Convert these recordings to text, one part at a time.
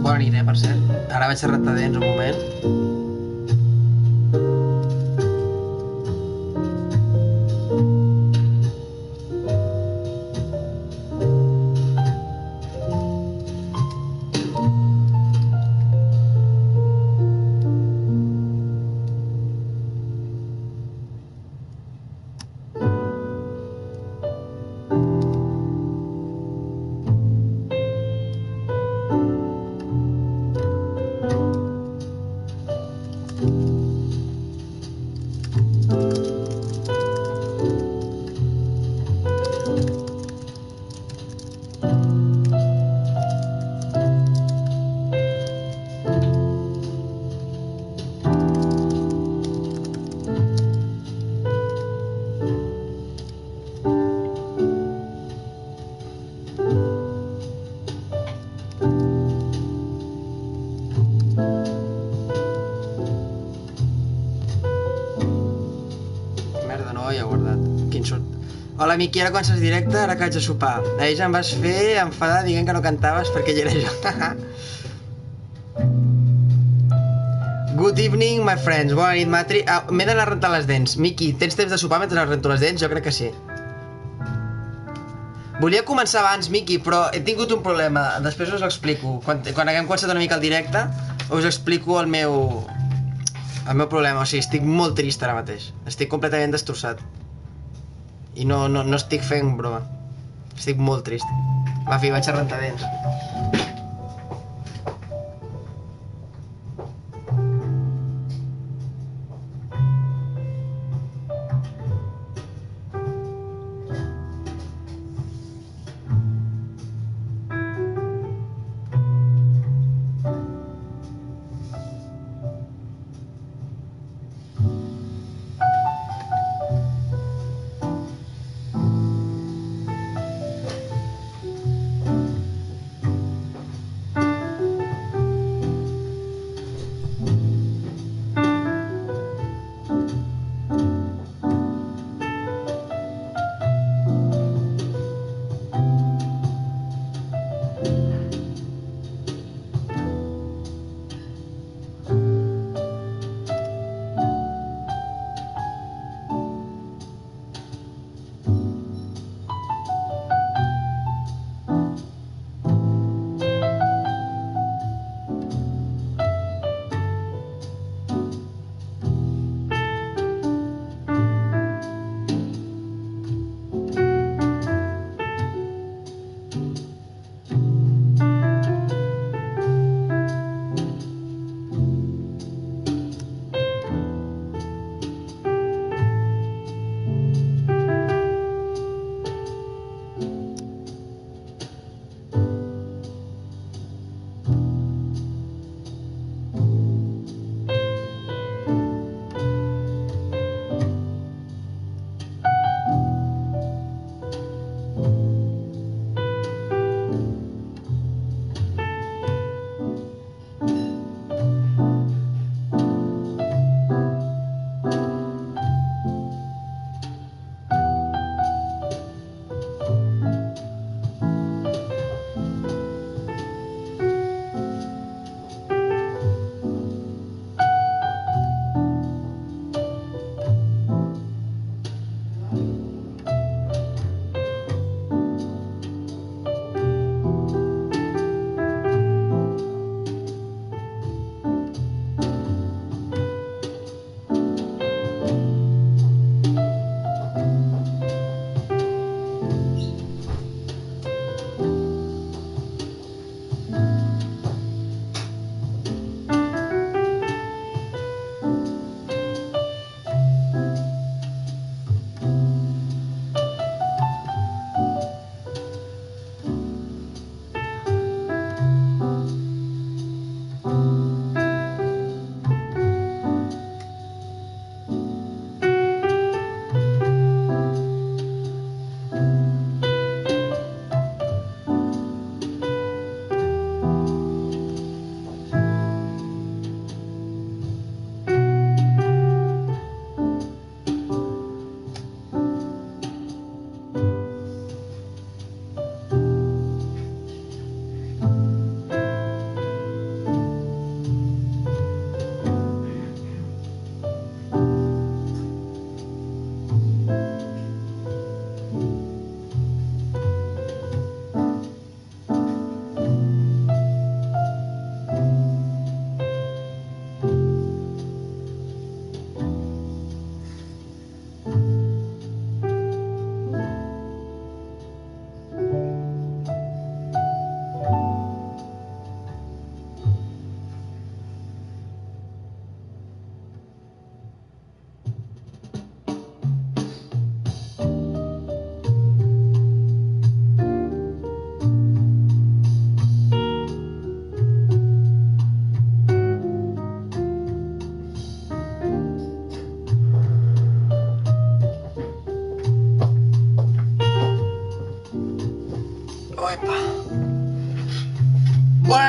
Bona nit, per cert. Ara vaig a rentar dents un moment. Merda, no ho havia guardat. Quin sort. Hola, Miqui, ara comences directe, ara que vaig a sopar. Ahir ja em vas fer enfadar dient que no cantaves perquè ja era jo. Good evening, my friends. Bona nit, Matri. M'he d'anar a rentar les dents. Miqui, tens temps de sopar mentre rento les dents? Jo crec que sí. Volia començar abans, Miqui, però he tingut un problema. Després us ho explico. Quan haguem començat una mica el directe, us explico el meu problema. O sigui, estic molt trist ara mateix. Estic completament destrossat. I no estic fent broma. Estic molt trist. Va, fi, vaig a rentar dents.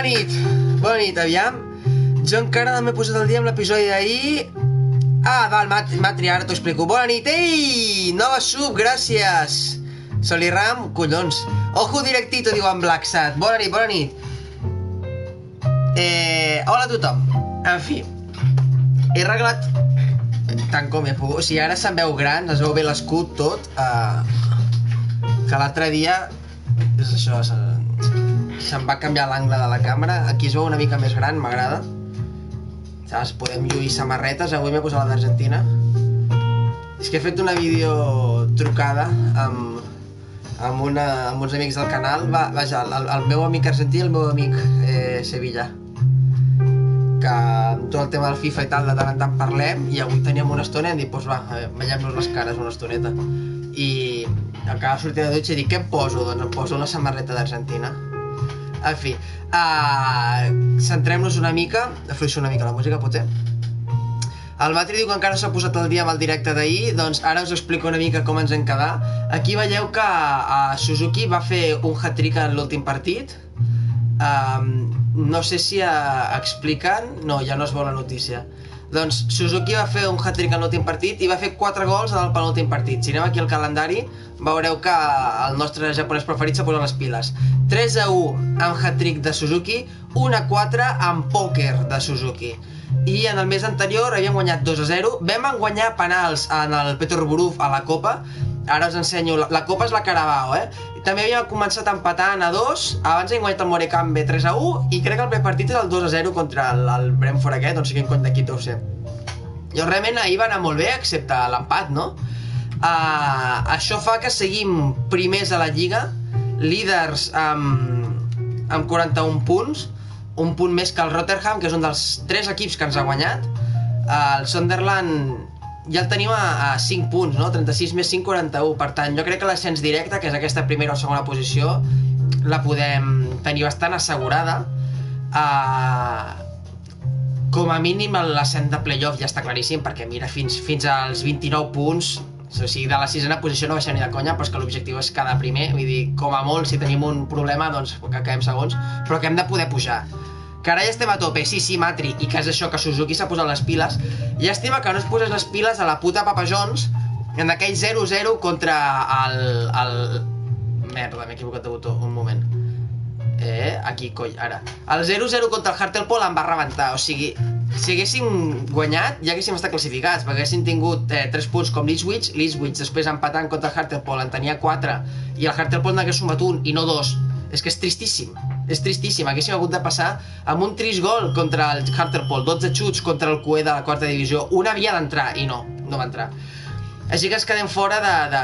Bona nit, aviam. Jo encara no m'he posat al dia amb l'episodi d'ahir. Val, Matri, ara t'ho explico. Bona nit, ei! Nova sub, gràcies. Soliram, collons. Ojo directito, diu en Black Sat. Bona nit. Hola a tothom. En fi, he arreglat tant com he pogut. O sigui, ara se'n veu gran, es veu bé l'escut, tot. Que l'altre dia... És això, se'm va canviar l'angle de la càmera. Aquí es veu una mica més gran, m'agrada. Saps, podem lluir samarretes. Avui m'he posat la d'Argentina. És que he fet una videotrucada amb uns amics del canal. Vaja, el meu amic argentí i el meu amic Sevilla. Que amb tot el tema del FIFA i tal, de tant en tant parlem, i avui teníem una estona i hem dit, doncs va, veiem-nos les cares una estoneta. I acaba de sortir de dutxa i dic, què em poso? Doncs em poso una samarreta d'Argentina. En fi, centrem-nos una mica, afluixo una mica la música, potser. El Matri diu que encara s'ha posat el dia amb el directe d'ahir, doncs ara us explico una mica com ens hem quedat. Aquí veieu que Suzuki va fer un hat-trick en l'últim partit. No sé si expliquen... No, ja no es veu la notícia. Doncs Suzuki va fer un hat-trick en l'últim partit i va fer 4 gols en el penúltim partit. Si anem aquí al calendari, veureu que el nostre japonès preferit s'ha posat les piles. 3-1 amb hat-trick de Suzuki, 1-4 amb pòquer de Suzuki. I en el mes anterior havíem guanyat 2-0, vam guanyar penals en el Petrobras a la Copa. Ara us ensenyo, la Copa és la Carabao, També havíem començat empatant a 2, abans hem guanyat el Morecambe 3-1 i crec que el primer partit és el 2-0 contra el Brentford aquest, doncs sí que en compte d'equip deu ser. Jo realment ahir va anar molt bé, excepte l'empat, no? Això fa que seguim primers a la Lliga, líders amb 41 punts, un punt més que el Rotterdam, que és un dels 3 equips que ens ha guanyat. El Sunderland ja el tenim a 5 punts, no? 36 més 5, 41. Per tant, jo crec que l'ascens directe, que és aquesta primera o segona posició, la podem tenir bastant assegurada. Com a mínim l'ascens de playoff ja està claríssim, perquè mira, fins als 29 punts, o sigui, de la 6a posició no baixem ni de conya, però és que l'objectiu és quedar primer. Vull dir, com a molt, si tenim un problema, doncs que quedem segons, però que hem de poder pujar. Que ara ja estem a tope, sí, Matri, i que és això, que Suzuki s'ha posat les piles. Llàstima que no es posés les piles a la puta Papa John's en aquell 0-0 contra el... Merda, m'he equivocat de botó, un moment. Aquí, coi, ara. El 0-0 contra el Hartlepool em va rebentar, o sigui, si haguéssim guanyat ja haguéssim estat classificats, perquè haguéssim tingut 3 punts com l'Ipswich, després empatant contra el Hartlepool en tenia 4 i el Hartlepool n'hagués sumat un i no 2. És que és tristíssim, haguéssim hagut de passar amb un trist gol contra el Hartlepool, 12 xuts contra el Cué de la 4a divisió, un havia d'entrar i no va entrar. Així que ens quedem fora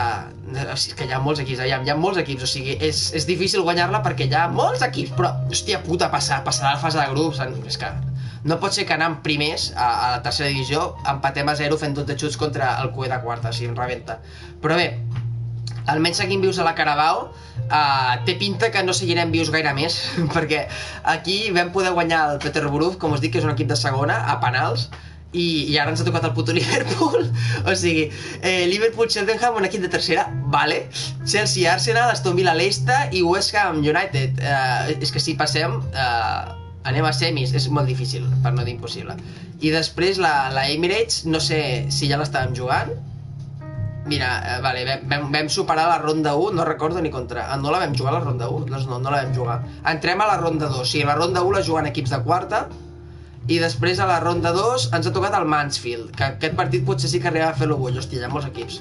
és que hi ha molts equips, hi ha molts equips, o sigui, és difícil guanyar-la perquè hi ha molts equips, però, hòstia puta, passar a la fase de grups, és que no pot ser que anant primers a la 3a divisió empatem a 0 fent 12 xuts contra el Cué de 4a, o sigui, em rebenta. Però bé, almenys seguim vius a la Carabao. Té pinta que no seguirem vius gaire més, perquè aquí vam poder guanyar el Petrobras, com us dic, que és un equip de segona, a penals, i ara ens ha tocat el puto Liverpool. O sigui, Liverpool-Cheltenham, un equip de tercera, vale. Chelsea-Arsenal, Aston Villa-Leicester i West Ham United. És que si passem, anem a semis, és molt difícil, per no dir impossible. I després la Emirates, no sé si ja l'estàvem jugant. Mira, vale, vam superar la ronda 1, no recordo ni contra... No la vam jugar la ronda 1? Doncs no la vam jugar. Entrem a la ronda 2, o sigui, la ronda 1 la juguen equips de quarta, i després a la ronda 2 ens ha tocat el Mansfield, que aquest partit potser sí que arriba a fer-lo bull, hòstia, hi ha molts equips.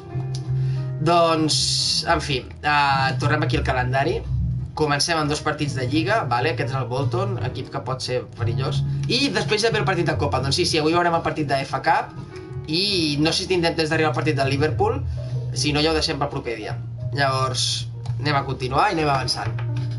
Doncs, en fi, tornem aquí al calendari. Comencem amb 2 partits de Lliga, vale? Aquest és el Bolton, equip que pot ser perillós. I després ja ve el partit de Copa, doncs sí, avui veurem el partit de FA Cup, i no sé si tindrem temps d'arribar al partit del Liverpool, si no ja ho deixem pel proper dia. Llavors, anem a continuar i anem avançant.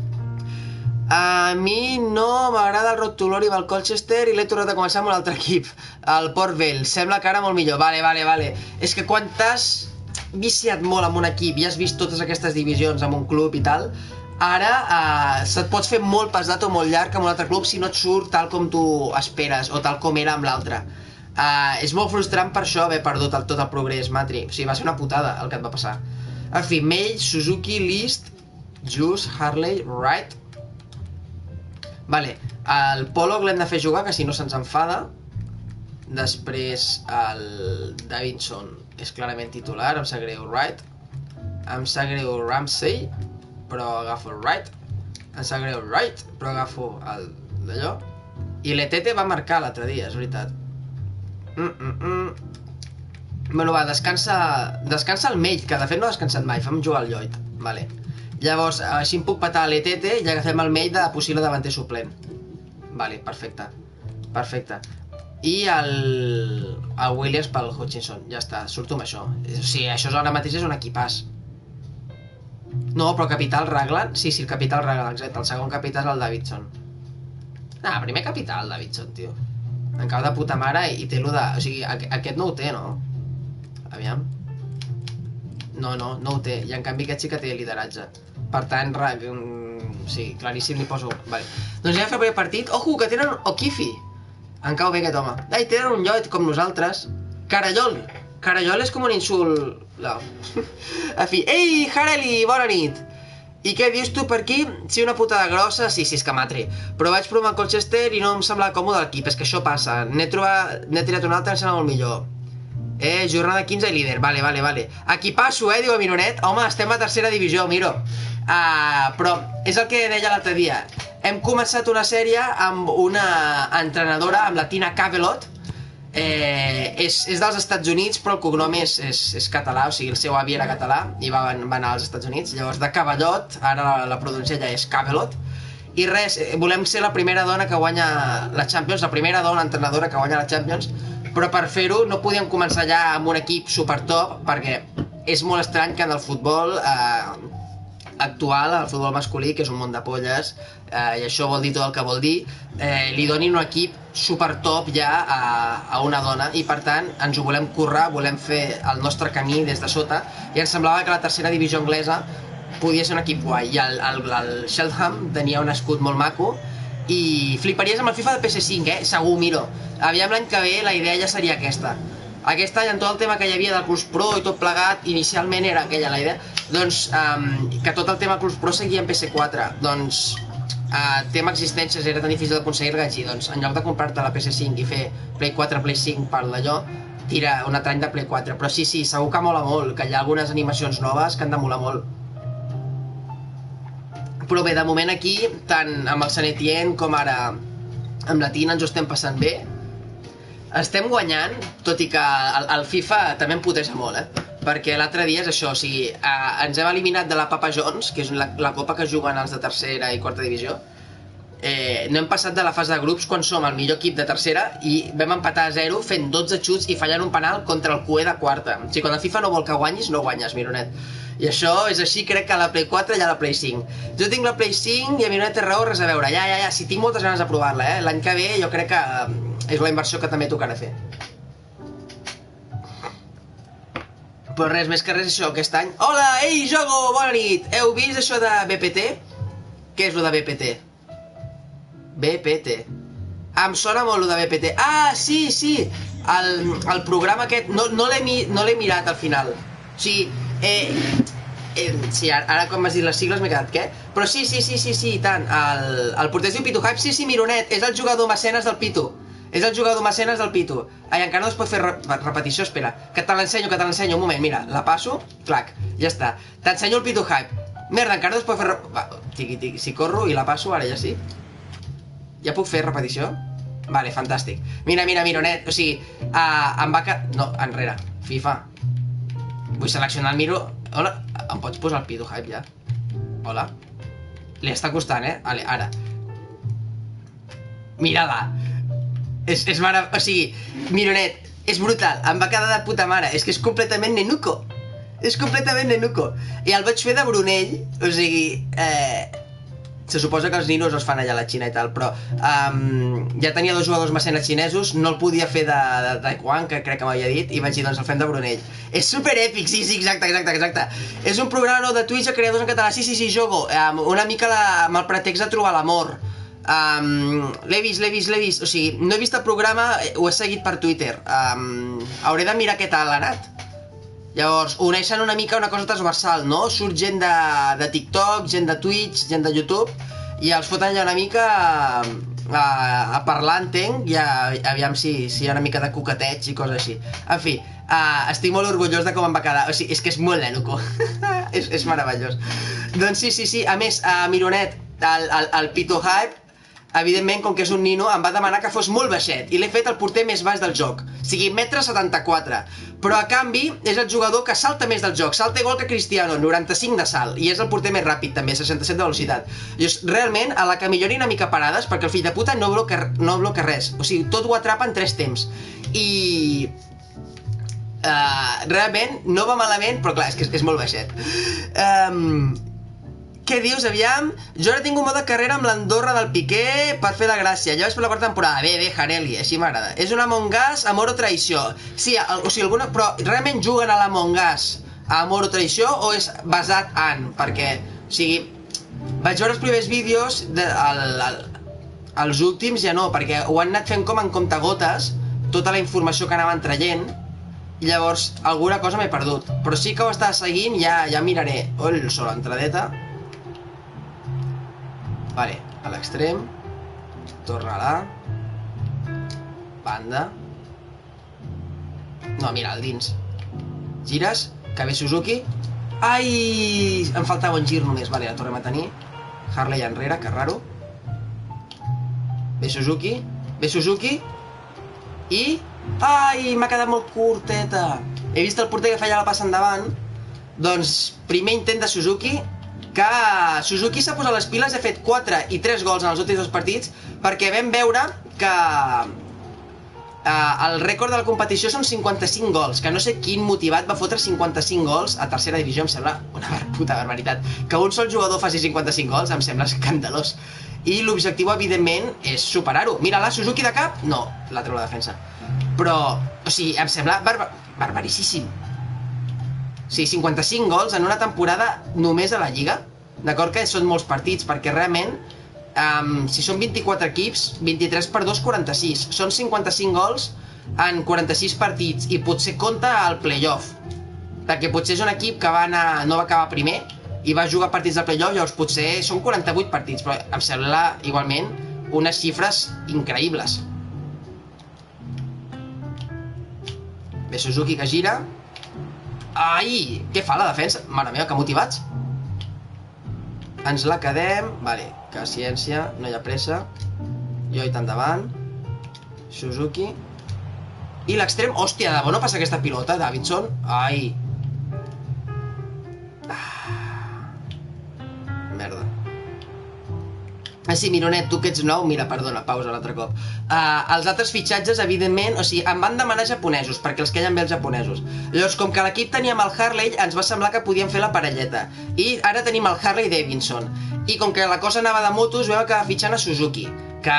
A mi no m'agrada el Road to Glory amb el Colchester i l'he tornat a començar amb un altre equip, el Port Vale. Sembla que ara molt millor, vale. És que quan t'has viciat molt amb un equip i has vist totes aquestes divisions amb un club i tal, ara se't pots fer molt pesat o molt llarg amb un altre club si no et surt tal com tu esperes o tal com era amb l'altre. És molt frustrant per això haver perdut tot el progrés, Matri. O sigui, va ser una putada el que et va passar. En fi, May, Suzuki, List, Juice, Harley, Wright. Vale, El Pollock l'hem de fer jugar, que si no se'ns enfada. Després el Davidson és clarament titular, em sap greu Wright. Em sap greu Ramsey, però agafo el Wright. Em sap greu Wright, però agafo el d'allò. I l'Etete va marcar l'altre dia, és veritat. Bueno, va, descansa el Mate, que de fet no ha descansat mai, fem jugar el Lloyd. Vale. Llavors, així em puc patar l'Etete i agafem el Mate de possible davanter suplent. Vale, perfecte. Perfecte. I el Williams pel Hutchinson, ja està, surto amb això. O sigui, això ara mateix és un equipàs. No, però capital Raglan, sí, el capital Raglan, exacte, el segon capital és el Davidson. Primer capital el Davidson, tio. En cau de puta mare i té lo de... O sigui, aquest no ho té, no? Aviam. No ho té, i en canvi aquest sí que té lideratge. Per tant, sí, claríssim li poso... Vale. Doncs ja hem fet el primer partit. Ojo, que tenen O'Keefe. Em cau bé aquest home. Ai, tenen un Lloyd com nosaltres. Carallol. Carallol és com un insult... No. En fi, ei, Hareli, bona nit. I què dius tu per aquí? Sí, una putada grossa? Sí, és que m'atri. Però vaig provar el Colchester i no em semblava còmode l'equip, és que això passa. N'he tirat un altre, em sembla molt millor. Jornada 15 i líder, vale. Aquí passo, diu a Mironet. Home, estem a tercera divisió, miro. Però és el que deia l'altre dia. Hem començat una sèrie amb una entrenadora, amb la Tina Cavelot. És dels Estats Units, però el cognom és català, o sigui, el seu avi era català i va anar als Estats Units. Llavors, de Cavallot, ara la pronuncia ja és Cavelot. I res, volem ser la primera dona que guanya la Champions, la primera dona entrenadora que guanya la Champions, però per fer-ho no podíem començar ja amb un equip super top, perquè és molt estrany que en el futbol actual, el futbol masculí, que és un món de polles, i això vol dir tot el que vol dir, li donin un equip super top ja a una dona, i per tant ens ho volem currar, volem fer el nostre camí des de sota, i ens semblava que la tercera divisió anglesa podia ser un equip guai, i el Cheltenham tenia un escut molt maco, i fliparies amb el FIFA de PS5, segur, miro. Aviam l'any que ve la idea ja seria aquesta. Aquest any, en tot el tema que hi havia del Clubs Pro i tot plegat, inicialment era aquella la idea, doncs que tot el tema Clubs Pro seguia en PS4, doncs tema existències era tan difícil d'aconseguir que vaig dir, doncs en lloc de comprar-te la PS5 i fer Play 4, Play 5 per d'allò, tira un altre any de Play 4, però sí, segur que mola molt, que hi ha algunes animacions noves que han de molar molt. Però bé, de moment aquí, tant amb el Sant Etienne com ara amb la Tina ens ho estem passant bé. Estem guanyant, tot i que el FIFA també em puteja molt, perquè l'altre dia és això, o sigui, ens hem eliminat de la Papa John's, que és la copa que juguen els de tercera i quarta divisió. No hem passat de la fase de grups quan som el millor equip de tercera i vam empatar a 0 fent 12 xuts i fallant un penal contra el QE de quarta. O sigui, quan el FIFA no vol que guanyis, no guanyes, Mironet. I això és així, crec que a la Play 4 i a la Play 5. Jo tinc la Play 5 i a Mironet té raó, res a veure. Ja, si tinc moltes ganes de provar-la, L'any que ve jo crec que és la inversió que també tocarà fer. Però res, més que res això, aquest any... Hola, ei, Jogo, bona nit! Heu vist això de BPT? Què és lo de BPT? BPT. Em sona molt lo de BPT. Ah, sí! El programa aquest... No l'he mirat al final. O sigui... sí, ara quan m'has dit les sigles m'he quedat, què? Però sí, i tant. El porter es diu Pitu Hype. Sí, Mironet, és el jugador mecenes del Pitu. És el jugador mecenes del Pitu. Ai, encara no es pot fer repetició, espera. Que te l'ensenyo, un moment, mira. La passo, clac, ja està. T'ensenyo el Pitu Hype. Merda, encara no es pot fer... Tiqui, si corro i la passo, ara ja sí. Ja puc fer repetició? Vale, fantàstic. Mira, Mironet, o sigui, em va quedar... No, enrere, FIFA. Vull seleccionar el Miro... Hola, em pots posar el Pitu Hype ja? Hola. Li està costant, Vale, ara. Mira-la. És meravellós, o sigui, Mironet, és brutal, em va quedar de puta mare, és que és completament nenuco. És completament nenuco. I el vaig fer de Brunell, o sigui, se suposa que els ninos els fan allà a la Xina i tal, però ja tenia dos jugadors mecenes xinesos, no el podia fer de Taekwondo, que crec que m'havia dit, i vaig dir, doncs el fem de Brunell. És super èpic, sí, exacte. És un programa nou de Twitch de creadors en català, sí, Jogo, una mica amb el pretext de trobar l'amor. L'he vist, o sigui, no he vist el programa, ho he seguit per Twitter, hauré de mirar què tal ha anat. Llavors, uneixen una mica una cosa transversal, no? Surt gent de TikTok, gent de Twitch, gent de YouTube, i els foten allà una mica a parlar, entenc, i aviam si hi ha una mica de coqueteig i coses així. En fi, estic molt orgullós de com em va quedar. O sigui, és que és molt nenuco. és meravellós. Doncs sí. A més, Mironet, el Pito Hype, evidentment, com que és un nino, em va demanar que fos molt baixet i l'he fet el porter més baix del joc, o sigui, 1,74 m, però a canvi és el jugador que salta més del joc, salta igual que Cristiano, 95 de salt, i és el porter més ràpid també, 67 de velocitat. Llavors, realment, a la que millori una mica parades, perquè el fill de puta no bloca res, o sigui, tot ho atrapa en 3 temps, i... realment no va malament, però clar, és que és molt baixet. Què dius, aviam? Jo ara tinc un mode carrera amb l'Andorra del Piqué per fer la gràcia. Ja vaig per la quarta temporada. Bé, Janelli, així m'agrada. És un Among Us, amor o traïció. Sí, o sigui, alguna... Però realment juguen a l'Among Us a amor o traïció o és basat en? Perquè, o sigui, vaig veure els primers vídeos, els últims ja no, perquè ho han anat fent com en comptagotes, tota la informació que anaven traient, i llavors alguna cosa m'he perdut. Però sí que ho estava seguint, ja miraré. Oh, el sol, entradeta. Vale, a l'extrem. Torna-la. Banda. No, mira, al dins. Gires, que ve Suzuki. Ai! Em faltava un gir només, vale, la tornem a tenir. Harley enrere, que raro. Ve Suzuki. I... Ai, m'ha quedat molt curteta. He vist el porter que feia la passa endavant. Doncs, primer intent de Suzuki, que Suzuki s'ha posat les piles, ha fet 4 i 3 gols en els últims 2 partits, perquè vam veure que el rècord de la competició són 55 gols, que no sé quin motivat va fotre 55 gols a tercera divisió, em sembla una puta barbaritat. Que un sol jugador faci 55 gols em sembla escandalós. I l'objectiu, evidentment, és superar-ho. Mira, la Suzuki de cap? No, la treu la defensa. Però, o sigui, em sembla barbaríssim. O sigui, 55 gols en una temporada només a la Lliga. D'acord que són molts partits, perquè realment, si són 24 equips, 23 per 2, 46. Són 55 gols en 46 partits, i potser compta el playoff. Perquè potser és un equip que no va acabar primer, i va jugar partits del playoff, llavors potser són 48 partits, però em sembla, igualment, unes xifres increïbles. Bé, Suzuki que gira. Ai! Què fa la defensa? Mare meva, que motivats. Ens la quedem. Vale, que ciència, no hi ha pressa. Jo i tant davant. Suzuki. I l'extrem, hòstia, de bo no passa aquesta pilota, Davidson. Ai. Merda. Sí, Mironet, tu que ets nou, mira, perdona, pausa l'altre cop. Els altres fitxatges, evidentment, o sigui, em van demanar japonesos, perquè els queien bé els japonesos. Llavors, com que l'equip teníem el Harley, ens va semblar que podíem fer la parelleta. I ara tenim el Harley Davidson. I com que la cosa anava de motos, vam acabar fitxant a Suzuki, que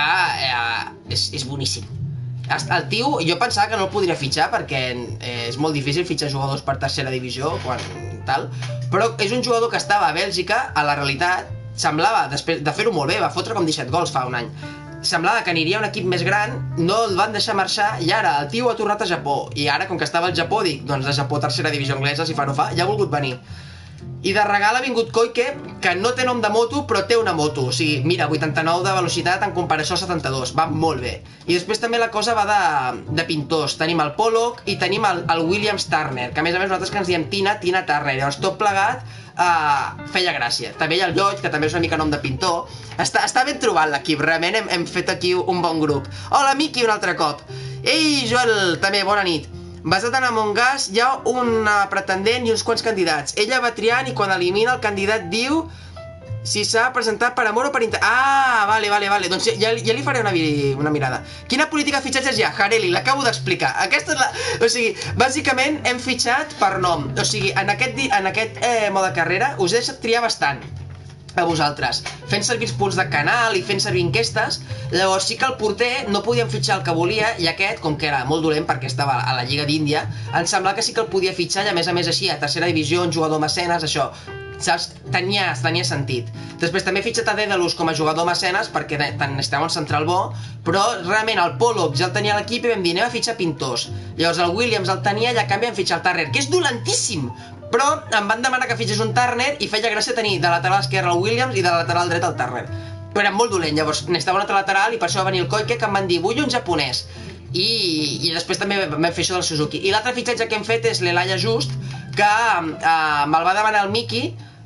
és boníssim. El tio, jo pensava que no el podria fitxar, perquè és molt difícil fitxar jugadors per tercera divisió, quan tal, però és un jugador que estava a Bèlgica, a la realitat, semblava, després de fer-ho molt bé, va fotre com 17 gols fa un any. Semblava que aniria a un equip més gran, no el van deixar marxar, i ara el tio ha tornat a Japó. I ara, com que estava al Japó, dic, doncs de Japó, tercera divisió anglesa, si fa no fa, ja ha volgut venir. I de regal ha vingut Koike, que no té nom de moto, però té una moto. O sigui, mira, 89 de velocitat en comparació a 72, va molt bé. I després també la cosa va de pintors. Tenim el Pollock i tenim el Williams Turner, que a més nosaltres que ens diem Tina Turner. Llavors tot plegat feia gràcia. També hi ha el Lloyd, que també és una mica nom de pintor. Està ben trobat l'equip, realment hem fet aquí un bon grup. Hola, Miki, un altre cop. Ei, Joel, també, bona nit. Basat en Among Us, hi ha una pretendent i uns quants candidats. Ella va triant i quan elimina el candidat diu si s'ha presentat per amor o per interès. Ah, vale. Doncs ja li faré una mirada. Quina política de fitxatges hi ha? Hareli, l'acabo d'explicar. Aquesta és la... O sigui, bàsicament hem fitxat per nom. O sigui, en aquest mode carrera us he deixat triar bastant a vosaltres, fent servir els punts de canal i fent servir enquestes. Llavors sí que el porter no podíem fitxar el que volia, i aquest, com que era molt dolent perquè estava a la Lliga d'Índia, em semblava que sí que el podia fitxar, i a més així, a tercera divisió, un jugador mecenes, això, saps? Tenia sentit. Després també he fitxat a Daedalus com a jugador mecenes perquè necessitava un central bo, però realment el Pollock ja el tenia a l'equip i vam dir anem a fitxar pintors. Llavors el Williams el tenia i a canvi vam fitxar el Turner, que és dolentíssim! Però em van demanar que fitxés un Turner i feia gràcia tenir de lateral esquerre el Williams i de lateral dret el Turner. però era molt dolent, llavors necessitava un altre lateral i per això va venir el Koike, que em van dir vull un japonès, i després també vam fer això del Suzuki. I l'altre fitxatge que hem fet és l'Elaya Just, que me'l va demanar el Miki.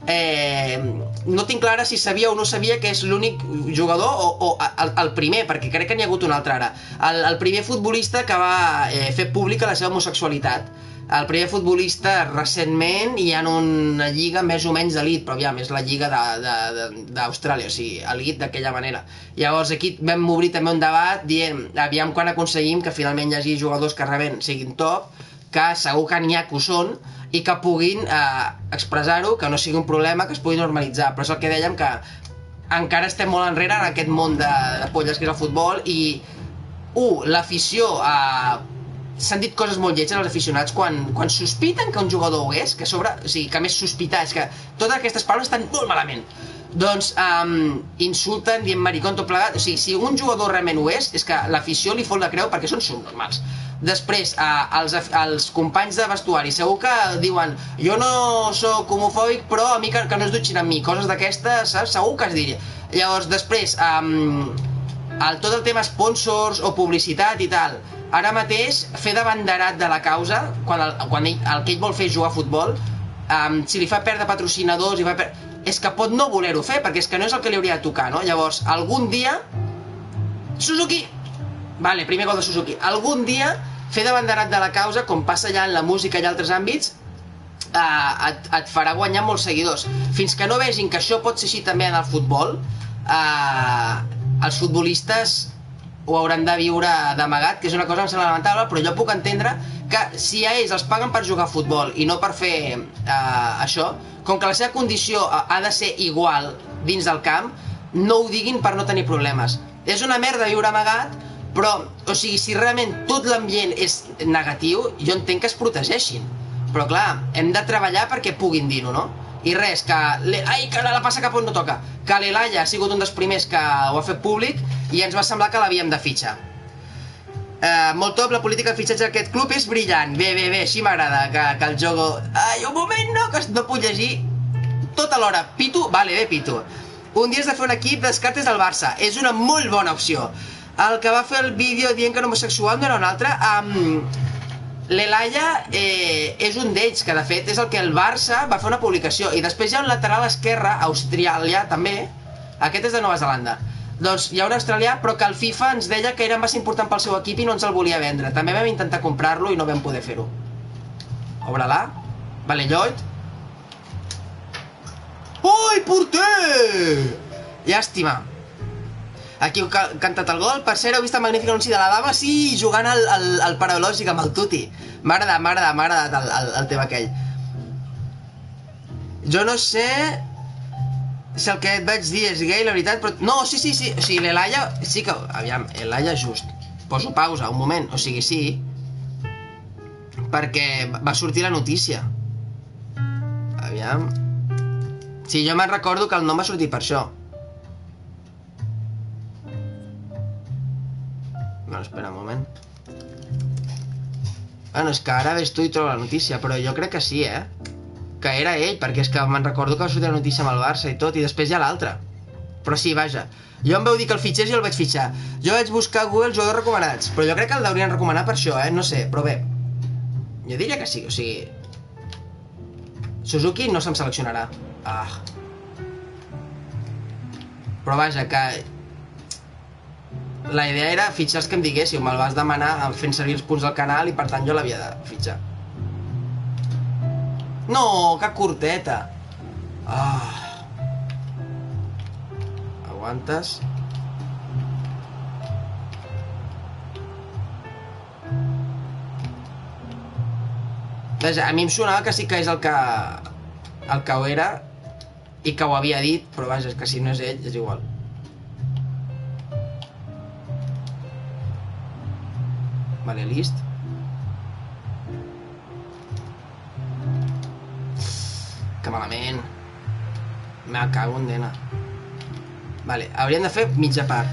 No tinc clara si sabia o no sabia que és l'únic jugador o el primer, perquè crec que n'hi ha hagut un altre ara, el primer futbolista que va fer pública la seva homosexualitat. El primer futbolista recentment hi ha una lliga més o menys d'elit, però aviam, és la lliga d'Austràlia, o sigui, elit d'aquella manera. Llavors aquí vam obrir també un debat dient, aviam quan aconseguim que finalment hi hagi jugadors que rebent siguin top, que segur que n'hi ha que ho són, i que puguin expressar-ho, que no sigui un problema, que es pugui normalitzar. Però és el que dèiem, que encara estem molt enrere en aquest món de polles que és el futbol, i l'afició s'han dit coses molt lletges als aficionats quan sospiten que un jugador ho és, que a sobre, o sigui, que més sospitar és que totes aquestes paraules estan molt malament. Doncs insulten, dient maricón, tot plegat. O sigui, si un jugador realment ho és que l'afició li fot la creu perquè són subnormals. Després, els companys de vestuari segur que diuen jo no sóc homofòbic, però a mi que no es dutxin amb mi, coses d'aquestes, saps? Segur que es diria. Llavors, després, tot el tema sponsors o publicitat i tal, ara mateix fer de banderat de la causa, quan el que ell vol fer és jugar a futbol, si li fa perdre patrocinadors, és que pot no voler-ho fer, perquè és que no és el que li hauria de tocar, no? Llavors, algun dia... Suzuki! Vale, primer gol de Suzuki. Algun dia, fer de banderat de la causa, com passa ja en la música i altres àmbits, et farà guanyar molts seguidors. Fins que no vegin que això pot ser així també en el futbol, els futbolistes ho hauran de viure d'amagat, que és una cosa em sembla lamentable, però jo puc entendre que si a ells els paguen per jugar a futbol i no per fer això, com que la seva condició ha de ser igual dins del camp, no ho diguin per no tenir problemes. És una merda viure amagat, però, o sigui, si realment tot l'ambient és negatiu, jo entenc que es protegeixin. Però clar, hem de treballar perquè puguin dir-ho, no? I res, que la passa cap on no toca. Que l'Elaya ha sigut un dels primers que ho ha fet públic i ens va semblar que l'havíem de fitxar. Molt top, la política de fitxatge d'aquest club és brillant. Bé, així m'agrada, que el jogo... Ai, un moment, no, que no puc llegir tota l'hora. Pitu? Vale, bé, Pitu. Un dia has de fer un equip d'escartes del Barça. És una molt bona opció. El que va fer el vídeo dient que era homosexual no era un altre. L'Elaya és un d'ells, que de fet és el que el Barça va fer una publicació. I després hi ha un lateral esquerre, australià també. Aquest és de Nova Zelanda. Doncs hi ha un australià, però que el FIFA ens deia que era massa important pel seu equip i no ens el volia vendre. També vam intentar comprar-lo i no vam poder fer-ho. Obre-la. Vale, Lloyd. Ui, porter! Llàstima. Aquí heu cantat el gol. Per cert, heu vist el magnífic anunci de la dama? Sí, jugant al paraulògic amb el Tuti. M'ha agradat el tema aquell. Jo no sé si el que et vaig dir és gay, la veritat, però... No, sí. O sigui, l'Elaya... Sí que... Aviam, Elaya just. Poso pausa, un moment. O sigui, sí. Perquè va sortir la notícia. Aviam... Sí, jo me'n recordo que el nom va sortir per això. Bueno, espera un moment. Bueno, és que ara ves tu i trobo la notícia, però jo crec que sí, que era ell, perquè és que me'n recordo que va sortir la notícia amb el Barça i tot, i després hi ha l'altre. Però sí, vaja. Jo em vau dir que el fitxés i el vaig fitxar. Jo vaig buscar a Google jugadors recomanats, però jo crec que el deurien recomanar per això, no sé, però bé. Jo diria que sí, o sigui... Suzuki no se'm seleccionarà. Però vaja, que... La idea era fitxar els que em diguéssiu, me'l vas demanar fent servir els punts del canal i per tant jo l'havia de fitxar. No, que curteta. Aguantes. Vaja, a mi em sonava que sí que és el que ho era i que ho havia dit, però vaja, és que si no és ell, és igual. Vale, list. Que malament. Me cago en dena. Vale, hauríem de fer mitja part.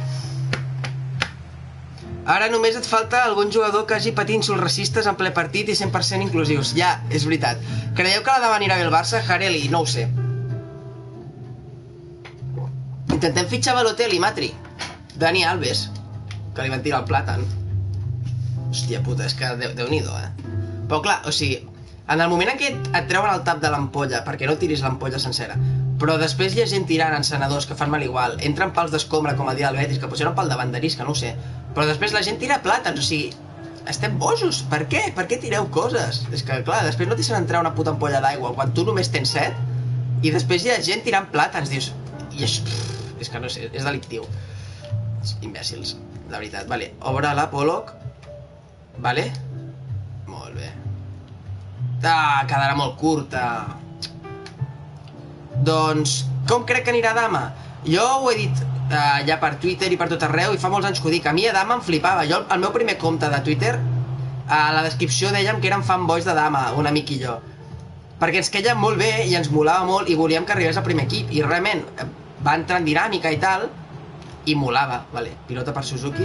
Ara només et falta algun jugador que hagi patit insults racistes en ple partit i 100% inclusius. Ja, és veritat. Creieu que la dama anirà bé al Barça? Hareli, no ho sé. Intentem fitxar Balotelli, Matri. Dani Alves, que li van tirar el plàtan. Hòstia puta, és que Déu-n'hi-do, Però clar, o sigui, en el moment en què et treuen el tap de l'ampolla, perquè no tiris l'ampolla sencera, però després hi ha gent tirant encenedors que fan mal igual, entren pals d'escombra com el dia del Betis, que potser era un pal de banderís, que no ho sé, però després la gent tira plàtans, o sigui, estem bojos, per què? Per què tireu coses? És que clar, després no t'hi entrar una puta ampolla d'aigua quan tu només tens set, i després hi ha gent tirant plàtans, dius, i això, és que no sé, és delictiu. Imbècils, la veritat. Vale, obre la Pollock. Vale. Molt bé. Ah, quedarà molt curta. Doncs, com crec que anirà Dama? Jo ho he dit ja per Twitter i per tot arreu, i fa molts anys que ho dic. A mi a Dama em flipava. Jo, el meu primer compte de Twitter, a la descripció dèiem que érem fanboys de Dama, un amic i jo. Perquè ens queia molt bé i ens molava molt i volíem que arribés al primer equip. I realment, va entrar en dinàmica i tal, i molava. Vale, pilota per Suzuki.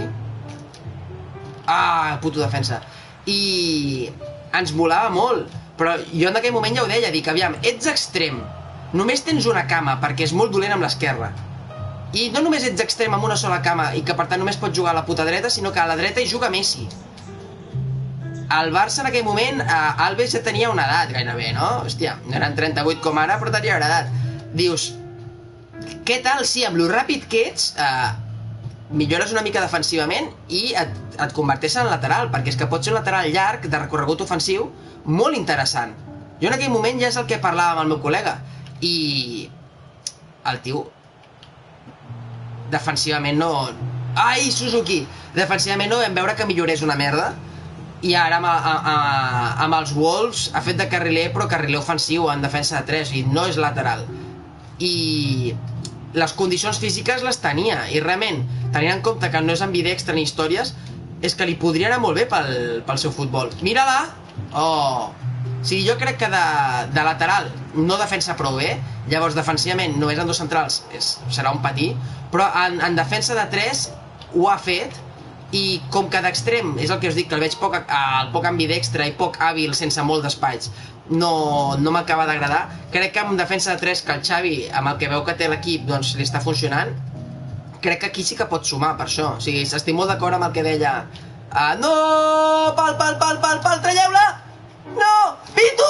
Ah, puto defensa. I ens molava molt. Però jo en aquell moment ja ho deia, dic, aviam, ets extrem. Només tens una cama, perquè és molt dolent amb l'esquerra. I no només ets extrem amb una sola cama, i que per tant només pots jugar a la puta dreta, sinó que a la dreta hi juga Messi. El Barça en aquell moment, Alves ja tenia una edat gairebé, no? Hòstia, no eren 38 com ara, però tenia una edat. Dius, què tal si amb lo ràpid que ets millores una mica defensivament i et converteixes en lateral, perquè és que pot ser un lateral llarg de recorregut ofensiu molt interessant. Jo en aquell moment ja és el que parlava amb el meu col·lega, i el tio defensivament no... Ai, Suzuki! Defensivament no vam veure que millorés una merda, i ara amb els Wolves ha fet de carriler, però carriler ofensiu en defensa de 3, i no és lateral. I les condicions físiques les tenia, i realment, tenint en compte que no és ambidextre ni històries, és que li podria anar molt bé pel seu futbol. Mira-la! Oh! Sí, jo crec que de lateral no defensa prou bé, llavors defensivament només en dos centrals serà un patí, però en defensa de 3 ho ha fet, i com que d'extrem, és el que us dic, que el veig poc ambidextre i poc hàbil sense molt d'espais, no m'acaba d'agradar. Crec que en defensa de 3, que el Xavi, amb el que veu que té l'equip, doncs li està funcionant, crec que aquí sí que pot sumar per això. O sigui, estic molt d'acord amb el que deia no! Pal, traieu-la! No! Pitu!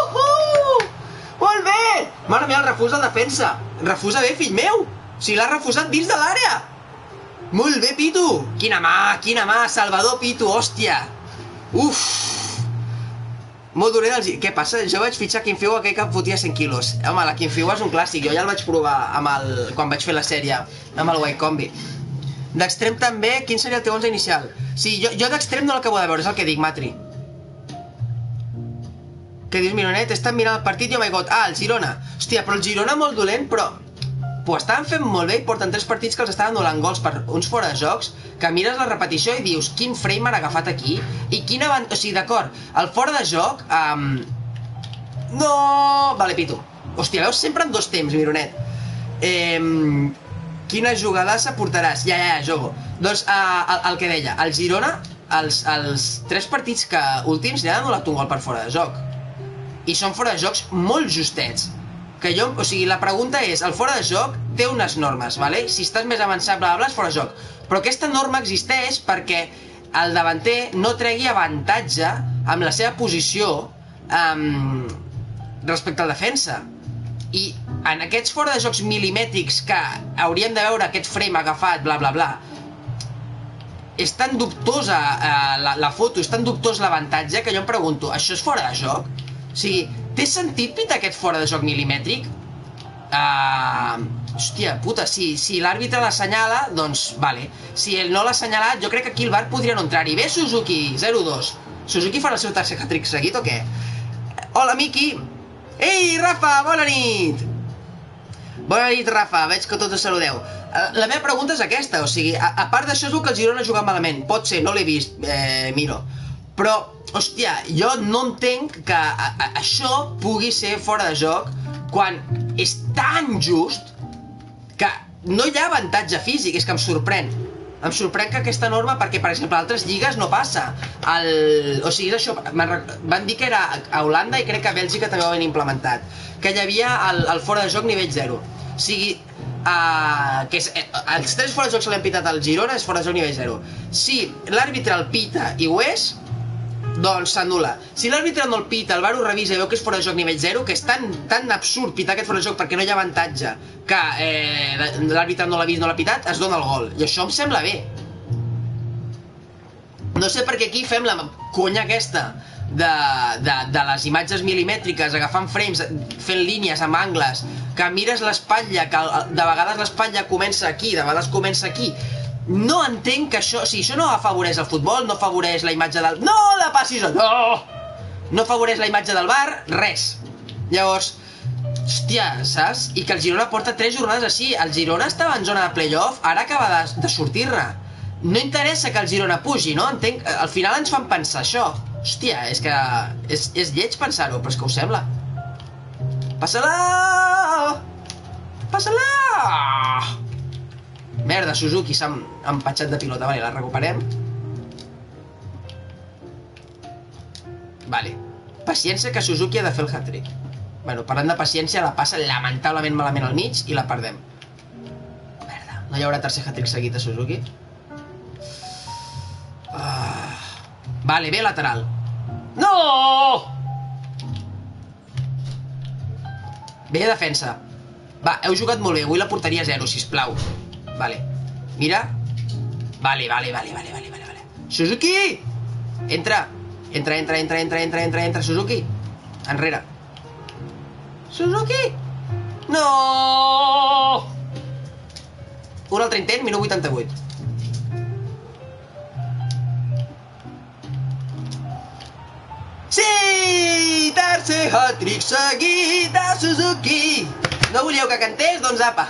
Molt bé! Mare meva, el refusa el defensa. Refusa bé, fill meu! O sigui, l'ha refusat dins de l'àrea! Molt bé, Pitu! Quina mà! Salvador Pitu, hòstia! Uf! Molt dolent els... Què passa? Jo vaig fitxar Quim Fiu, aquell que em fotia 100 quilos. Home, la Quim Fiu és un clàssic, jo ja el vaig provar quan vaig fer la sèrie amb el White Combi. D'extrem també, quin seria el teu 11 inicial? Sí, jo d'extrem no l'acabo de veure, és el que dic, Matri. Què dius, Mironet? He estat mirant el partit i oh my god, el Girona. Hòstia, però el Girona molt dolent, però... Ho estaven fent molt bé i porten 3 partits que els estaven donant gols per uns fora de jocs, que mires la repetició i dius, quin frame han agafat aquí, i quina... O sigui, d'acord, el fora de joc... No... Vale, Pitu. Hòstia, veus sempre en 2 temps, Mironet. Quina jugadassa portaràs? Ja, jogo. Doncs el que deia, el Girona, els 3 partits últims li han donat un gol per fora de joc. I són fora de jocs molt justets. Que jo, o sigui, la pregunta és, el fora de joc té unes normes, vale? Si estàs més avançat, bla, bla, és fora de joc. Però aquesta norma existeix perquè el davanter no tregui avantatge amb la seva posició respecte al defensa. I en aquests fora de jocs milimètrics que hauríem de veure aquest frame agafat, bla, bla, bla, és tan dubtosa la foto, és tan dubtós l'avantatge que jo em pregunto, això és fora de joc? O sigui, té sentit pitar aquest fora de joc milimètric? Hòstia puta, si l'àrbitre l'assenyala, doncs vale. Si ell no l'ha assenyalat, jo crec que aquí el VAR podria no entrar-hi. Bé, Suzuki, 0-2. Suzuki farà el seu tercer hat-trick seguit o què? Hola, Miki! Ei, Rafa, bona nit! Bona nit, Rafa, veig que tots us saludeu. La meva pregunta és aquesta, o sigui, a part d'això és el que el Girona ha jugat malament. Pot ser, no l'he vist, Miro. Però, hòstia, jo no entenc que això pugui ser fora de joc quan és tan just que no hi ha avantatge físic, és que em sorprèn. Em sorprèn que aquesta norma, perquè, per exemple, a altres lligues no passa. O sigui, és això, van dir que era a Holanda i crec que a Bèlgica també ho havien implementat, que hi havia el fora de joc nivell 0. O sigui, que els 3 fora de joc se l'han pitat al Girona, és fora de joc nivell 0. Si l'àrbitre el pita i ho és, doncs s'anul·la. Si l'àrbitre no el pita, el VAR ho revisa i veu que és fora de joc nivell 0, que és tan absurd pitar aquest fora de joc perquè no hi ha avantatge que l'àrbitre no l'ha vist, no l'ha pitat, es dona el gol. I això em sembla bé. No sé per què aquí fem la conya aquesta de les imatges milimètriques, agafant frames, fent línies amb angles, que mires l'espatlla, que de vegades l'espatlla comença aquí, de vegades comença aquí. No entenc que això... O sigui, això no afavoreix el futbol, no afavoreix la imatge del... No la passis! No! No afavoreix la imatge del VAR, res. Llavors, hòstia, saps? I que el Girona porta 3 jornades així. El Girona estava en zona de playoff, ara acaba de sortir-ne. No interessa que el Girona pugi, no? Entenc... Al final ens fan pensar això. Hòstia, és que... És lleig pensar-ho, però és que ho sembla. Passa-la! Passa-la! Merda, Suzuki s'ha empatxat de pilota. Vale, la recuperem. Vale. Paciència, que Suzuki ha de fer el hat-trick. Bueno, parlant de paciència, la passa lamentablement malament al mig i la perdem. Merda, no hi haurà tercer hat-trick seguit a Suzuki? Vale, bé lateral. No! Bé defensa. Va, heu jugat molt bé, avui la porteria 0, sisplau. Vale, mira. Vale. Suzuki! Entra, Suzuki. Enrere. Suzuki! No! Un altre intent, minut 88. Sí! Tercer hat-trick seguit de Suzuki! No volíeu que cantés? Doncs apa!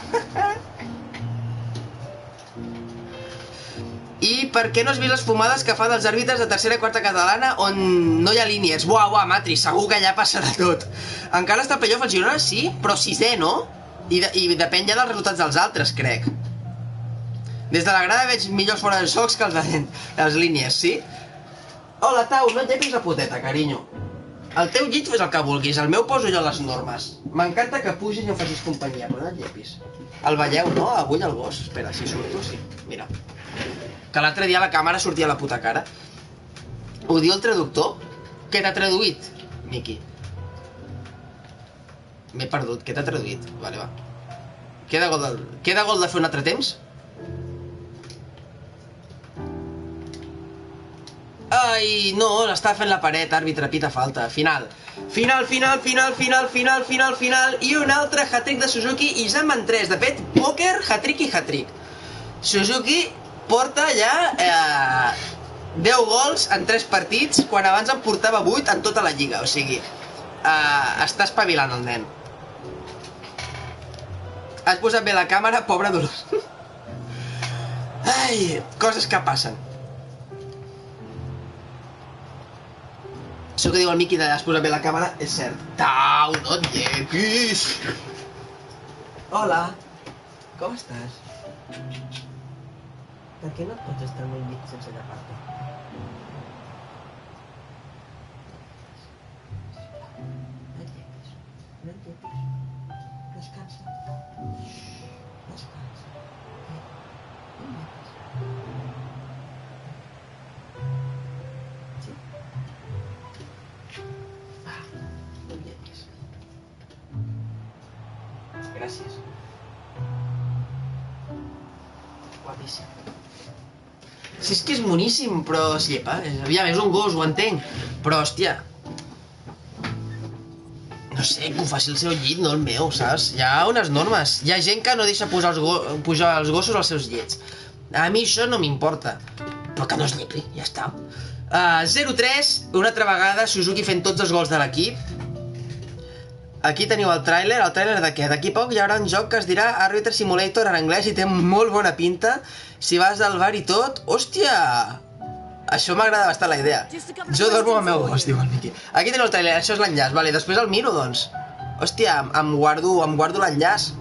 I per què no has vist les fumades que fan els àrbitres de tercera i quarta catalana on no hi ha línies? Buah, Matri, segur que allà passa de tot. Encara està playoff el Girona? Sí, però 6è, no? I depèn ja dels resultats dels altres, crec. Des de la grada veig millors fora dels jocs que les línies, sí? Hola, Tau, no et llepis la puteta, carinyo. El teu llit fes el que vulguis, el meu poso jo les normes. M'encanta que pugis i em facis companyia, però no et llepis. El veieu, no? Avui el gos. Espera, si surto, sí. Mira. Que l'altre dia la càmera sortia a la puta cara. Ho diu el traductor? Què t'ha traduït, Miqui? M'he perdut, què t'ha traduït? Vale, va. Queda gol de fer un altre temps? Ai, no, l'està fent la paret, àrbitre, pita falta. Final. Final. I un altre hat-trick de Suzuki i ja en van 3. De fet, pòquer, hat-trick i hat-trick. Suzuki porta ja 10 gols en 3 partits, quan abans en portava 8 en tota la lliga. O sigui, està espavilant el nen. Has posat bé la càmera, pobre Dolors. Ai, coses que passen. Això que diu el Miqui de has posat bé la càmera és cert. Tau, no et llepis! Hola, com estàs? Per què no et pots estar molt llit sense llepar-te? No et llepis, no et llepis. Descansa. Descansa. No et llepis. Sí? Va, no et llepis. Gràcies. Guapíssim. Si és que és moníssim, però es llepa. Aviam, és un gos, ho entenc. Però, hòstia... No sé, que ho faci el seu llit, no el meu, saps? Hi ha unes normes. Hi ha gent que no deixa pujar els gossos als seus llits. A mi això no m'importa. Però que no es llepi, ja està. 0-3, una altra vegada, Suzuki fent tots els gols de l'equip. Aquí teniu el tràiler de què? D'aquí poc hi haurà un joc que es dirà Arbiter Simulator en anglès i té molt bona pinta. Si vas al bar i tot, hòstia! Això m'agrada bastant la idea. Jo dormo amb el meu gos, diu el Miqui. Aquí teniu el tràiler, això és l'enllaç, vale, després el miro, doncs. Hòstia, em guardo l'enllaç.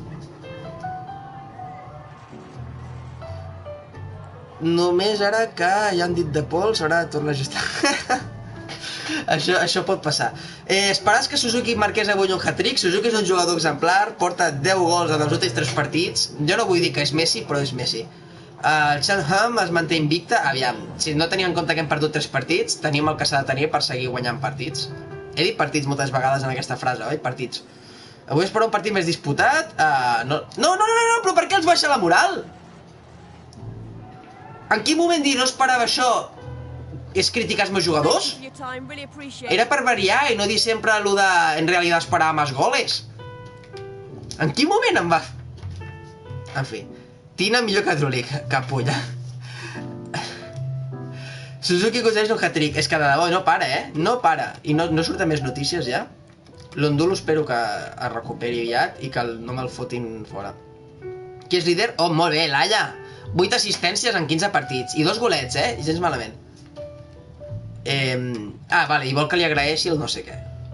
Només ara que ja han dit de Pol s'haurà de tornar a ajustar. Això pot passar. Esperàs que Suzuki marqués avui un hat-trick. Suzuki és un jugador exemplar, porta 10 gols en els últims 3 partits. Jo no vull dir que és Messi, però és Messi. El Cheltenham es manté invicta. Aviam, si no tenim en compte que hem perdut 3 partits, tenim el que s'ha de tenir per seguir guanyant partits. He dit partits moltes vegades en aquesta frase, oi? Partits. Avui esperar un partit més disputat. No, però per què els baixa la moral? En quin moment dir no esperava això és criticar els meus jugadors? Era per variar i no dir sempre allò de en realitat esperar més goles. En quin moment em va... En fi, Tina millor que Drulik, capulla. Suzuki aconsegueix un hat-trick. És que de debò no para, no para. I no surten més notícies ja. L'Ondulo espero que es recuperi aviat i que no me'l fotin fora. Qui és líder? Oh, molt bé, Laia. 8 assistències en 15 partits. I 2 golets, I gens malament. Vale, i vol que li agraeixi el no sé què.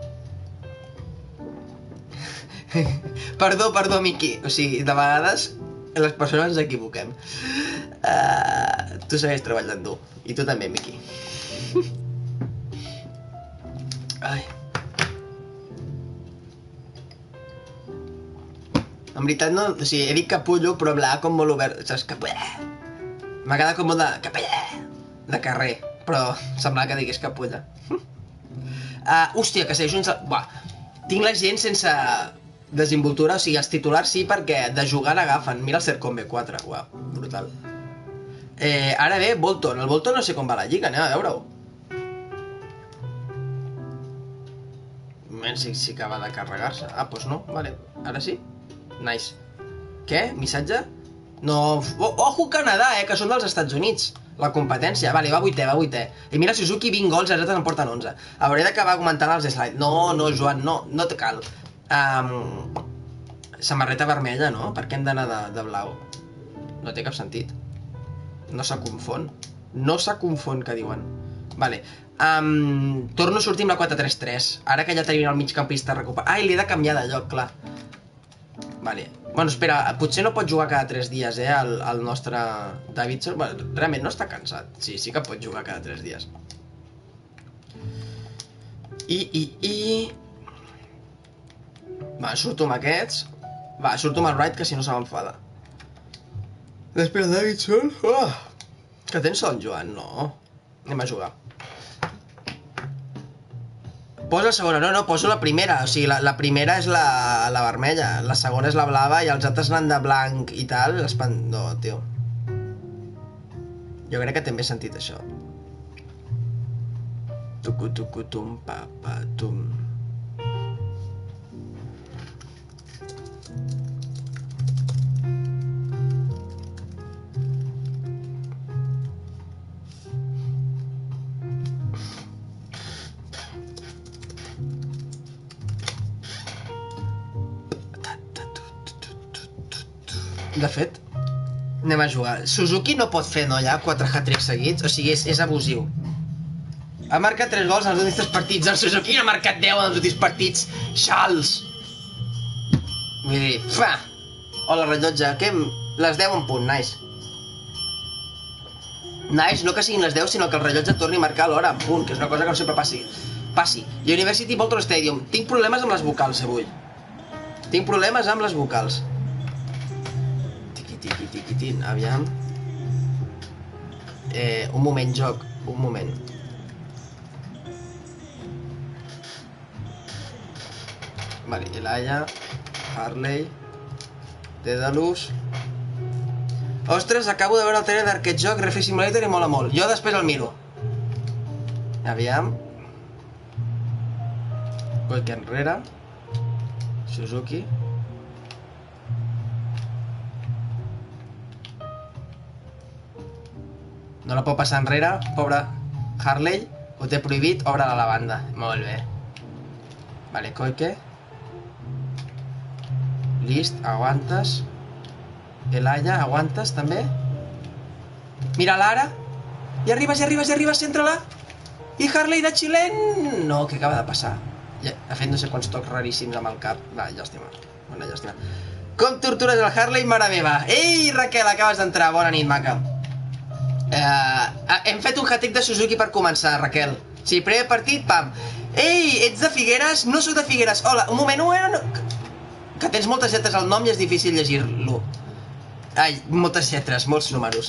Perdó, Miki. O sigui, de vegades les persones ens equivoquem. Tu segueix treballant dur. I tu també, Miki. Ai. En veritat no... O sigui, he dit capullo, però hablava com molt obert. Saps? Capullo. M'ha quedat com molt de... Capullo. De carrer. Però semblava que digués capulla. Hòstia, que segueix un... Buah. Tinc la gent sense desinvoltura. O sigui, els titulars sí, perquè de jugar n'agafen. Mira el Cercom B4. Uau, brutal. Ara ve Bolton. El Bolton no sé com va la lliga. Anem a veure-ho. Un moment, sí que acaba de carregar-se. Doncs no. Vale. Ara sí. Nice. Què? Missatge? No... Ojo Canadà, que són dels Estats Units. La competència. Vale, va vuitè. I mira, Suzuki 20 gols, els altres en porten 11. Hauré d'acabar comentant els slides. No, Joan, no te cal. Samarreta vermella, no? Per què hem d'anar de blau? No té cap sentit. No se confon. No se confon, que diuen. Vale. Torno a sortir amb la 4-3-3. Ara que ja tenim el migcampista recuperat. I l'he de canviar de lloc, clar. Vale. Bueno, espera, potser no pot jugar cada 3 dies, el nostre Davidson. Bueno, realment no està cansat. Sí que pot jugar cada 3 dies. Va, surto amb aquests. Va, surto amb el Wright, que si no se m'enfada. Després Davidson. Que tens son, Joan? No. Anem a jugar. Posa la segona, no, poso la primera. O sigui, la primera és la vermella. La segona és la blava i els altres anant de blanc i tal. No, tio. Jo crec que també he sentit això. Tucu-tucu-tum, pa-pa-tum. De fet, anem a jugar. Suzuki no pot fer, no, ja 4 hat-tricks seguits. O sigui, és abusiu. Ha marcat 3 gols en els últims 3 partits. El Suzuki ha marcat 10 en els últims partits. Charles! Vull dir, fa! Hola, rellotge. Què? Les 10 en punt, nice. Nice, no que siguin les 10, sinó que el rellotge torni a marcar l'hora en punt, que és una cosa que no sempre passi. University Bolton Stadium. Tinc problemes amb les vocals, avui. Tinc problemes amb les vocals. Tiquitin, aviam. Un moment, joc. Un moment. Vale, Elaya, Harley, Daedalus. Ostres, acabo de veure el trailer d'aquest joc, Refi Simulator, i mola molt. Jo després el miro. Aviam. Qualque enrere. Suzuki. No la pot passar enrere, pobre Harley. Ho té prohibit, obre la lavanda. Molt bé. Vale, Koike. List, aguantes. Elaya, aguantes també. Mira l'ara. I arribes, centra-la. I Harley de xilent. No, què acaba de passar? Ja, ha fet no sé quants tocs raríssims amb el cap. Va, llàstima. Bona llàstima. Com tortures el Harley, mare meva. Ei, Raquel, acabes d'entrar. Bona nit, maca. Hem fet un hat-trick de Suzuki per començar, Raquel. Sí, primer partit, pam. Ei, ets de Figueres? No soc de Figueres. Hola, un moment, que tens moltes lletres al nom i és difícil llegir-lo. Ai, moltes lletres, molts números.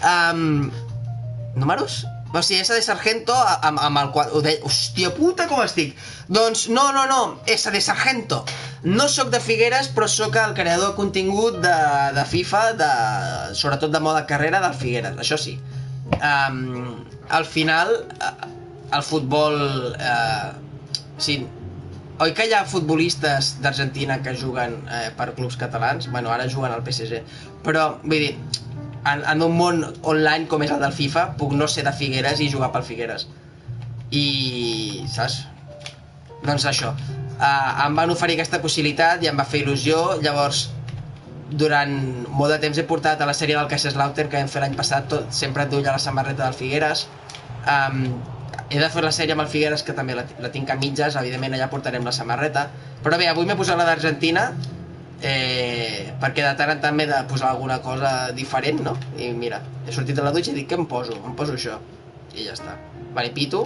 Números? O sigui, S de Sargento amb el qual... Hòstia puta, com estic! Doncs no, S de Sargento. No sóc de Figueres, però sóc el creador de contingut de FIFA, sobretot de moda carrera del Figueres, això sí. Al final, el futbol... Sí, oi que hi ha futbolistes d'Argentina que juguen per clubs catalans? Bueno, ara juguen al PSG. Però, vull dir, en un món online com és el del FIFA, puc no ser de Figueres i jugar pel Figueres. I... saps? Doncs això. Em van oferir aquesta possibilitat i em va fer il·lusió. Llavors, durant molt de temps he portat a la sèrie del Kaiserslautern que vam fer l'any passat, sempre et duia la samarreta del Figueres. He de fer la sèrie amb el Figueres, que també la tinc a mitges, evidentment allà portarem la samarreta. Però bé, avui m'he posat la d'Argentina, perquè de tant en tant m'he de posar alguna cosa diferent, no? I mira, he sortit de la dutxa i dic, què em poso? Em poso això. I ja està. Vale, pito.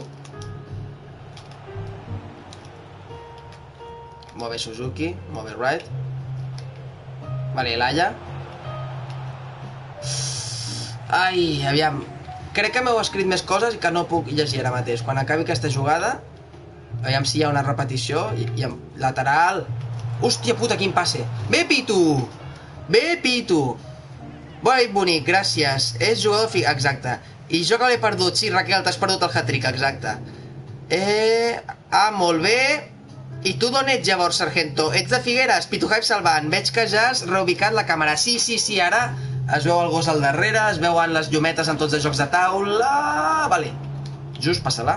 Molt bé Suzuki, molt bé Wright. Vale, Laia. Ai, aviam. Crec que m'heu escrit més coses i que no puc llegir ara mateix. Quan acabi aquesta jugada, aviam si hi ha una repetició. I lateral. Hòstia puta, quin passe. Bé, Pitu! Bé, Pitu! Molt bonic, gràcies. És jugador... Exacte. I jo que l'he perdut. Sí, Raquel, t'has perdut el hat-trick, exacte. Molt bé. I tu d'on ets llavors, Sargento? Ets de Figueres, Pituhype salvant. Veig que ja has reubicat la càmera. Sí, ara es veu el gos al darrere, es veuen les llumetes amb tots els jocs de taula... Vale. Just, passa-la.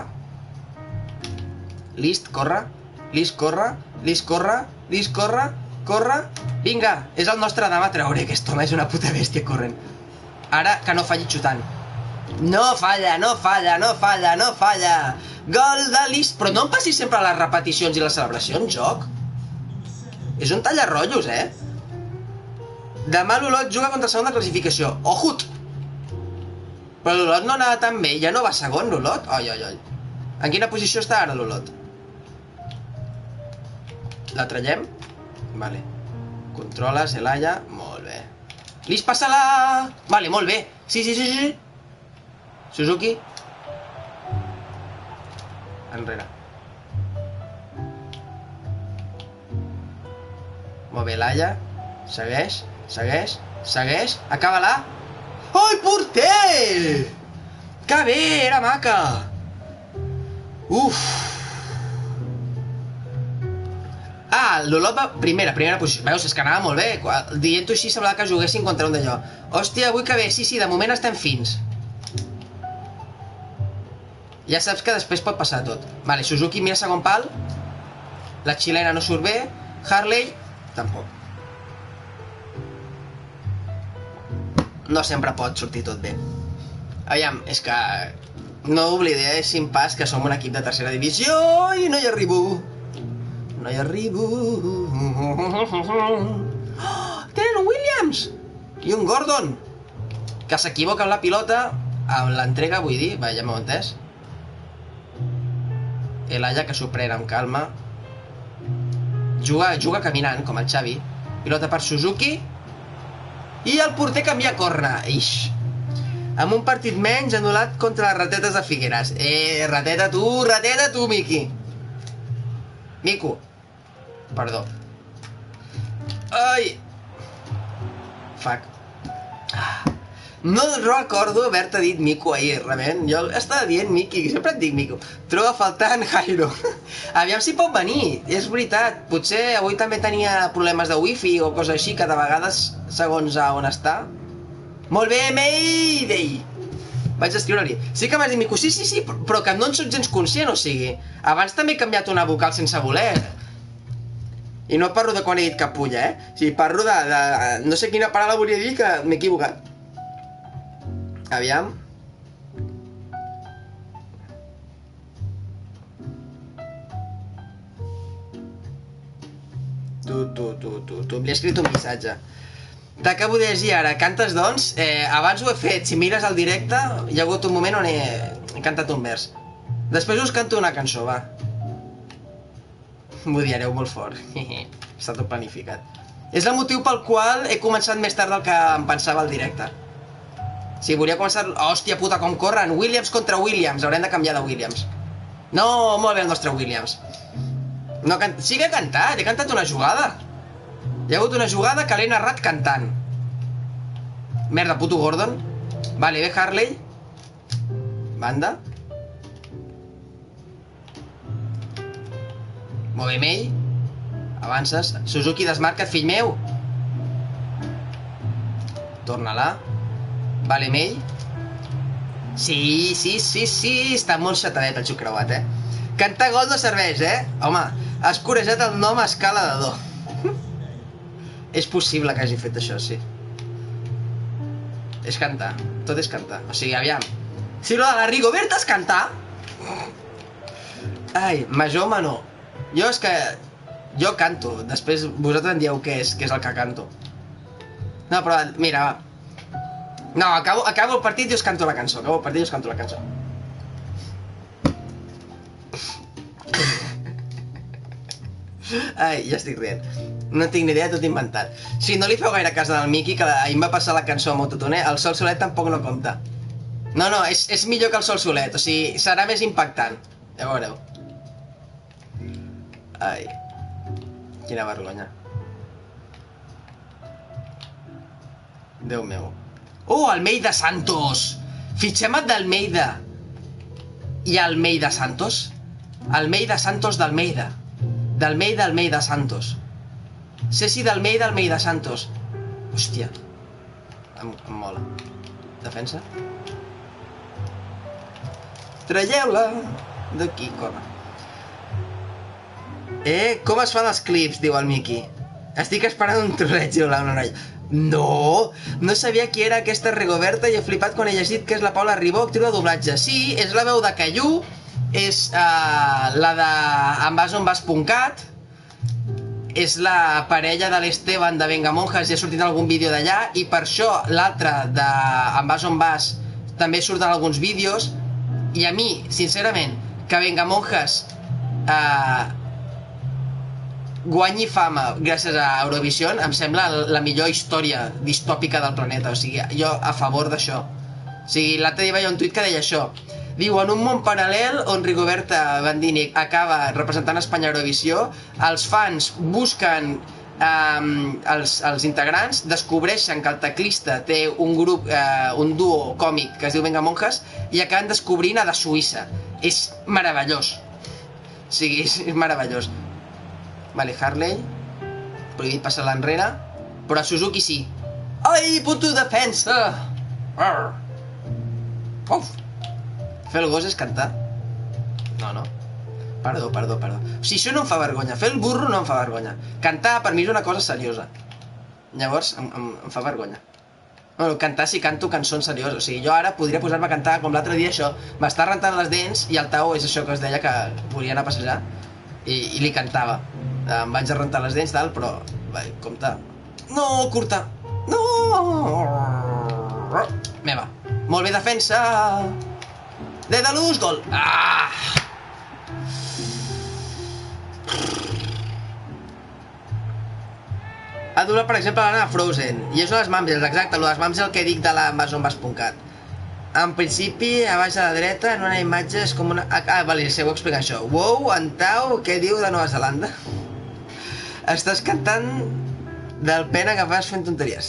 List, corre. List, corre. List, corre. List, corre. Corre. Vinga, és el nostre dama a treure, aquest home és una puta bèstia corrent. Ara que no falli xutant. No falla, no falla, no falla, no falla. Gol de List. Però no em passis sempre les repeticions i les celebracions, joc. És un tallarrotllos, Demà l'Olot juga contra el segon de classificació. Ojut! Però l'Olot no anava tan bé, ja no va segon l'Olot? Oi. En quina posició està ara l'Olot? La traiem? Vale. Controla, Zelaya. Molt bé. List, passa-la! Vale, molt bé. Sí. Suzuki. Enrere. Molt bé, Laia. Segueix. Acaba-la. Oi, porter! Que bé, era maca. Uf. L'Olot va... Primera posició. Veus, és que anava molt bé. Dient-ho així semblava que juguessin contra un d'allò. Hòstia, avui que bé. Sí, de moment estem fins. Ja saps que després pot passar tot. Vale, Suzuki mira segon pal. La xilena no surt bé. Harley, tampoc. No sempre pot sortir tot bé. Aviam, és que... No oblidéssim pas que som un equip de tercera divisió i no hi arribo. Tenen un Williams i un Gordon que s'equivoca amb la pilota, amb l'entrega, vull dir. Va, ja m'ho he entès. Elaya, que s'ho pren amb calma. Juga caminant, com el Xavi. Pilota per Suzuki. I el porter canvia a corna. Ix. Amb un partit menys anul·lat contra les ratetes de Figueres. Rateta tu, Miki. Mico. Perdó. Ai. Fuck. No recordo haver-te dit Mico ahir, realment. Jo estava dient Miki, sempre et dic Mico. Trobo a faltar en Jairo. Aviam si pot venir, és veritat. Potser avui també tenia problemes de wifi o cosa així, que de vegades, segons a on està. Molt bé, Mayday! Vaig escriure-li. Sí que m'has dit Mico, sí, però que no en soc gens conscient, o sigui. Abans també he canviat una vocal sense voler. I no parlo de quan he dit capulla, O sigui, parlo de... No sé quina paraula volia dir, que m'he equivocat. Aviam. Tu. Li he escrit un missatge. T'acabo de llegir ara, cantes doncs? Abans ho he fet, si mires el directe, hi ha hagut un moment on he cantat un vers. Després us canto una cançó, va. M'ho diareu molt fort. Està tot planificat. És el motiu pel qual he començat més tard del que em pensava el directe. Si volia començar... Hòstia puta, com corren! Williams contra Williams, haurem de canviar de Williams. No, molt bé el nostre Williams. No, sí que he cantat una jugada. Hi ha hagut una jugada que l'he narrat cantant. Merda, puto Gordon. Vale, ve Harley. Banda. Molt bé, May. Avances. Suzuki, desmarca't, fill meu. Torna-la. Vale, May. Sí, està molt xatadet el xucreuat, Cantar gol no serveix, Home, has corejat el nom a escala de do. És possible que hagi fet això, sí. És cantar, tot és cantar. O sigui, aviam. Si lo de la Rigoberta és cantar... Ai, major o menor. Jo és que... Jo canto, després vosaltres em dieu què és el que canto. No, però, mira, va. No, acabo el partit i us canto la cançó. Ai, ja estic rient. No tinc ni idea, tot inventat. Si no li feu gaire cas al Miki, que ahir em va passar la cançó amb autotune, el sol solet tampoc no compta. No, és millor que el sol solet, o sigui, serà més impactant. Ja veureu. Ai, quina vergonya. Déu meu. Oh, Almeida Santos! Fitxem-et d'Almeida. Hi ha Almeida Santos? Almeida Santos d'Almeida. Almeida Santos. Ceci d'Almeida Santos. Hòstia. Em mola. Defensa. Traieu-la d'aquí, corre. Com es fan els clips, diu el Miki. Estic esperant un torneig, diu la noia. No sabia qui era aquesta Rigoberta i he flipat quan he llegit que és la Paula Ribó, actriu de doblatge. Sí, és la veu de Caillou, és la de Amazonbas.cat, és la parella de l'Esteban de Vengamonjas, ja ha sortit en algun vídeo d'allà, i per això l'altra d'Amazonbas també surt en alguns vídeos, i a mi, sincerament, que Vengamonjas guanyi fama gràcies a Eurovision em sembla la millor història distòpica del planeta, o sigui, jo a favor d'això. O sigui, l'altre dia veia un tuit que deia això. Diu, en un món paral·lel on Rigoberta Bandini acaba representant Espanya a Eurovisió, els fans busquen els integrants, descobreixen que el teclista té un grup, un duo còmic que es diu Vengamonjas i acaben descobrint a de Suïssa. És meravellós. O sigui, és meravellós. Vale, Harley. Prohibit passar l'enrere. Però a Suzuki sí. Ai, puto defensa! Uf! Fer el gos és cantar. No. Perdó. O sigui, això no em fa vergonya. Fer el burro no em fa vergonya. Cantar per mi és una cosa seriosa. Llavors em fa vergonya. Bueno, cantar si canto cançons serioses. O sigui, jo ara podria posar-me a cantar com l'altre dia això. M'està rentant les dents i el Tao és això que es deia que volia anar a passejar. I li cantava. Em vaig a rentar les dents, tal, però... Vai, compte. No, curta! No! Meva. Molt bé, defensa! Dédalus, gol! Ah! Ha donat, per exemple, l'Anna Frozen. I és una de les Mamsels, exacte. Lo de les Mamsels que dic de l'Amazonbas.cat. En principi, a baix a la dreta, en una imatge és com una... Ah, vale, sé, ho explicar això. Wow, en Tao, què diu de Nova Zelanda? Estàs cantant del pena que fas fent tonteries.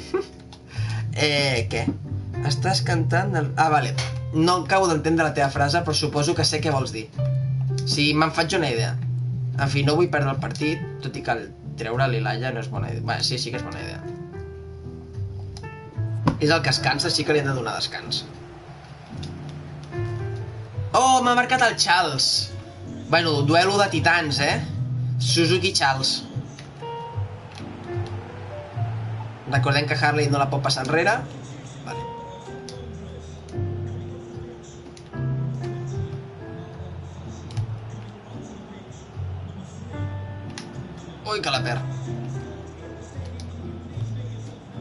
Què? Estàs cantant del... Ah, vale. No acabo d'entendre la teva frase, però suposo que sé què vols dir. Sí, me'n faig una idea. En fi, no vull perdre el partit, tot i que treure l'Ilaya no és bona idea. Bé, sí que és bona idea. És el que es cansa, així que li hem de donar descans. Oh, m'ha marcat el Charles. Bueno, duelo de titans, Suzuki Charles. Recordem que Harley no la pot passar enrere. Vale. Ui, que la perd.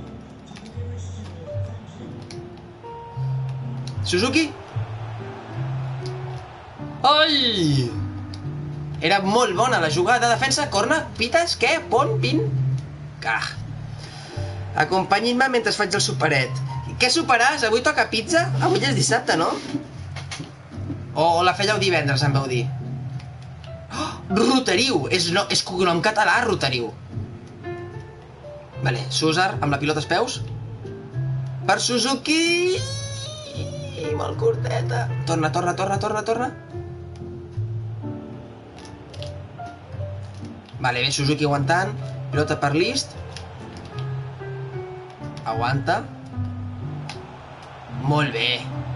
Suzuki! Ai! Era molt bona la jugada de defensa. Corna, pites, què? Pont, pin? Cah. Acompanyin-me mentre faig el superet. Què soparàs? Avui toca pizza? Avui és dissabte, no? O la fèieu divendres, em vau dir. Oh, Rotariu! És cognom català, Rotariu. Vale, Susar amb la pilota als peus. Per Suzuki! Molt curteta. Torna. Vale, bé, Suzuki aguantant. Pilota per List. Aguanta. Molt bé.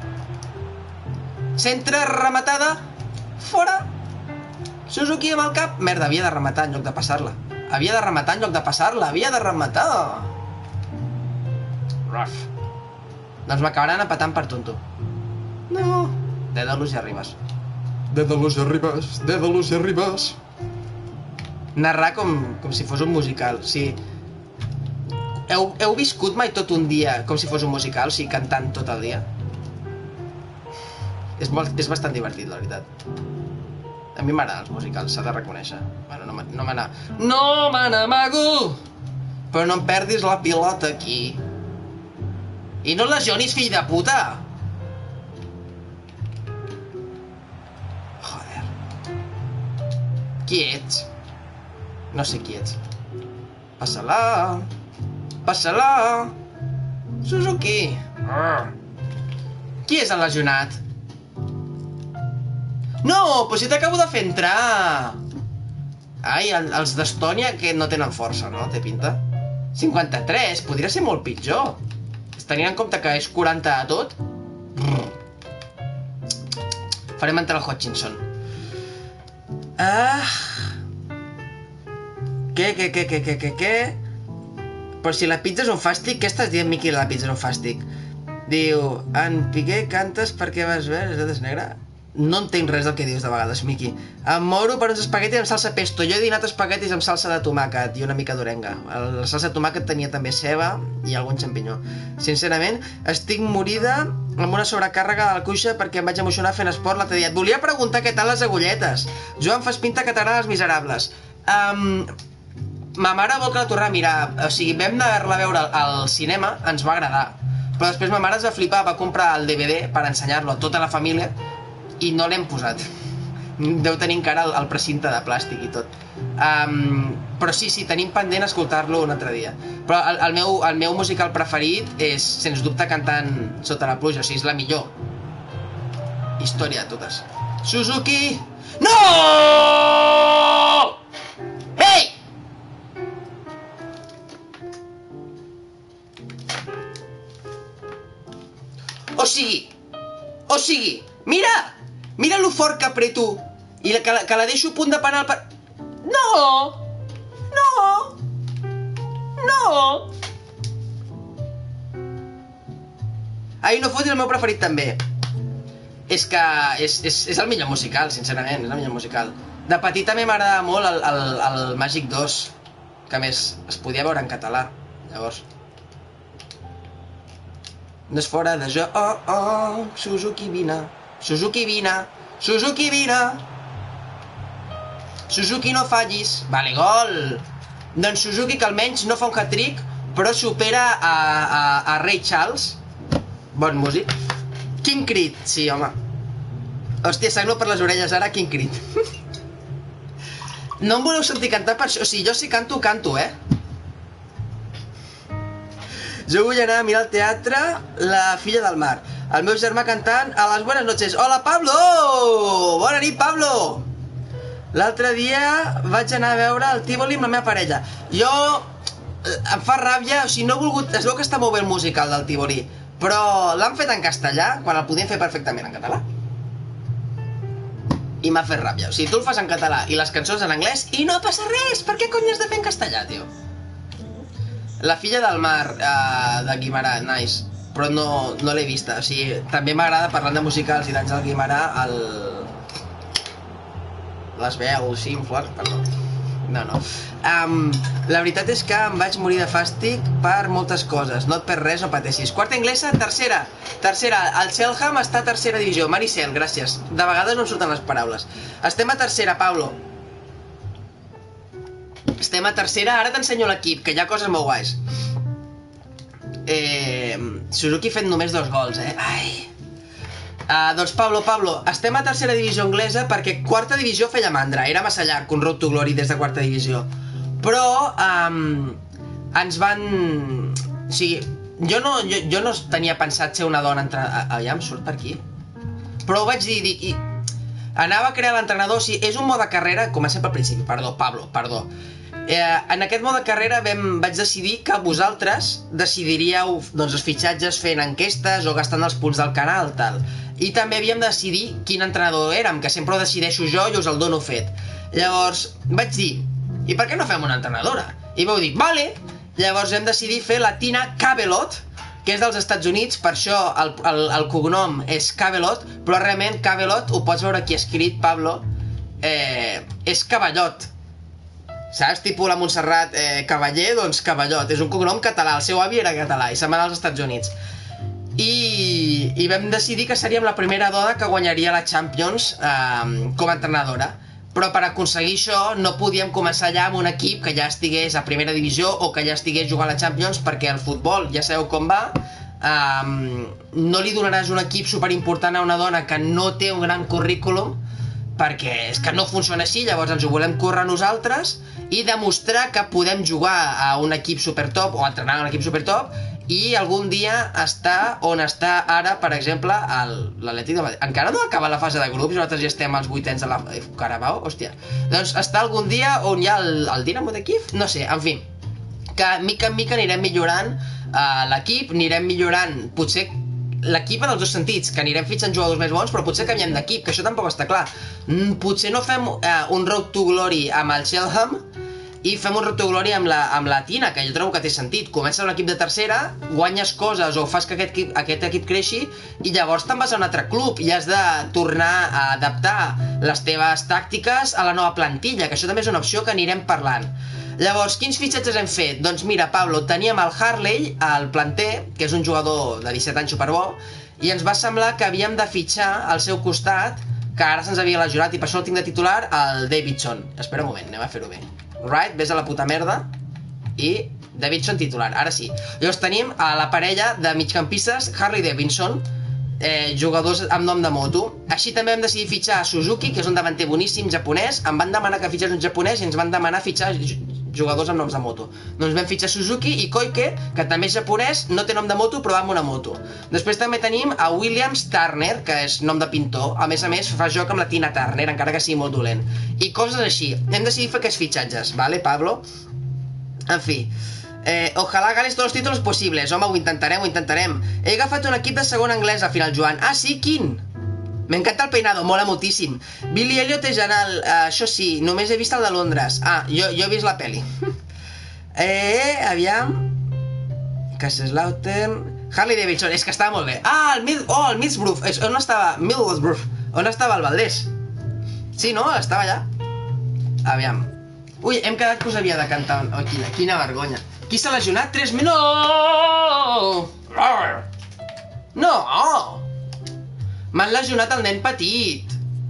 Centre, rematada. Fora. Suzuki amb el cap. Merda, havia de rematar en lloc de passar-la. Havia de rematar. Ruf. Doncs m'acabaran empatant per tonto. No. Dédalos i arribes. Narrar com si fos un musical. Sí. Heu viscut mai tot un dia com si fos un musical? O sigui, cantant tot el dia? És bastant divertit, la veritat. A mi m'agraden els musicals, s'ha de reconèixer. Bueno, no me n'amago! Però no em perdis la pilota aquí. I no lesionis, fill de puta! Joder. Qui ets? No sé qui ets. Passa-la. Suzuki. Qui és el lesionat? No, però si t'acabo de fer entrar. Ai, els d'Estònia que no tenen força, no? Té pinta. 53, podria ser molt pitjor. Tenint en compte que és 40 a tot. Farem entrar el Hutchinson. Què? Però si la pizza és un fàstic, què estàs dient, Miqui, la pizza és un fàstic? Diu, en Piqué cantes perquè vas veure, és negre? No entenc res del que dius de vegades, Miqui. Em moro per uns espaguetis amb salsa pesto. Jo he dinat espaguetis amb salsa de tomàquet i una mica d'orenga. La salsa de tomàquet tenia també ceba i algun xampinyó. Sincerament, estic morida amb una sobrecàrrega de la cuixa perquè em vaig emocionar fent esport l'altre dia. Et volia preguntar què tal les agulletes. Joan, fas pinta que t'agraden els miserables. Ma mare vol que la tornem a mirar. O sigui, vam anar-la a veure al cinema, ens va agradar. Però després ma mare es va flipar, va comprar el DVD per ensenyar-lo a tota la família i no l'hem posat. Deu tenir encara el precinte de plàstic i tot. Però sí, tenim pendent escoltar-lo un altre dia. Però el meu musical preferit és, sens dubte, Cantant sota la pluja. O sigui, és la millor història de totes. Suzuki! No! Ei! O sigui, mira lo fort que apreto i que la deixo a punt de penal per... No! Ai, no fotis el meu preferit també. És que és el millor musical, sincerament, és el millor musical. De petit també m'agradava molt el Màgic 2, que a més es podia veure en català, llavors. No és fora de jo, Suzuki vine. Suzuki no fallis. Vale, gol. Doncs Suzuki que almenys no fa un hat-trick, però supera a Ray Charles. Bon músic. Quin crit, sí, home. Hòstia, sagno per les orelles ara, quin crit. No em voleu sentir cantar per això? O sigui, jo si canto, Jo vull anar a mirar al teatre La filla del mar. El meu germà cantant a les buenas noches. Hola, Pablo! Bona nit, Pablo! L'altre dia vaig anar a veure el Tívoli amb la meva parella. Jo... em fa ràbia, o sigui, no he volgut... Es veu que està molt bé el musical del Tívoli, però l'han fet en castellà quan el podien fer perfectament en català. I m'ha fet ràbia. O sigui, tu el fas en català i les cançons en anglès i no passa res! Per què cony has de fer en castellà, tio? La filla del mar, de Guimarà, nice. Però no l'he vista, o sigui, també m'agrada, parlant de musicals i d'Àngel Guimarà, les veus, sí, perdó. No. La veritat és que em vaig morir de fàstic per moltes coses. No et perds res, no pateixis. Quarta anglesa, tercera. El Chelham està a tercera divisió. Maricel, gràcies. De vegades no em surten les paraules. Estem a tercera, Pablo. Estem a tercera. Ara t'ensenyo l'equip, que hi ha coses molt guais. Suzuki ha fet només 2 gols, Ai. Doncs Pablo, estem a tercera divisió anglesa perquè quarta divisió feia mandra, era massa llarg un Road to Glory des de quarta divisió, però ens van... O sigui, jo no tenia pensat ser una dona ja em surt per aquí, però ho vaig dir, anava a crear l'entrenador, o sigui, és un mode carrera, comencem pel principi, perdó, Pablo, perdó. En aquest mode carrera vaig decidir que vosaltres decidiríeu doncs, els fitxatges fent enquestes o gastant els punts del canal, tal. I també havíem de decidir quin entrenador érem, que sempre ho decideixo jo i us el dono fet. Llavors vaig dir, i per què no fem una entrenadora? I vau dir, vale! Llavors vam decidir fer la Tina Cabelot, que és dels Estats Units, per això el cognom és Cabelot, però realment Cabelot, ho pots veure aquí escrit, Pablo, és Cavallot. Saps? Tipus la Montserrat Cavaller, doncs Cavallot. És un cognom català, el seu avi era català i se'n va anar als Estats Units. I vam decidir que seríem la primera dona que guanyaria la Champions com a entrenadora. Però per aconseguir això no podíem començar ja amb un equip que ja estigués a primera divisió o que ja estigués jugant a la Champions, perquè el futbol, ja sabeu com va, no li donaràs un equip superimportant a una dona que no té un gran currículum, perquè és que no funciona així. Llavors ens ho volem currar nosaltres i demostrar que podem jugar a un equip supertop o entrenar a un equip supertop i algun dia estar on està ara, per exemple, l'Atlètic de Madrid. Encara no acaba la fase de grups, nosaltres ja estem als 8ens de la Carabao, hòstia. Doncs està algun dia on hi ha el Dinamo de Kiev, no sé, en fi, que mica en mica anirem millorant l'equip, anirem millorant, potser l'equip en els dos sentits, que anirem fitxant jugadors més bons, però potser canviem d'equip, que això tampoc està clar. Potser no fem un Road to Glory amb el Chelham i fem un Road to Glory amb la Tina, que jo trobo que té sentit. Comença un equip de tercera, guanyes coses o fas que aquest equip creixi i llavors te'n vas a un altre club i has de tornar a adaptar les teves tàctiques a la nova plantilla, que això també és una opció que anirem parlant. Llavors, quins fitxatges hem fet? Doncs mira, Pablo, teníem el Harley al planter, que és un jugador de 17 anys superbo, i ens va semblar que havíem de fitxar al seu costat, que ara se'ns havia lesionat i per això el tinc de titular, el Davidson. Espera un moment, anem a fer-ho bé. Right, ves a la puta merda. I Davidson titular, ara sí. Llavors tenim a la parella de migcampistes Harley Davidson, jugadors amb nom de moto. Així també vam decidir fitxar a Suzuki, que és un davanter boníssim japonès. Em van demanar que fitxés un japonès i ens van demanar fitxar jugadors amb noms de moto. Doncs vam fitxar Suzuki i Koike, que també és japonès, no té nom de moto, però va amb una moto. Després també tenim a Williams Turner, que és nom de pintor. A més, fa joc amb la Tina Turner, encara que sigui molt dolent. I coses així. Hem decidit fer aquests fitxatges, vale, Pablo? En fi. Ojalá ganes tots els títols possibles. Home, ho intentarem. He agafat un equip de segona anglesa al final, Joan. Ah, sí? Quin? M'encanta el peinado, mola moltíssim. Billy Elliot és genial, això sí, només he vist el de Londres. Ah, jo he vist la peli. Aviam. Kaiserslautern. Harley Davidson, és que estava molt bé. Ah, el Middlesbrough. On estava? Middlesbrough. On estava el Valdés? Sí, no? Estava allà. Aviam. Ui, hem quedat que us havia de cantar. Oh, quina vergonya. Qui s'ha lesionat? 3 minuts. No! No! M'han lesionat el nen petit.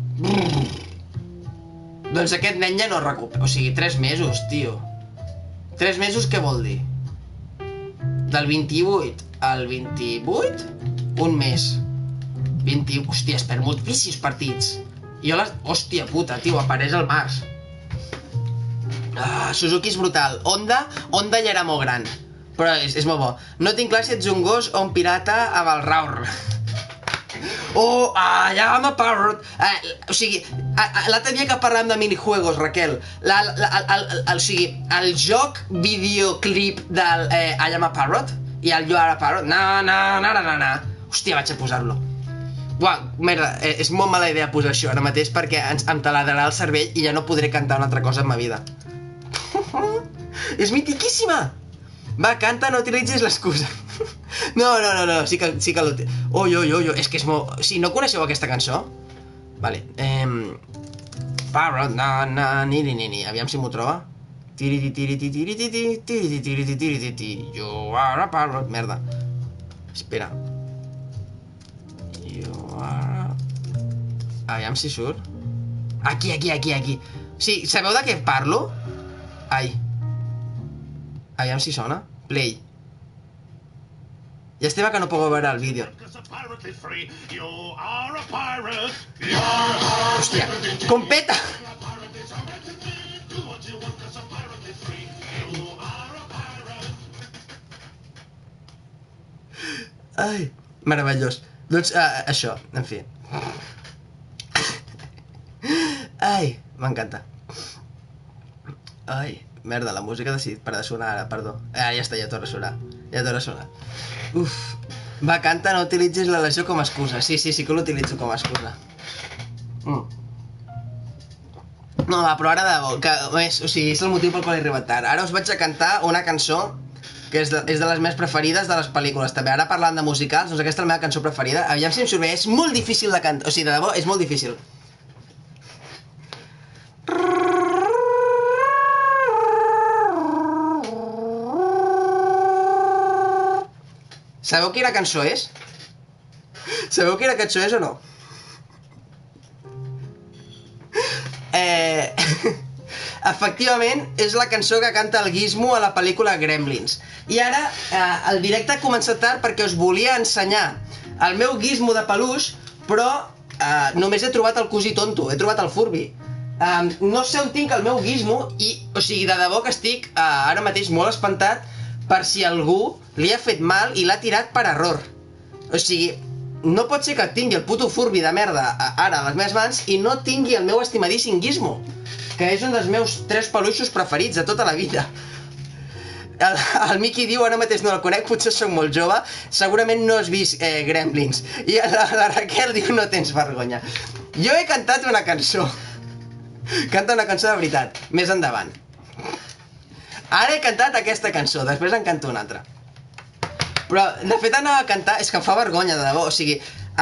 Doncs aquest nen ja no recupera. O sigui, 3 mesos, tio. 3 mesos què vol dir? Del 28 al 28? Un mes. 21... Hòstia, es perd moltíssims partits. I jo les... Hòstia puta, tio, apareix al març. Suzuki és brutal. Honda ja era molt gran. Però és molt bo. No tinc clar si ets un gos o un pirata amb el Raur. Oh, ja I'm a parrot. O sigui, l'altre dia que parlàvem de minijuegos, Raquel, o sigui, el joc videoclip del I am a parrot i el You are a parrot, na. Hòstia, vaig a posar-lo. Uau, merda, és molt mala idea posar això ara mateix perquè em taladrarà el cervell i ja no podré cantar una altra cosa en ma vida. És mitiquíssima! Va, canta, no utilitzis l'excusa. No, sí que l'utilitzis. És que és molt... Si no coneixeu aquesta cançó? Vale, parrot, na, na, ni, ni, ni, ni. Aviam si m'ho troba. Tiriti, tiriti, tiriti, tiriti, tiriti, tiriti, you are a parrot. Merda. Espera. You are a... Aviam si surt. Aquí, aquí, aquí, aquí. Sí, sabeu de què parlo? Ai. Aviam si sona. Play. Llàstima que no puc veure el vídeo. Hòstia, com peta! Ai, meravellós. Doncs això, en fi. Ai, m'encanta. Ai, merda, la música ha decidit parar de sonar ara, perdó. Ja està, ja torna a sonar. Ja torna a sonar. Uf. Va, canta, no utilitzis la lesió com a excusa. Sí, sí, sí que l'utilitzo com a excusa. No, va, però ara de debò, que o sigui, és el motiu pel qual he arribat tard. Ara us vaig a cantar una cançó que és de les meves preferides de les pel·lícules, també. Ara parlant de musicals, doncs aquesta és la meva cançó preferida. Aviam si em surt bé, és molt difícil de cantar, o sigui, de debò, és molt difícil. Sabeu quina cançó és? Sabeu quina cançó és o no? Efectivament, és la cançó que canta el Gizmo a la pel·lícula Gremlins. I ara, el directe ha començat tard perquè us volia ensenyar el meu Gizmo de peluix, però només he trobat el cosí tonto, he trobat el Furby. No sé on tinc el meu Gizmo i, o sigui, de debò que estic ara mateix molt espantat per si algú li ha fet mal i l'ha tirat per error. O sigui, no pot ser que tingui el puto Furby de merda ara a les meves mans i no tingui el meu estimadíssim Gizmo, que és un dels meus 3 peluixos preferits de tota la vida. El Miqui diu, ara mateix no el conec, potser soc molt jove, segurament no has vist Gremlins. I la Raquel diu, no tens vergonya. Jo he cantat una cançó. Canta una cançó de veritat, més endavant. Ara he cantat aquesta cançó, després en canto una altra. Però, de fet, anar a cantar és que em fa vergonya, de debò. O sigui,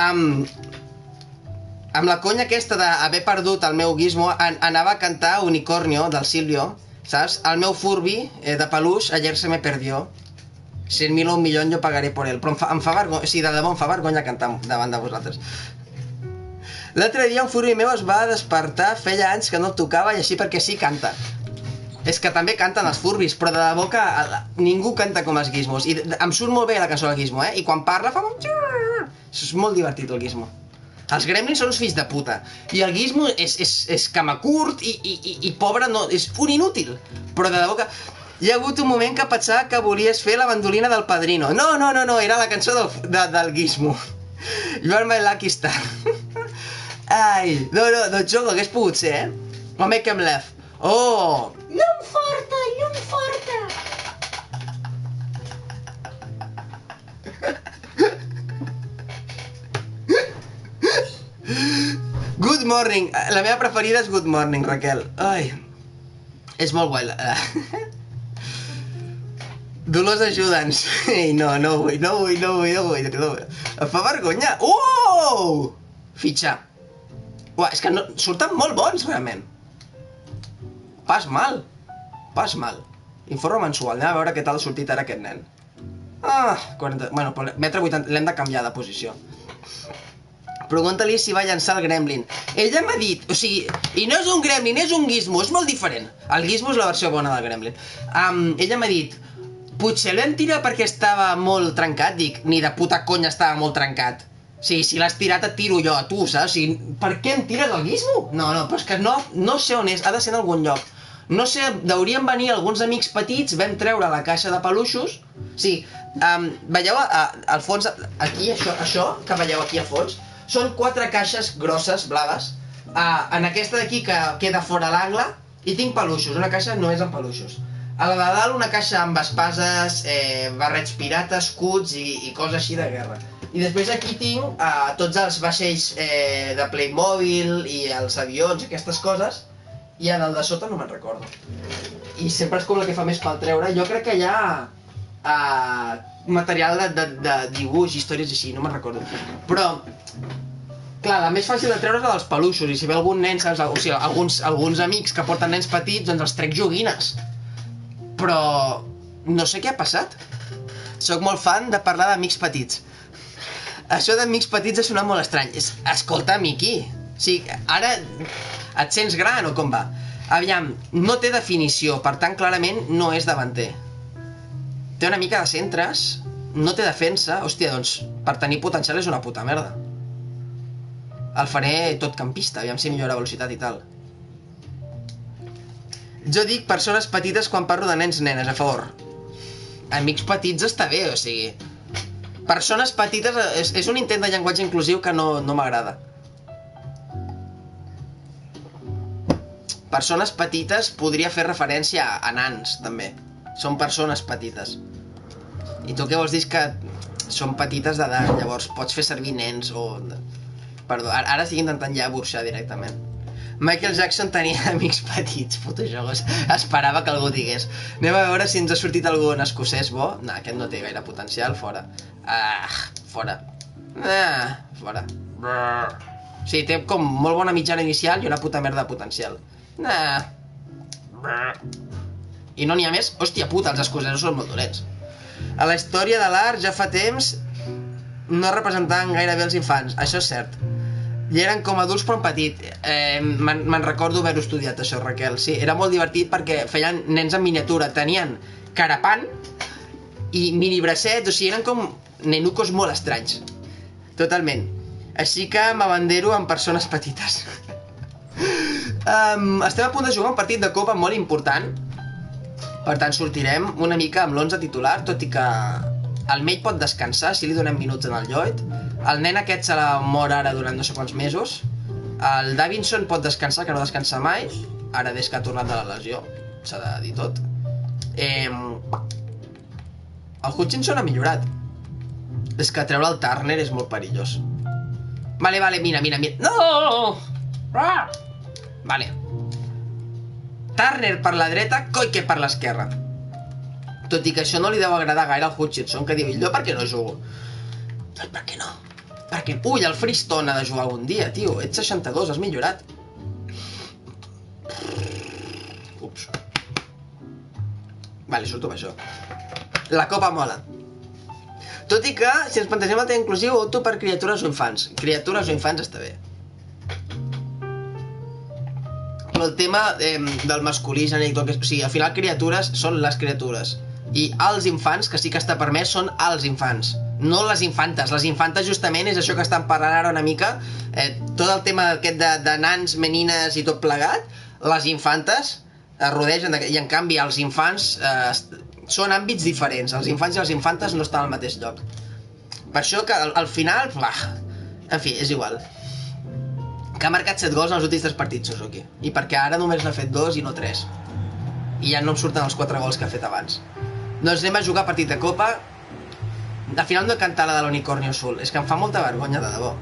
amb la conya aquesta d'haver perdut el meu Gizmo, anava a cantar Unicornio, del Silvio, saps? El meu Furby de peluix, ayer se me perdió. 100.000 o 1 millón yo pagaré por él. Però em fa vergonya, o sigui, de debò em fa vergonya cantar davant de vosaltres. L'altre dia un Furby meu es va despertar, feia anys que no el tocava i així perquè sí canta. És que també canten els Furbis, però de debò que ningú canta com els Gizmos. I em surt molt bé la cançó del Gizmo, I quan parla fa un... És molt divertit el Gizmo. Els Gremlins són uns fills de puta. I el Gizmo és camacurt i pobre, no, és un inútil. Però de debò que... Hi ha hagut un moment que pensava que volies fer la bandolina del Padrino. No, era la cançó del Gizmo. You are my lucky star. Ai, no, jo l'hagués pogut ser, O make em laugh. Oh! Llum forta, llum forta! Good morning. La meva preferida és Good Morning, Raquel. Ai. És molt guai. Dolors, ajuda'ns. Ei, no vull. Em fa vergonya. Oh! Fitxar. Uah, és que no, surten molt bons, realment. Pas mal. Informe mensual. Anem a veure què tal ha sortit ara aquest nen. 40... Bueno, metre 80... L'hem de canviar de posició. Pregunta-li si va llançar el Gremlin. Ella m'ha dit... O sigui... I no és un Gremlin, és un Gizmo. És molt diferent. El Gizmo és la versió bona del Gremlin. Ella m'ha dit... Potser l'hem tirat perquè estava molt trencat. Dic, ni de puta conya estava molt trencat. Sí, si l'has tirat et tiro jo a tu, saps? O sigui, per què em tires el Gizmo? No, però és que no sé on és, ha de ser en algun lloc. No sé, deurien venir alguns amics petits, vam treure la caixa de peluixos. Sí, veieu al fons, aquí, això que veieu aquí al fons, són 4 caixes grosses, blaves. En aquesta d'aquí que queda fora l'angle, hi tinc peluixos, una caixa només amb peluixos. A la de dalt una caixa amb espases, barrets pirates, escuts i coses així de guerra. I després aquí tinc tots els vaixells de Playmobil i els avions i aquestes coses. I en el de sota no me'n recordo. I sempre és com la que fa més pel treure. Jo crec que hi ha material de dibuix, històries així, no me'n recordo. Però Clar, la més fàcil de treure és la dels peluixos, i si ve algun nen, saps? O sigui, alguns amics que porten nens petits, doncs els trec joguines. Però no sé què ha passat. Soc molt fan de parlar d'amics petits. Això d'amics petits ha sonat molt estrany. Escolta, Miqui, o sigui, ara et sents gran o com va? Aviam, no té definició, per tant, clarament no és davanter. Té una mica de centres, no té defensa, hòstia, doncs, per tenir potencial és una puta merda. El faré tot campista, aviam si millora velocitat i tal. Jo dic persones petites quan parlo de nens nenes, a favor. Amics petits està bé, o sigui... Persones petites és un intent de llenguatge inclusiu que no m'agrada. Persones petites podria fer referència a nans, també. Són persones petites. I tu què vols dir que són petites d'edat, llavors pots fer servir nens o... Perdó, ara estic intentant ja burxar directament. Michael Jackson tenia amics petits, fotojogos. Esperava que algú digués. Anem a veure si ens ha sortit algun escocès bo. No, aquest no té gaire potencial, fora. Fora. Fora. Sí, té com molt bona mitjana inicial i una puta merda de potencial. I no n'hi ha més? Hòstia puta, els escocesos són molt dolents. A la història de l'art ja fa temps no representaven gaire bé els infants, això és cert. I eren com adults però en petit. Me'n recordo haver-ho estudiat això, Raquel. Sí, era molt divertit perquè feien nens en miniatura, tenien carapant i mini bracets, o sigui, eren com nenucos molt estranys. Totalment. Així que m'abandero amb persones petites. Estem a punt de jugar un partit de copa molt important. Per tant, sortirem una mica amb l'11 titular, tot i que el Mate pot descansar si li donem minuts en el Lloyd. El nen aquest se la mor ara durant no sé quants mesos. El Davinson pot descansar, que no descansa mai. Ara des que ha tornat de la lesió, s'ha de dir tot. El Hutchinson ha millorat. És que treure el Turner és molt perillós. Vale, mira. No! Vale. Turner per la dreta, Koike per l'esquerra. Tot i que això no li deu agradar gaire al Hutchinson, que diu, jo per què no jugo? Doncs per què no? Perquè, ui, el Freestone ha de jugar algun dia, tio. Ets 62, has millorat. Ups. Vale, surto amb això. La copa mola. Tot i que, si ens plantegem el tema inclusiu, opto per criatures o infants. Criatures o infants està bé. Però el tema del masculí genèric, o sigui, al final criatures són les criatures. I els infants, que sí que està permès, són els infants. No les infantes. Les infantes justament és això que estan parlant ara una mica. Tot el tema aquest de nans, menines i tot plegat, les infantes es rodegen, i en canvi els infants són àmbits diferents. Els infants i les infantes no estan al mateix lloc. Per això que al final, en fi, és igual. Que ha marcat 7 gols en els últims 3 partits, Suzuki. I perquè ara només n'ha fet 2 i no 3. I ja no em surten els 4 gols que ha fet abans. Doncs anem a jugar partit de copa. Al final no he cantat la de l'unicornio azul. És que em fa molta vergonya, de debò.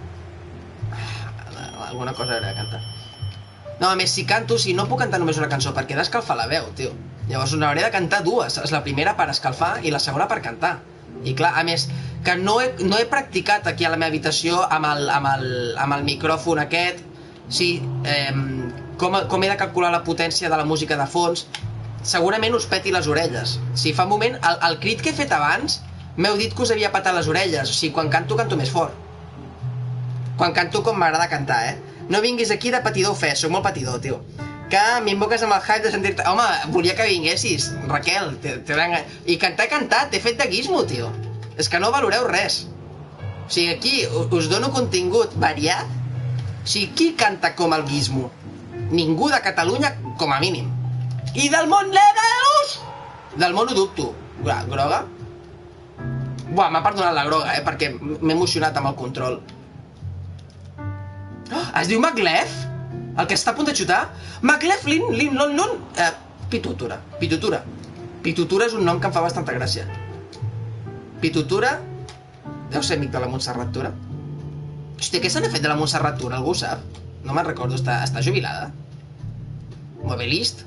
Alguna cosa hauré de cantar. No, a més, si canto, no puc cantar només una cançó, perquè he d'escalfar la veu, tio. Llavors n'hauré de cantar dues. És la primera per escalfar i la segona per cantar. I clar, a més, que no he practicat aquí a la meva habitació amb el micròfon aquest. Sí, com he de calcular la potència de la música de fons. Segurament us peti les orelles. Si fa un moment, el crit que he fet abans, m'heu dit que us havia petat les orelles. O sigui, quan canto més fort. Quan canto com m'agrada cantar, No vinguis aquí de patidor ofès, soc molt patidor, tio. Que m'invoques amb el hype de sentir-te... Home, volia que vinguessis, Raquel. I cantar he cantat, t'he fet de guismo, tio. És que no valoreu res. O sigui, aquí us dono contingut variat. O sigui, qui canta com el guismo? Ningú de Catalunya, com a mínim. I del món l'Edeus! Del món ho dubto. Groga? Buah, m'ha perdonat la groga, perquè m'he emocionat amb el control. Es diu Maglev? El que està a punt de xutar? Maglev Lin. Pitutura. Pitutura és un nom que em fa bastanta gràcia. Pitutura? Deu ser amic de la Montserrat Tura. Hòstia, què se n'ha fet de la Montserrat Tura? Algú ho sap? No me'n recordo, està jubilada. Molt bé, List.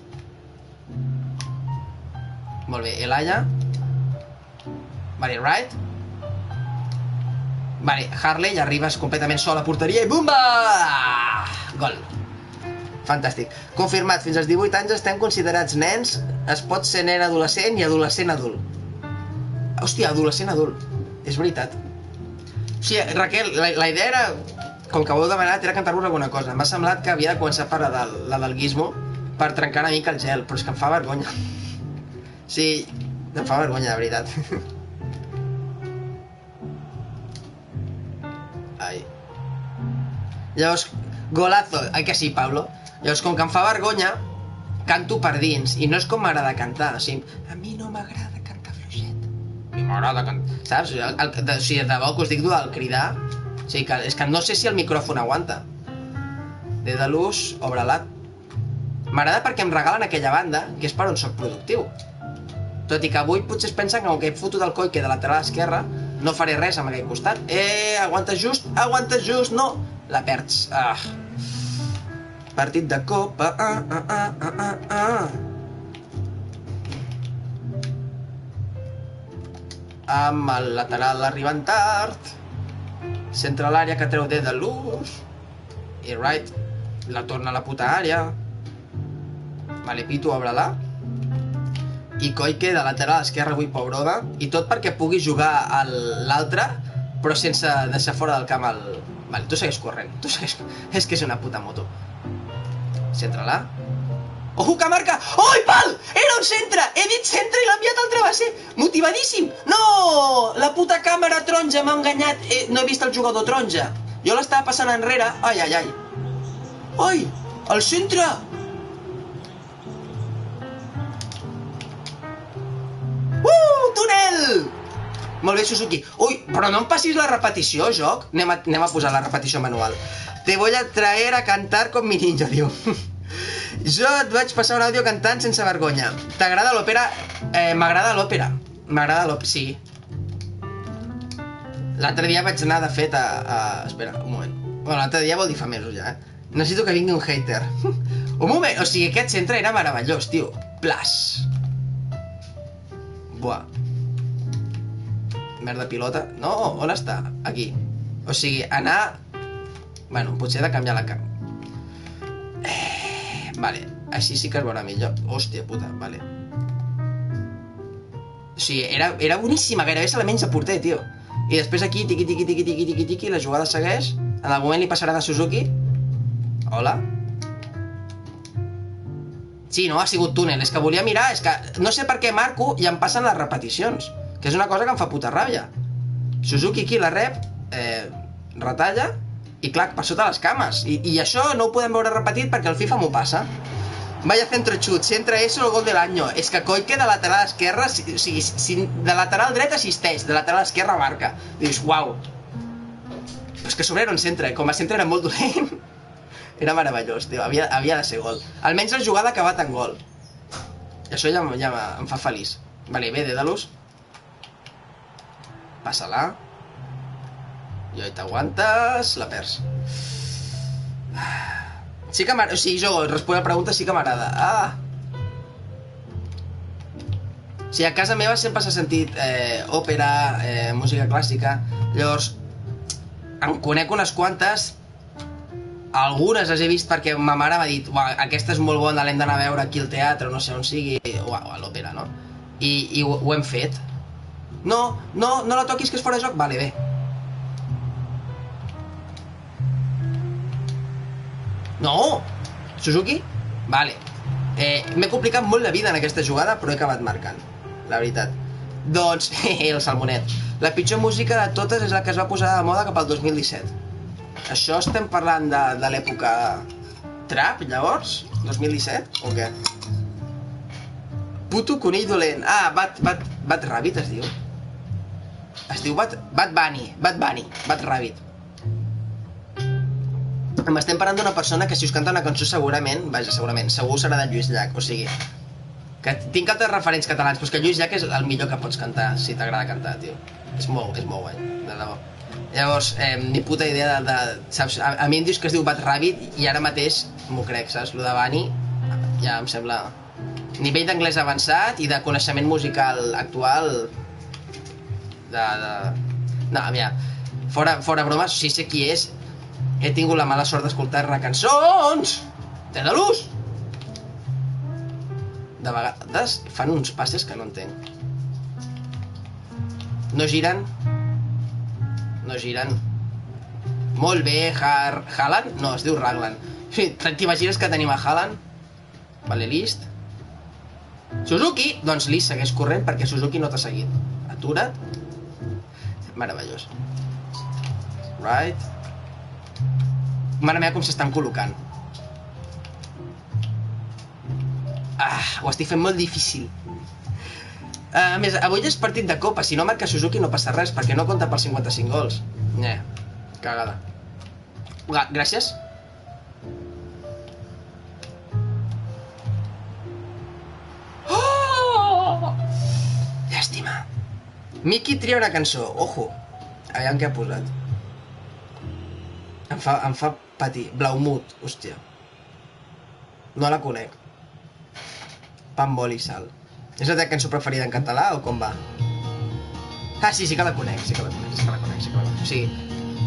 Molt bé, Elaya. Vale, Right. Vale, Harley, arribes completament sol a porteria i bumba! Gol. Fantàstic. Confirmat, fins als 18 anys estem considerats nens, es pot ser nen adolescent i adolescent adult. Hòstia, adolescent adult. És veritat. O sigui, Raquel, la idea era, com que ho heu demanat, era cantar-vos alguna cosa. M'ha semblat que havia de començar per la del Gizmo per trencar una mica el gel, però és que em fa vergonya. Sí, em fa vergonya, de veritat. Ai. Llavors, golazo, ai que sí, Pablo. Llavors, com que em fa vergonya, canto per dins, i no és com m'agrada cantar, o sigui, a mi no m'agrada cantar fluixet. A mi m'agrada cantar, saps? O sigui, de debò que us dic del cridar, o sigui, que, és que no sé si el micròfon aguanta. Dédalus, obre-la. M'agrada perquè em regalen aquella banda, que és per on soc productiu. Tot i que avui potser es pensen que com que he fotut el Koike de lateral esquerra, no faré res amb aquell costat. Aguantes just, no! La perds. Partit de copa, Amb el lateral arribant tard. Centra l'àrea que treu Dédalus. I right, la torna a la puta àrea. Vale, Pitu, obre-la. I Koike de lateral esquerra avui, pobroda. I tot perquè pugui jugar a l'altre, però sense deixar fora del camp el... Vale, tu segueix corrent, tu segueix... És que és una puta moto. Centra-la. Ojo, que marca! Oi, pal! Era un centre! He dit centre i l'ha enviat al travesser! Motivadíssim! No! La puta càmera taronja m'ha enganyat. No he vist el jugador taronja. Jo l'estava passant enrere. Ai, ai, ai. Oi! El centre! Túnel! Molt bé, Suzuki. Ui, però no em passis la repetició, joc. Anem a posar la repetició manual. Te voy a traer a cantar con mi niño, diu. Jo et vaig passar un àudio cantant sense vergonya. T'agrada l'òpera? M'agrada l'òpera. M'agrada l'òpera, sí. L'altre dia vaig anar, de fet, Espera, un moment. Bueno, l'altre dia vol dir fa mesos ja, Necessito que vingui un hater. Un moment, o sigui, aquest centre era meravellós, tio. Plas. Buah. Merda pilota. No, on està? Aquí. O sigui, anar... Bueno, potser he de canviar la cam. Vale, així sí que es veurà millor. Hòstia puta, vale. O sigui, era boníssima, gairebé se la menja porter, tio. I després aquí, tiqui, tiqui, tiqui, tiqui, tiqui, tiqui, la jugada segueix. En el moment li passarà de Suzuki. Hola. Sí, no, ha sigut túnel. És que volia mirar, és que no sé per què marco i em passen les repeticions. Que és una cosa que em fa puta ràbia. Suzuki aquí la rep, retalla, i clar, per sota les cames. I això no ho podem veure repetit perquè el FIFA m'ho passa. Vaya centro chut, si entra eso el gol de l'any. És que Koike de lateral esquerra, o sigui, de lateral dret assisteix, de lateral esquerra marca. Dius, uau. Però és que sobre era un centre, com a centre era molt dolent. Era meravellós, tio, havia de ser gol. Almenys la jugada ha acabat en gol. I això ja em fa feliç. Vale, bé, Dédalus. Passa-la. I t'aguantes, la perds. Sí que m'agrada, o sigui, jo responc a la pregunta, sí que m'agrada. O sigui, a casa meva sempre s'ha sentit òpera, música clàssica. Llavors, en conec unes quantes. Algunes les he vist perquè ma mare m'ha dit aquesta és molt bona, l'hem d'anar a veure aquí al teatre, no sé on sigui, o a l'òpera, no? I ho hem fet. No la toquis que és fora de joc? Vale, bé. No! Suzuki? Vale. M'he complicat molt la vida en aquesta jugada, però he acabat marcant, la veritat. Doncs, el salmonet. La pitjor música de totes és la que es va posar de moda cap al 2017. Això estem parlant de l'època trap, llavors? 2017? O què? Puto conill dolent. Bad Rabbit es diu. Es diu Bad Bunny. Bad Rabbit. Estem parlant d'una persona que si us canta una cançó segurament, segur serà de Lluís Llach, o sigui, que tinc altres referents catalans, però és que Lluís Llach és el millor que pots cantar, si t'agrada cantar, tio. És molt guai, de debò. Llavors, ni puta idea saps, a mi em dius que es diu Bad Rabbit i ara mateix m'ho crec, saps? Lo de Bunny ja em sembla nivell d'anglès avançat i de coneixement musical actual no, mira, Fora bromes, sí sé qui és. He tingut la mala sort d'escoltar-ne cançons! Dédalus! De vegades fan uns passes que no entenc. No giren. No giren. Molt bé, Haaland? No, es diu Raglan. T'imagines que tenim a Haaland? Vale, List. Suzuki! Doncs List segueix corrent perquè Suzuki no t'ha seguit. Atura't. Meravellós. Right. Mare meva com s'estan col·locant. Ho estic fent molt difícil. A més, avui és partit de Copa. Si no marca Suzuki no passa res perquè no compta pels 55 gols. Cagada. Gràcies. Llàstima. Miki tria una cançó. Ojo. Aviam què ha posat. Em fa patir. Blaumut, hòstia. No la conec. Pa amb oli i sal. És la teva cançó preferida en català o com va? Ah, sí que la conec, sí que la conec. O sigui...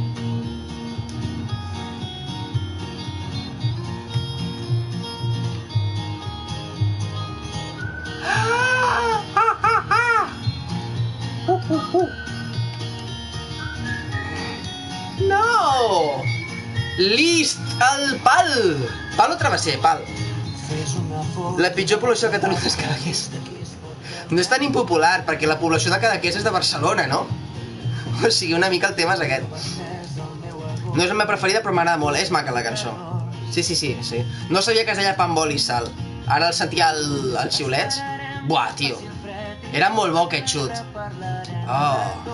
No! List, el pal! Pal o travesser? Pal. La pitjor població de Catalunya és Cadaqués. No és tan impopular, perquè la població de Cadaqués és de Barcelona, no? O sigui, una mica el tema és aquest. No és la meva preferida, però m'agrada molt. És maca la cançó. Sí. No sabia que es deia pa amb oli i sal. Ara el sentia als xiulets. Buah, tio. Era molt bo aquest xut. Oh.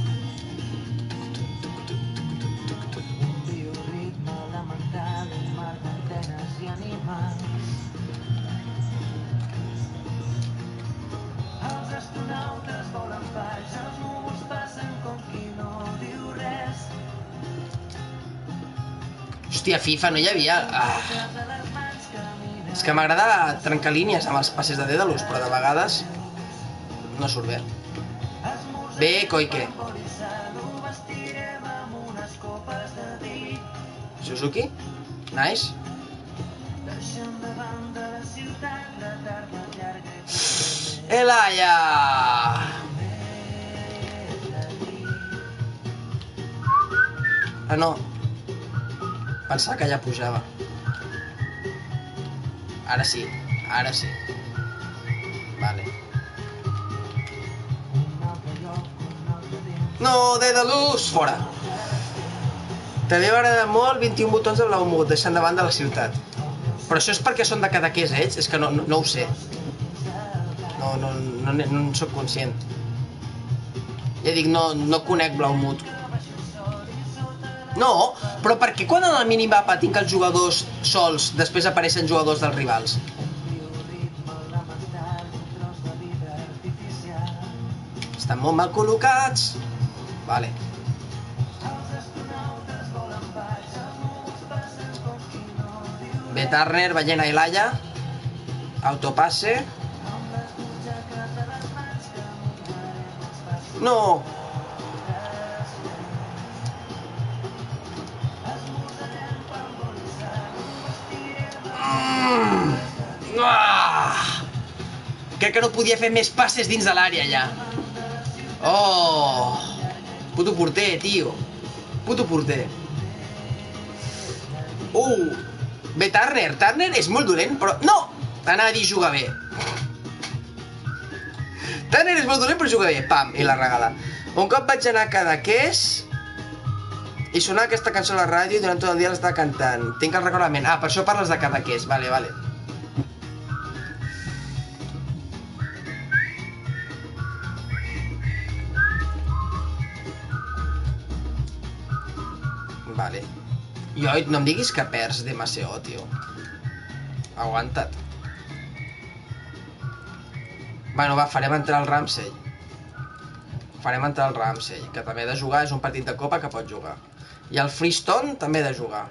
Hòstia, FIFA no hi havia... És que m'agrada trencar línies amb els passes de Dédalus, però de vegades no surt bé. Bé, Koike. Suzuki? Nice. Elaya! Ah, no. Pensava que ja pujava. Ara sí. Vale. No, Dédalus! Fora. També m'agrada molt 21 botons de Blaumut, deixant de banda la ciutat. Però això és perquè són de Cadaqués, ells? És que no ho sé. No en soc conscient. Ja dic, no conec Blaumut. No, però per què quan en el minimapa tinc els jugadors sols, després apareixen jugadors dels rivals? Estan molt mal col·locats. Vale. Bé, Turner, veient a Elaya. Autopasse. No! Crec que no podia fer més passes dins de l'àrea ja. Oh! Puto porter, tio. Puto porter. Bé, Turner és molt dolent, però... No! Anava a dir jugar bé. Turner és molt dolent, però juga bé. Pam, i la regala. Un cop vaig anar a Cadaqués i sonar aquesta cançó a la ràdio i durant tot el dia l'estava cantant. Tinc el recordament. Ah, per això parles de Cadaqués. Vale. Vale. I oi, no em diguis que perds demasiado, tio. Aguanta't. Bueno, va, farem entrar el Ramsey. Que també ha de jugar, és un partit de copa que pot jugar. I el Freestone també ha de jugar.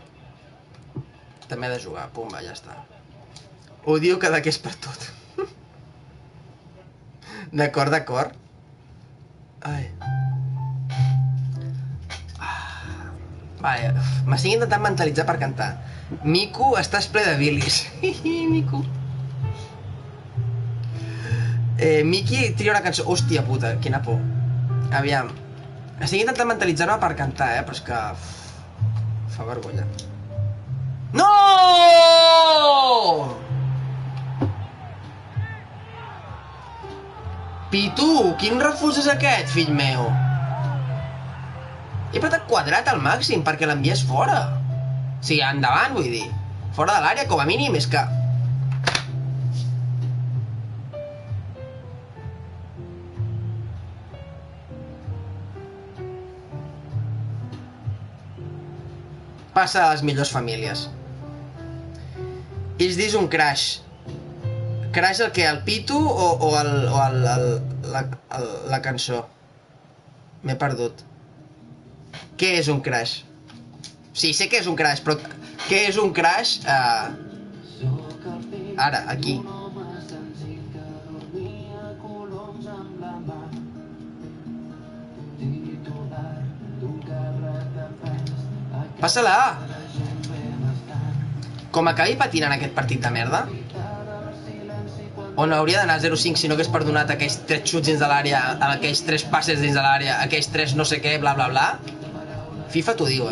Pumba, ja està. Odio Cadaqués per tot. D'acord. Ai. Vale, m'estic intentant mentalitzar per cantar. Mico, estàs ple de bilis. Mico. Miki tria una cançó... Hòstia puta, quina por. Aviam. Estic intentant mentalitzar-me per cantar, però és que... Fa vergonya. No! Pitu, quin refús és aquest, fill meu? He apretat quadrat al màxim perquè l'envies fora. O sigui, endavant, vull dir. Fora de l'àrea, com a mínim, és que... Passa a les millors famílies. És dis un crash. Crash el què? El Pitu o la cançó? M'he perdut. Què és un crash? Sí, sé que és un crash, però què és un crash? Ara, aquí. Passa-la! Com acabi patinant aquest partit de merda, on hauria d'anar 0-5 si no hagués perdonat aquells 3 xuts dins de l'àrea, aquells 3 passes dins de l'àrea, aquells 3 no sé què, bla bla bla. FIFA t'ho diu,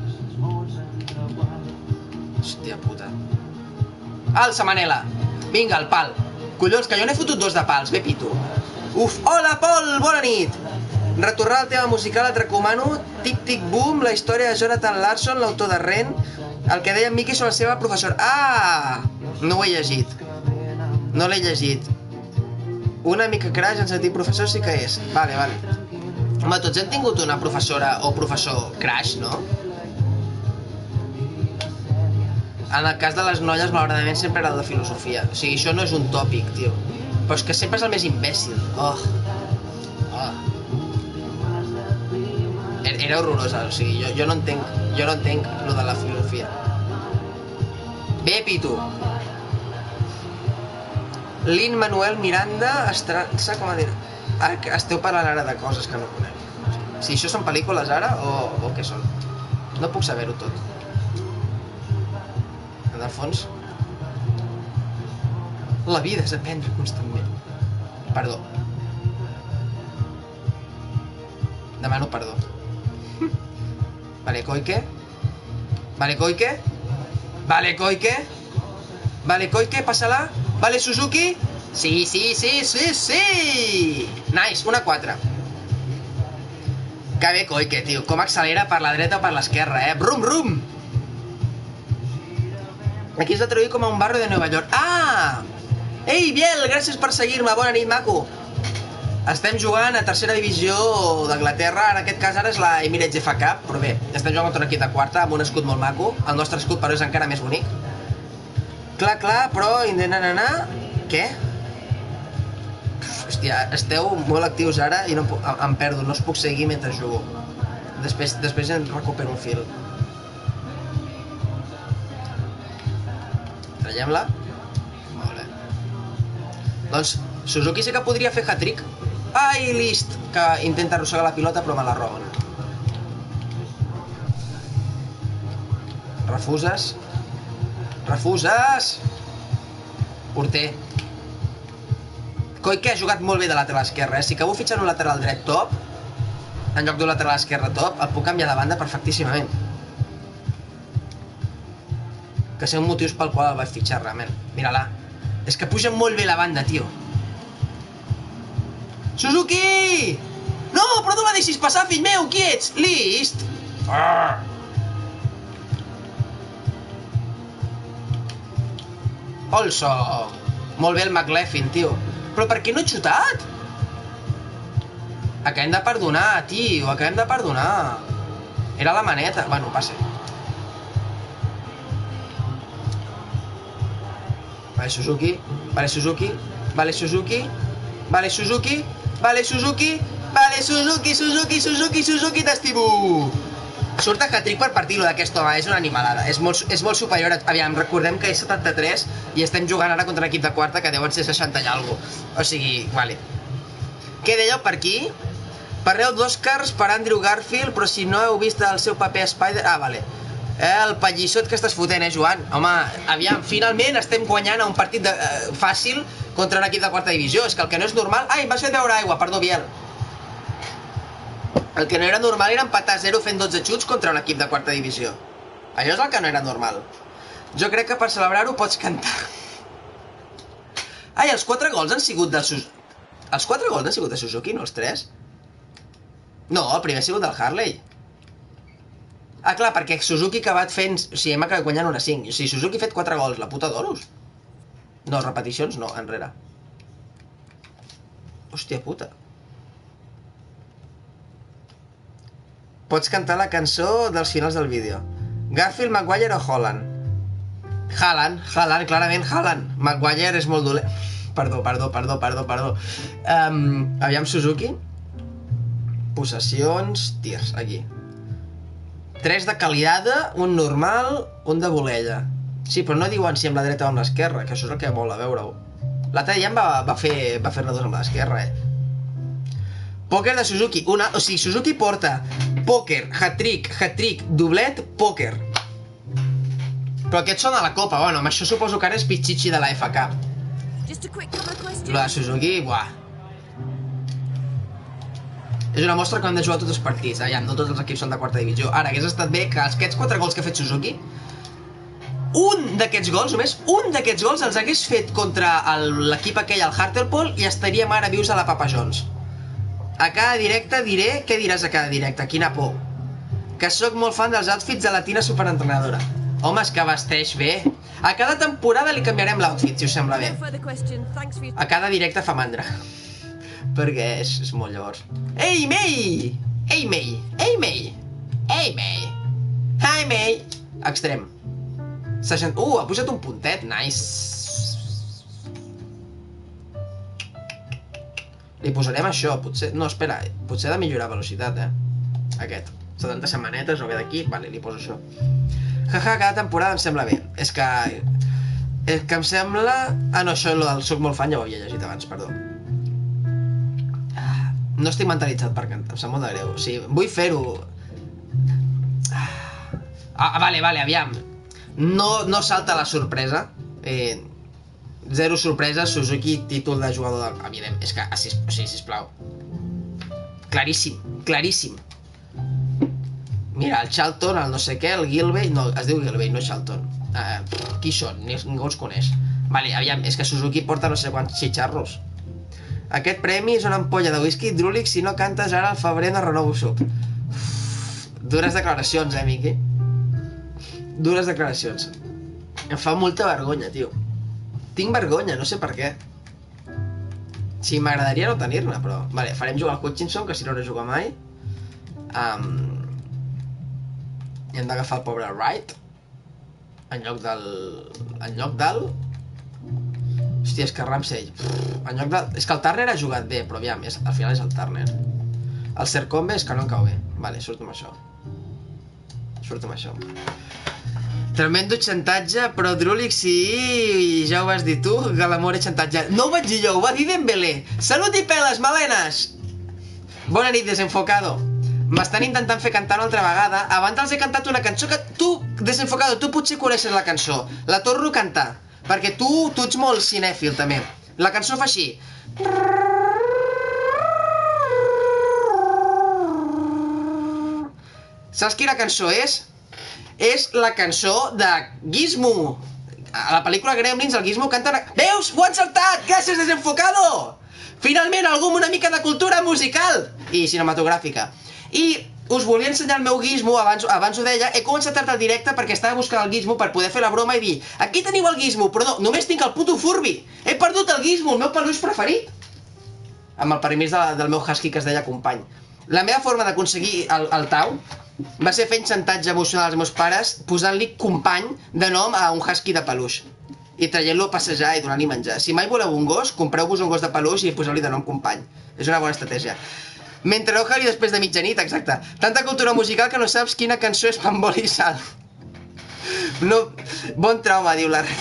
Hòstia puta. Alça, Manela! Vinga, el pal! Collons, que jo n'he fotut 2 de pals, bé pito. Uf, hola, Pol, bona nit! Retornar al tema musical et recomano Tic Tic Boom, la història de Jonathan Larson, l'autor de Ren, el que deia en Mickey sobre la seva professora. Ah! No ho he llegit. No l'he llegit. Una mica crash en sentit professor sí que és. Vale, vale. Home, tots hem tingut una professora o professor crash, no? En el cas de les noies, malauradament, sempre era el de filosofia. O sigui, això no és un tòpic, tio. Però és que sempre és el més imbècil. Oh. Era horrorosa, o sigui, jo no entenc lo de la filosofia. Bé, Pitu. Lin-Manuel Miranda Estrança, com a dir... Esteu parlant ara de coses que no conec. Si això són pel·lícules ara o què són? No puc saber-ho tot. En el fons... La vida és aprendre constantment. Perdó. Demano perdó. Vale, Koike. Vale, Koike. Vale, Koike. Vale, Koike, passa-la. Vale, Suzuki. Sí, sí, sí, sí, sí. Nice, 1-4. Que bé, Koike, tio. Com accelera per la dreta o per l'esquerra, Brum, brum. Aquí es va traduir com a un barri de Nova York. Ah! Ei, Biel, gràcies per seguir-me. Bona nit, maco. Estem jugant a tercera divisió d'Anglaterra, en aquest cas ara és la Emirates FA Cup, però bé, estem jugant contra un equip de quarta amb un escut molt maco, el nostre escut però és encara més bonic. Clar, però... Què? Hòstia, esteu molt actius ara i no em perdo, no us puc seguir mentre jugo. Després em recupero un fil. Traiem-la? Molt bé. Doncs Suzuki sí que podria fer hat-trick. Ai, List, que intenta arrossegar la pilota però me la roben. Refuses. Refuses! Porter. Koike ha jugat molt bé de lateral esquerra, Si acabo fitxant un lateral dret top, en lloc d'un lateral esquerre top, el puc canviar de banda perfectíssimament. Que sé un motius pel qual el vaig fitxar, realment. Mira-la. És que puja molt bé la banda, tio. Suzuki! No, però no la deixis passar, fill meu! Qui ets? List! Also! Molt bé el McLaughlin, tio. Però per què no he xutat? Acabem de perdonar, tio. Acabem de perdonar. Era la maneta. Bueno, passa. Vale, Suzuki. Vale, Suzuki. Vale, Suzuki. Vale, Suzuki. Vale, Suzuki. Vale, Suzuki, Suzuki, Suzuki, Suzuki, t'estimo. Surt a hat-trick per partir-lo d'aquest home, és una animalada. És molt superior a... Aviam, recordem que és 73 i estem jugant ara contra l'equip de quarta que deuen ser 60 i alguna cosa. O sigui, vale. Què dèieu per aquí? Parleu d'Oscars per Andrew Garfield, però si no heu vist el seu paper a Spider... Ah, vale. El pallissot que estàs fotent, Joan? Home, aviam, finalment estem guanyant a un partit fàcil contra un equip de quarta divisió. És que el que no és normal... Ai, em vas fer beure aigua, perdó, Biel. El que no era normal era empatar 0 fent 12 xuts contra un equip de quarta divisió. Allò és el que no era normal. Jo crec que per celebrar-ho pots cantar. Ai, els 4 gols han sigut de Suzuki. Els 4 gols han sigut de Suzuki, no els 3? No, el primer ha sigut del Harley. Ah, clar, perquè Suzuki ha acabat fent... O sigui, hem acabat guanyant una 5. O sigui, Suzuki ha fet 4 gols, la puta d'oros. No, repeticions no, enrere. Hòstia puta. Pots cantar la cançó dels finals del vídeo. Garfield, Maguire o Holland? Haaland, clarament Haaland. Maguire és molt dolent. Perdó. Aviam, Suzuki. Possessions, tirs, aquí. 3 de calidada, un normal, un de volella. Sí, però no diuen si amb la dreta o amb l'esquerra, que això és el que mola veure-ho. L'altre dia va fer-ne 2 amb l'esquerra, Pòquer de Suzuki. O sigui, Suzuki porta pòquer, hat-trick, doblet, pòquer. Però aquests són a la Copa, bueno, amb això suposo que ara és Pichichi de la FK. La de Suzuki, buah. És una mostra que hem de jugar tots els partits, no tots els equips són de quarta divisió. Ara, hagués estat bé que aquests 4 gols que ha fet Suzuki, un d'aquests gols, només un d'aquests gols els hagués fet contra l'equip aquell, el Hartlepool, i estaríem ara vius a la Papa John's. A cada directe diré... Què diràs a cada directe? Quina por. Que sóc molt fan dels outfits de la Tina superentrenadora. Home, és que vesteix bé. A cada temporada li canviarem l'outfit, si us sembla bé. A cada directe fa mandra. Perquè és molt llavors. Ei, May! Ei, May! Ei, May! Ei, May! Hi, May! Extrem. Ha pujat un puntet, nice. Li posarem això, potser... No, espera, potser ha de millorar velocitat, Aquest. 70 setmanetes, o ve d'aquí, vale, li poso això. Jaja, cada temporada em sembla bé. És que em sembla... Ah, no, això del soc molt fan ja ho havia llegit abans, perdó. No estic mentalitzat per cantar, em sap molt de greu. O sigui, vull fer-ho... Vale, aviam. No salta la sorpresa. Zero sorpresa, Suzuki, títol de jugador del... Evident, és que... O sigui, sisplau. Claríssim. Mira, el Charlton, el no sé què, el Gilbey... No, es diu Gilbey, no Charlton. Qui són? Ningú els coneix. Vale, aviam, és que Suzuki porta no sé quants xitxarros. Aquest premi és una ampolla de whisky Drulic si no cantes ara al febrer no renovo suc. Dures declaracions, Miqui? Dures declaracions. Em fa molta vergonya, tio. Tinc vergonya, no sé per què. Sí, m'agradaria no tenir-ne, però... Vale, farem jugar al Hutchinson, que si no juga mai. I hem d'agafar el pobre Wright. En lloc del... Hòstia, és que Ramsey... En lloc del... És que el Turner ha jugat bé, però aviam, al final és el Turner. El Sercombe és que no em cau bé. Vale, surto amb això. Tremendo xantatge, però Drulic sí, ja ho vas dir tu, Galamore xantatge. No ho vaig dir jo, ho va dir Dembélé. Salut i peles, melenes! Bona nit, desenfocado. M'estan intentant fer cantar una altra vegada. Abans els he cantat una cançó que tu, desenfocado, tu potser coneixes la cançó. La torno a cantar, perquè tu ets molt cinèfil, també. La cançó fa així. Saps quina cançó és? És la cançó de Gizmo. A la pel·lícula Gremlins, el Gizmo canta una... Veus? Ho ha encertat! Gràcies, desenfocado! Finalment, algú amb una mica de cultura musical i cinematogràfica. I us volia ensenyar el meu Gizmo, abans ho deia, he començat tard al directe perquè estava buscant el Gizmo per poder fer la broma i dir aquí teniu el Gizmo, però no, només tinc el puto Furby. He perdut el Gizmo, el meu peluix preferit. Amb el permís del meu husky que es deia company. La meva forma d'aconseguir el Tau va ser fent xantatge emocional als meus pares posant-li company de nom a un husky de peluix i traient-lo a passejar i donant-li menjar. Si mai voleu un gos, compreu-vos un gos de peluix i poseu-li de nom company. És una bona estratègia. Mentre Òjar i després de mitjanit, exacte. Tanta cultura musical que no saps quina cançó és Pambol i Sal. No, bon trauma, diu la...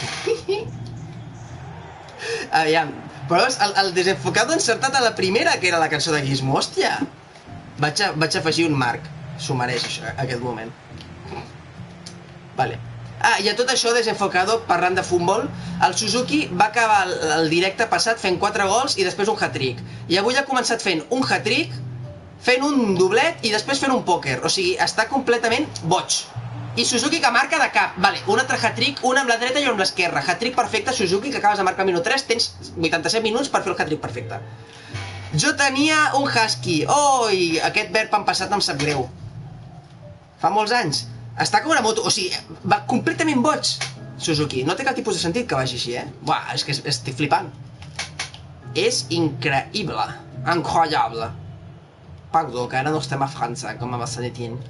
Aviam. Però el desenfocado encertat a la primera, que era la cançó de Gizmo. Hòstia! Vaig afegir un marc. S'ho mereix, això, aquest moment. Vale. I a tot això, desenfocado, parlant de futbol, el Suzuki va acabar el directe passat fent 4 gols i després un hat-trick. I avui ha començat fent un hat-trick, fent un doblet i després fent un pòquer. O sigui, està completament boig. I Suzuki que marca de cap. Vale, un altre hat-trick, un amb la dreta i un amb l'esquerra. Hat-trick perfecte, Suzuki, que acabes de marcar minut 3, tens 87 minuts per fer el hat-trick perfecte. Jo tenia un husky. Oi, aquest verb en passat em sap greu. Fa molts anys. Està com una moto, o sigui, va completament boig, Suzuki. No té cap tipus de sentit que vagi així, Buah, és que estic flipant. És increïble. Incroyable. Perdó, que ara no estem a França, com a Bassanetin.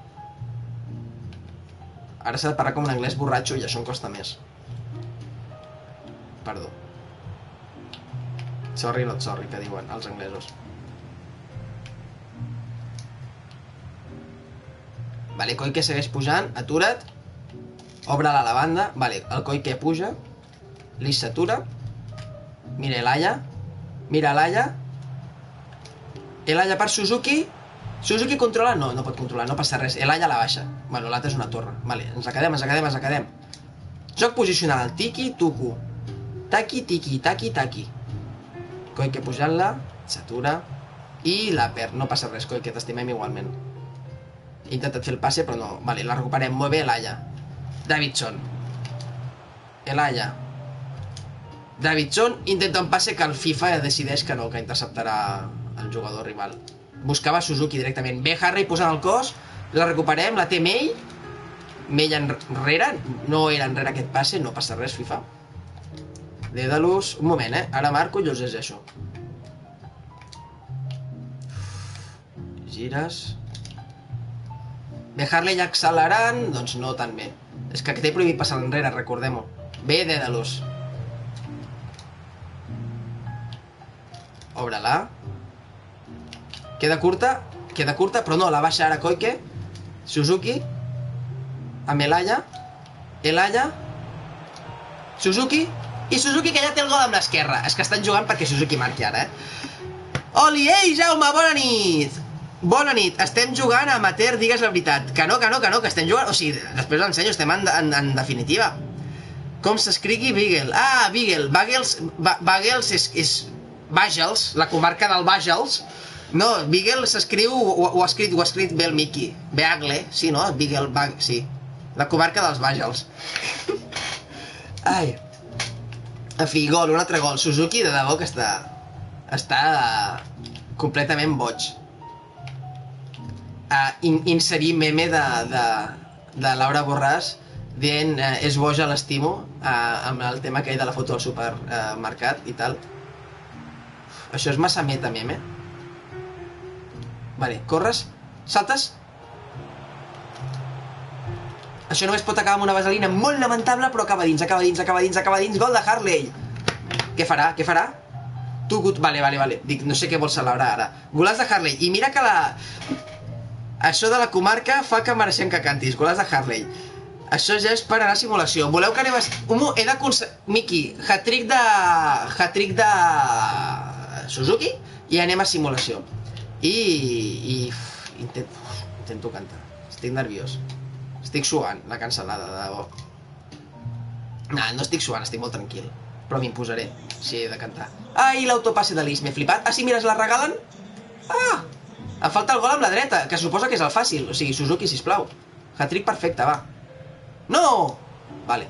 Ara s'ha de parlar com un anglès borratxo i això em costa més. Perdó. Sorry, not sorry, que diuen els anglesos. Vale, Koike segueix pujant, atura't. Obre-la a la banda. Vale, el Koike puja. Li s'atura. Mira Elaya. Mira Elaya. Elaya per Suzuki. Suzuki controla? No, no pot controlar, no passa res. Elaya la baixa. Bueno, l'altre és una torre. Vale, ens academ. Joc posicional. Tiki, tuku. Taki, tiki, taki, taki. Koike pujant-la. S'atura. I la perd. No passa res, Koike, t'estimem igualment. He intentat fer el passe, però no. Vale, la recuperem. Molt bé, Elaya. Davidson. Elaya. Davidson intenta un passe que el FIFA decideix que no, que interceptarà el jugador rival. Buscava Suzuki directament. Bé, Harry posant el cos. La recuperem, la té May. May enrere. No era enrere aquest passe, no passa res, FIFA. Dédalus. Un moment, Ara marco i us llegeixo. Gires. Bé, Harley accelerant, doncs no tan bé. És que té prohibit passar enrere, recordem-ho. Bé, Dédalus. Obre-la. Queda curta, però no, la baixa ara Koike. Suzuki. Amb Elaya. Elaya. Suzuki. I Suzuki que ja té el gol amb l'esquerra. És que estan jugant perquè Suzuki marqui ara, Oli, ei, Jaume, bona nit! Bona nit, estem jugant a amateur, digues la veritat. Que no, que estem jugant... O sigui, després l'ensenyo, estem en definitiva. Com s'escrigui Beagle? Ah, Beagle. Bagels és... Bàgels, la comarca del Bàgels. No, Beagle s'escriu... Ho ha escrit bé el Mickey. Beagle, sí, no? Beagle, sí. La comarca dels Bàgels. Ai. En fi, gol, un altre gol. Suzuki, de debò que està completament boig. Inserir meme de Laura Borràs dient és boja, l'estimo, amb el tema que hi ha de la foto del supermercat i tal. Això és massa meme. Vale, corres, saltes. Això només pot acabar amb una vaselina molt lamentable, però acaba dins. Gol de Harley. Què farà? Vale. Dic, no sé què vol celebrar ara. Golàs de Harley. I mira que això de la comarca fa que mereixem que cantis. Golàs de Harley. Això ja és per anar a simulació. Voleu que anem a... He d'aconseguir... Miki, hat-trick de Suzuki i anem a simulació. Intento cantar. Estic nerviós. Estic suant, la cancel·lada, de debò. No estic suant, estic molt tranquil. Però m'imposaré, si he de cantar. Ai, l'autopasse de l'Is, m'he flipat. Sí, mira, es la regalen? Em falta el gol amb la dreta, que suposa que és el fàcil. O sigui, Suzuki, sisplau. Hat-trick perfecte, va. No! Vale.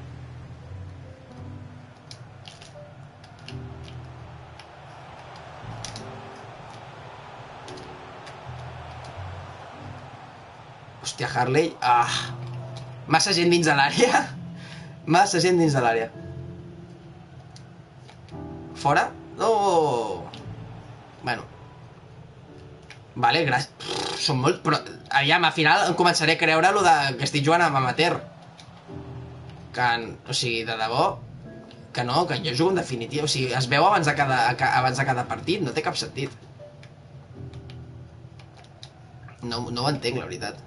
Hòstia, Harley. Massa gent dins de l'àrea. Fora? No! Bueno. Vale, gràcies. Són molt... Però, aviam, al final em començaré a creure lo de que estic jugant amb amateur. O sigui, de debò, que no, que jo jugo en definitiva. O sigui, es veu abans de cada partit, no té cap sentit. No ho entenc, la veritat.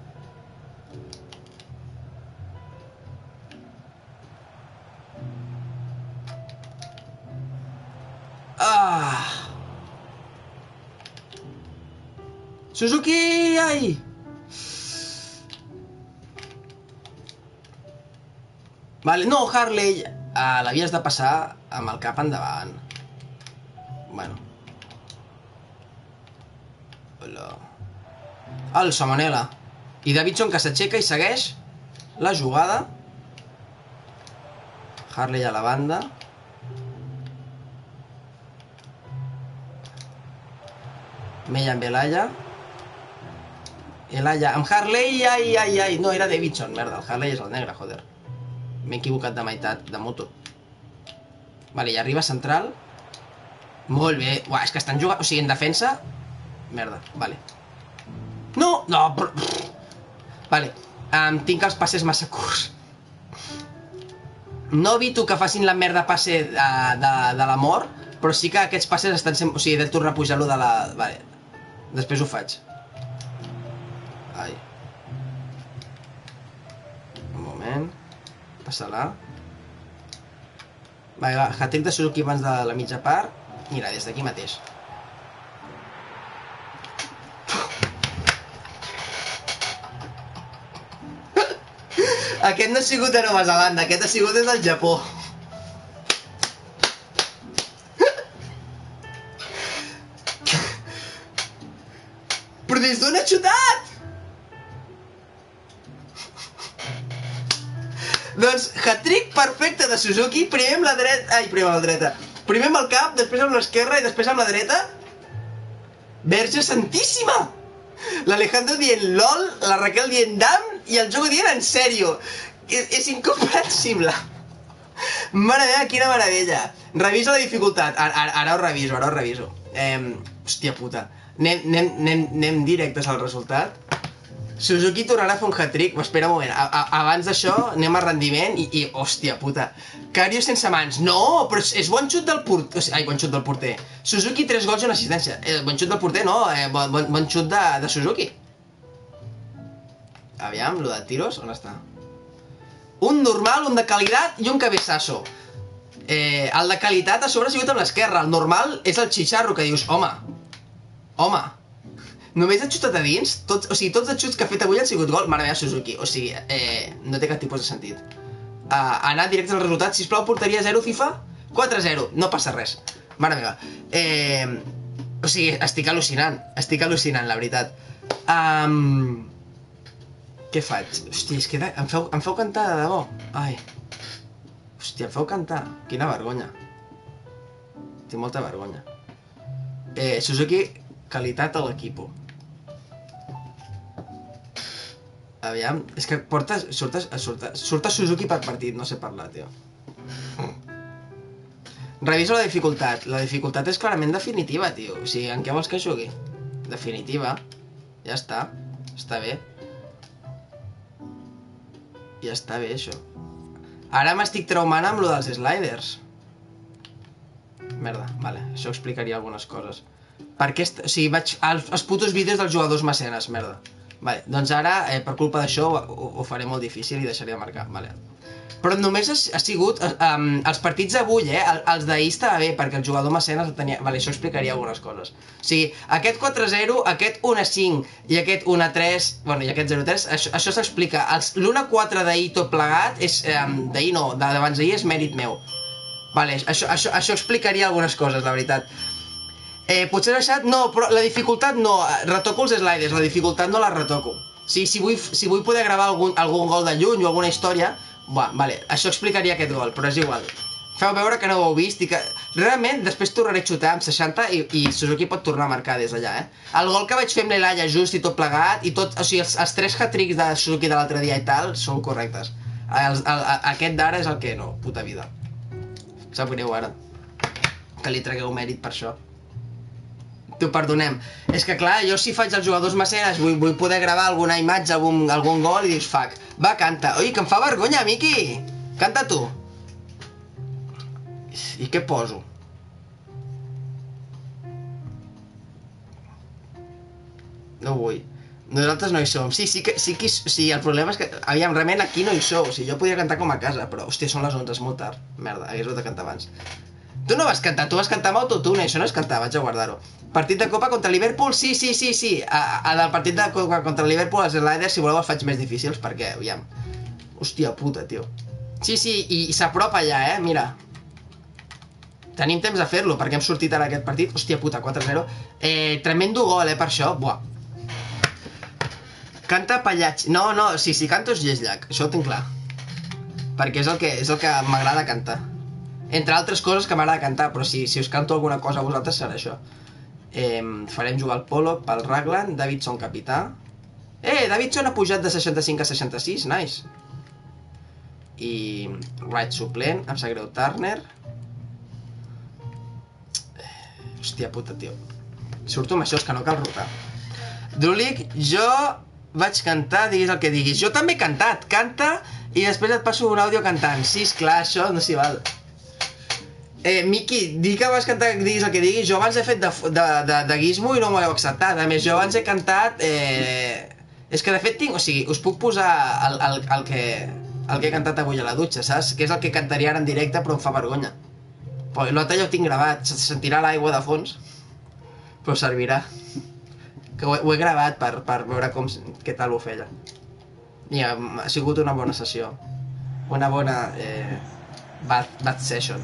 Suzuki, ai! Vale, no, Harley, l'havies de passar amb el cap endavant. Bueno. Hola. El Samonela. I Davidson que s'aixeca i segueix la jugada. Harley a la banda. Mella amb Elaya. Elaya amb Harley, ai. No, era Davidson, merda, el Harley és el negre, joder. M'he equivocat de meitat de moto. Vale, i arriba central. Molt bé. Uah, és que estan jugant... O sigui, en defensa... Merda, vale. No! Però... Vale. Tinc els passes massa curts. No evito que facin la merda passe de la mort, però sí que aquests passes estan sent... O sigui, he de tornar a pujar-lo de la... Vale. Després ho faig. Ai. Un moment. Passa-la. Va, hat-trick de Suzuki abans de la mitja part. Mira, des d'aquí mateix. Aquest no ha sigut de Nova Zelanda, aquest ha sigut des del Japó. Però des d'on ha xutat? Doncs hat-trick perfecte de Suzuki, primer amb la dreta... Ai, primer amb la dreta. Primer amb el cap, després amb l'esquerra i després amb la dreta. Verge santíssima! L'Alejandro dient LOL, la Raquel dient DAM i el Jogo dient en sèrio. És incomprensible. Mare meva, quina meravella. Revisa la dificultat. Ara ho reviso, Hòstia puta. Anem directes al resultat. Suzuki tornarà a fer un hat-trick. Espera un moment, abans d'això anem a rendiment i hòstia puta. Karius sense mans, no, però és bon xut del porter. Ai, bon xut del porter. Suzuki 3 gols i una assistència. Bon xut del porter no, bon xut de Suzuki. Aviam, lo de tiros, on està? Un normal, un de qualitat i un cabeçasso. El de qualitat a sobre ha sigut amb l'esquerra. El normal és el xixarro que dius, home, només ha xutat a dins? O sigui, tots els xuts que ha fet avui han sigut gol. Mare meva, Suzuki. O sigui, no té cap tipus de sentit. Anar directe al resultat. Sisplau, porteria 0, FIFA? 4-0. No passa res. Mare meva. O sigui, estic al·lucinant. La veritat. Què faig? Hòstia, és que em feu cantar de debò. Ai. Hòstia, em feu cantar. Quina vergonya. Tinc molta vergonya. Suzuki, qualitat a l'equipo. Aviam, és que surt a Suzuki per partit, no sé parlar, tio. Reviso la dificultat. La dificultat és clarament definitiva, tio. O sigui, en què vols que jugui? Definitiva. Ja està. Està bé. Ja està bé, això. Ara m'estic traumant amb lo dels sliders. Merda, vale. Això explicaria algunes coses. Perquè, o sigui, vaig... Els putos vídeos dels jugadors mecenes, merda. Vale, doncs ara, per culpa d'això, ho faré molt difícil i deixaré de marcar, vale. Però només ha sigut... els partits d'avui, els d'ahir estava bé, perquè el jugador mecenes tenia... Vale, això explicaria algunes coses. O sigui, aquest 4-0, aquest 1-5 i aquest 1-3... Bueno, i aquest 0-3, això s'explica. L'1-4 d'ahir tot plegat és... D'ahir no, d'abans d'ahir és mèrit meu. Vale, això explicaria algunes coses, la veritat. Potser he deixat... No, però la dificultat no. Retoco els sliders, la dificultat no la retoco. Si vull poder gravar algun gol de lluny o alguna història... Vale, això explicaria aquest gol, però és igual. Feu veure que no ho heu vist i que... Realment, després tornaré a xutar amb 60 i Suzuki pot tornar a marcar des d'allà, El gol que vaig fer amb l'Elaya just i tot plegat i tot... O sigui, els 3 hat-tricks de Suzuki de l'altre dia i tal són correctes. Aquest d'ara és el que no, puta vida. Sap greu ara. Que li tragueu mèrit per això. T'ho perdonem. És que clar, jo si faig els jugadors mecenes vull poder gravar alguna imatge, algun gol i dius, fuck, va, canta. Oi, que em fa vergonya, Miki! Canta tu. I què poso? No vull. Nosaltres no hi som. Sí, el problema és que, aviam, realment aquí no hi sou. O sigui, jo podria cantar com a casa, però, hòstia, són les 11, és molt tard. Merda, hagués hagut de cantar abans. Tu no vas cantar, tu vas cantar amb autotune, això no és cantar, vaig a guardar-ho. Partit de Copa contra el Liverpool, sí. En el partit de Copa contra el Liverpool, els sliders, si voleu, els faig més difícils, perquè, aviam. Hòstia puta, tio. Sí, i s'apropa ja, mira. Tenim temps de fer-lo, perquè hem sortit ara aquest partit. Hòstia puta, 4-0. Tremendo gol, per això. Buah. Canta Pallatx. No, sí, canto és Llesllac, això ho tinc clar. Perquè és el que m'agrada cantar. Entre altres coses que m'agrada cantar, però si us canto alguna cosa a vosaltres serà això. Farem jugar al Pollock pel Raglan, Davidson capità. Davidson ha pujat de 65 a 66, nice. I Wright suplent, em sap greu Turner. Hòstia puta, tio. Surto amb això, és que no cal rotar. Drulik, jo vaig cantar, diguis el que diguis. Jo també he cantat, canta i després et passo un àudio cantant. Sí, esclar, això no s'hi val. Miki, di que vas cantar, diguis el que diguis. Jo abans he fet de Gizmo i no m'ho heu acceptat. A més, jo abans he cantat... És que de fet tinc... O sigui, us puc posar el que he cantat avui a la dutxa, saps? Que és el que cantaria ara en directe, però em fa vergonya. Però l'altre ja ho tinc gravat, se sentirà l'aigua de fons, però servirà. Que ho he gravat per veure què tal ho feia. Mira, ha sigut una bona sessió. Una bona bad session.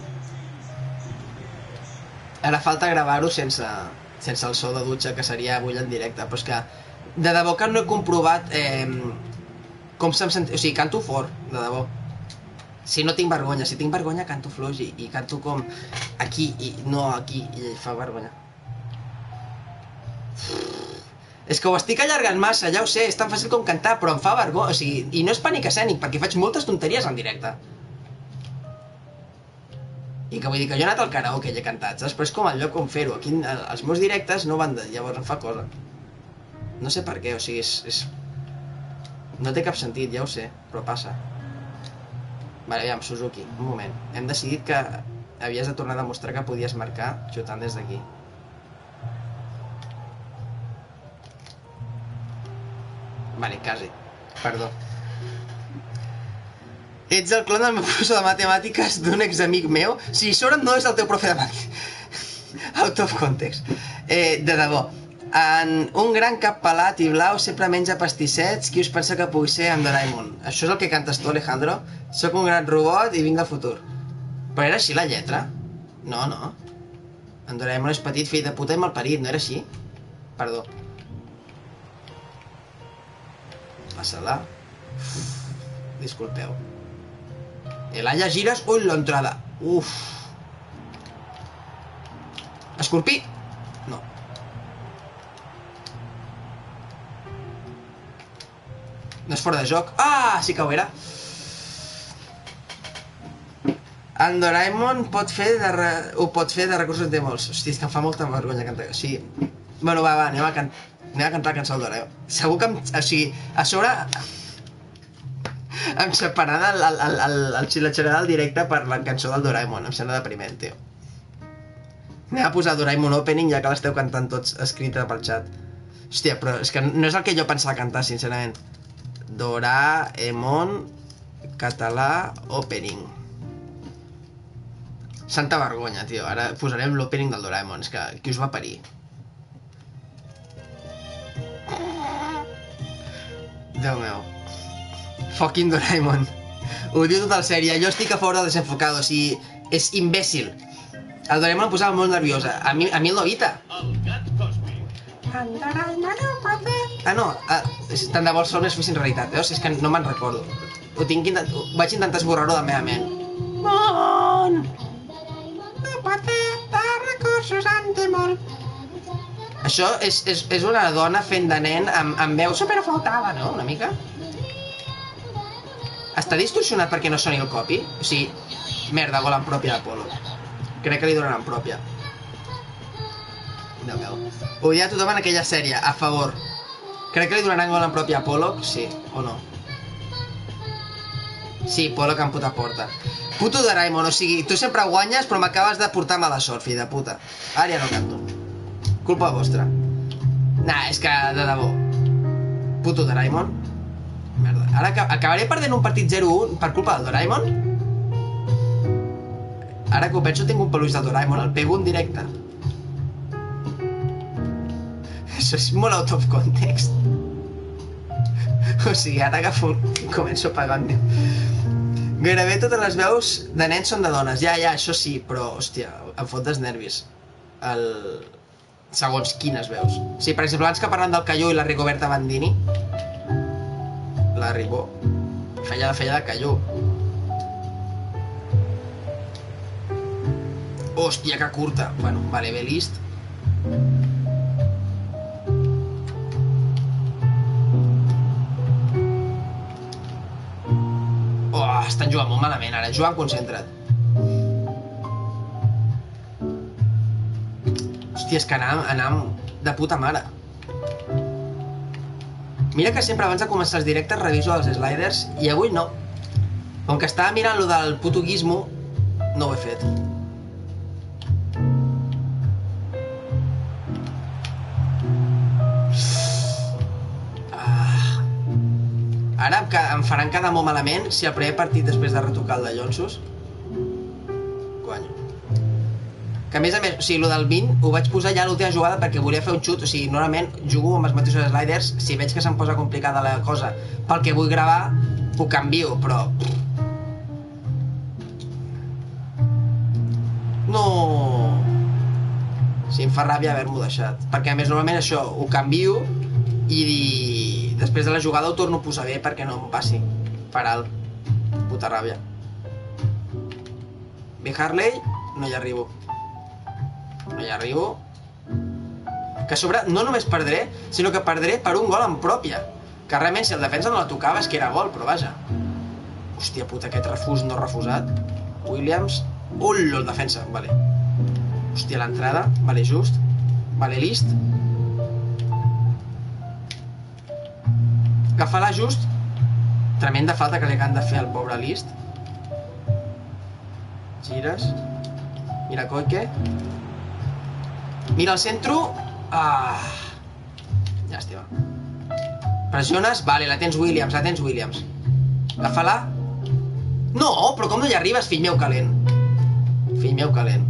Ara falta gravar-ho sense el so de dutxa, que seria avui en directe, però és que de debò que no he comprovat com se'm sent... O sigui, canto fort, de debò. Si no tinc vergonya, si tinc vergonya canto fluix i canto com aquí i no aquí i fa vergonya. És que ho estic allargant massa, ja ho sé, és tan fàcil com cantar, però em fa vergonya, o sigui, i no és pànic escènic, perquè faig moltes tonteries en directe. I que vull dir que jo he anat al karaoke i he cantat, saps? Però és com el lloc on fer-ho. Aquí els meus directes no van de... Llavors em fa cosa. No sé per què, o sigui, és... No té cap sentit, ja ho sé, però passa. Vale, aviam, Suzuki, un moment. Hem decidit que havies de tornar a demostrar que podies marcar xutant des d'aquí. Vale, quasi. Perdó. Ets el clon del meu professor de matemàtiques d'un examic meu? Sí, Soren no és el teu profe de matemàtiques. Out of context. De debò. Un gran cap pelat i blau sempre menja pastissets. Qui us pensa que pugui ser en Doraemon? Això és el que cantes tu, Alejandro? Soc un gran robot i vinc del futur. Però era així la lletra? No. En Doraemon és petit, fill de puta i malparit, no era així? Perdó. Passa-la. Disculpeu. Elaya Giras... Ui, l'entrada. Uf. Escorpí. No. No és fora de joc. Ah, sí que ho era. En Doraemon ho pot fer de recursos de molts. Hosti, és que em fa molta vergonya cantar. Sí. Bueno, va, anem a cantar la cançó del Doraemon. Segur que o sigui, a sobre... Em separarà la xerrada del directe per la cançó del Doraemon. Em sembla depriment, tio. Anem a posar Doraemon Opening, ja que l'esteu cantant tots escrita pel xat. Hòstia, però és que no és el que jo pensava cantar, sincerament. Doraemon català Opening. Santa vergonya, tio. Ara posarem l'opening del Doraemon. És que qui us va parir? Déu meu. Fucking Doraemon. Ho diu tota la sèrie. Jo estic a favor del desenfocado. O sigui, és imbècil. El Doraemon em posava molt nerviosa. A mi el Novita. Ah, no. Tant de bo els somnis fessin realitat. Veus? És que no me'n recordo. Vaig intentar esborrar-ho de la meva ment. Mon! No pot fer de recursos antimol. Això és una dona fent de nen amb veu superaflautada, no? Una mica. Està distorsionat perquè no soni el copi? O sigui, merda, gol en pròpia d'Apolo. Crec que li donaran pròpia. Déu meu. Odiar tothom en aquella sèrie, a favor. Crec que li donaran gol en pròpia a Pollock, sí, o no? Sí, Pollock en puta porta. Puto Doraemon, o sigui, tu sempre guanyes però m'acabes de portar mala sort, fill de puta. Ara ja no canto. Culpa vostra. Nah, és que de debò. Puto Doraemon. Merda. Ara acabaré perdent un partit 0-1 per culpa del Doraemon? Ara que ho penso tinc un peluix de Doraemon, el pego en directe. Això és molt out of context. O sigui, ara agafo i començo a pagar amb Déu. Gairebé totes les veus de nens són de dones. Ja, això sí, però, hòstia, em fot dels nervis. Segons quines veus. Sí, per exemple, abans que parlant del Calló i la Rigoberta Bandini, la Ribó feia de Calló. Hòstia, que curta. Bueno, vale, bé list. Oh, estan jugant molt malament ara. Joan, concentra't. Hòstia, és que anàvem de puta mare. Mira que sempre abans de començar els directes reviso els sliders i avui no. Com que estava mirant lo del puto Gizmo, no ho he fet. Ara em faran quedar molt malament si el primer partit després de retocar el de Llonsos. Guanyo. Que a més, o sigui, el del 20 ho vaig posar ja a l'última jugada perquè volia fer un xut. O sigui, normalment jugo amb els mateixos sliders. Si veig que se'm posa complicada la cosa pel que vull gravar, ho canvio, però... No... Sí, em fa ràbia haver-m'ho deixat. Perquè a més, normalment això, ho canvio i després de la jugada ho torno a posar bé perquè no em passi per alt. Puta ràbia. Bé, Harley, no hi arribo. No hi arribo. Que a sobre no només perdré, sinó que perdré per un gol en pròpia. Que realment si el defensa no la tocava és que era gol, però vaja. Hòstia puta, aquest refús no refusat. Williams. Ullo, el defensa, vale. Hòstia, l'entrada, vale, just. Vale, list. Agafa-la just. Tremenda falta que li han de fer al pobre List. Gires. Mira Koike. Mira el centro. Ah. Llàstima. Pressiones. Vale, la tens Williams, Agafa-la. No, però com no hi arribes, fill meu calent. Fill meu calent.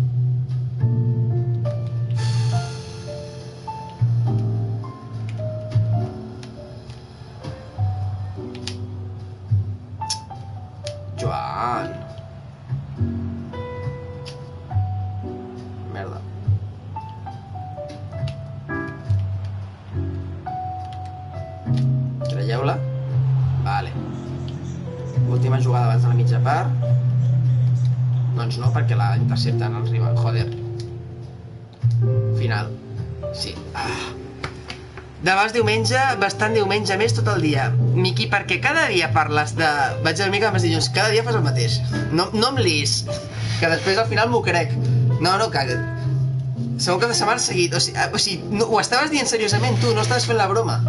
Joan. Merda. Traieu-la. Vale. Última jugada abans de la mitja part. Doncs no, perquè la intercepten els rivals. Joder. Final. Sí. Demà és diumenge, bastant diumenge més tot el dia. Miqui, perquè cada dia parles de... Vaig a mica amb els dilluns, cada dia fas el mateix. No em lis, que després al final m'ho crec. No, caga. Segon cap de setmana seguit. O sigui no, ho estaves dient seriosament, tu, no estaves fent la broma.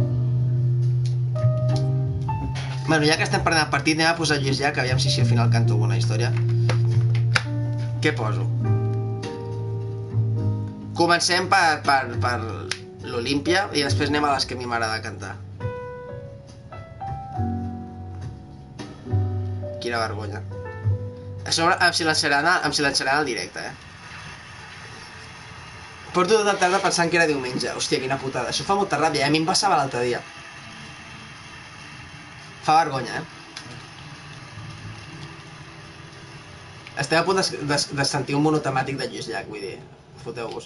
Bueno, ja que estem parlant del partit, anem a posar Lluís Llach, aviam si al final canto alguna història. Què poso? Comencem per l'Olímpia i després anem a les que a mi m'agrada cantar. Quina vergonya. A sobre em silenciaran el directe, Porto tota la tarda pensant que era diumenge. Hòstia, quina putada. Això fa molta ràbia, A mi em passava l'altre dia. Fa vergonya, Estem a punt de sentir un monotemàtic de Lluís Llach, vull dir, foteu-vos.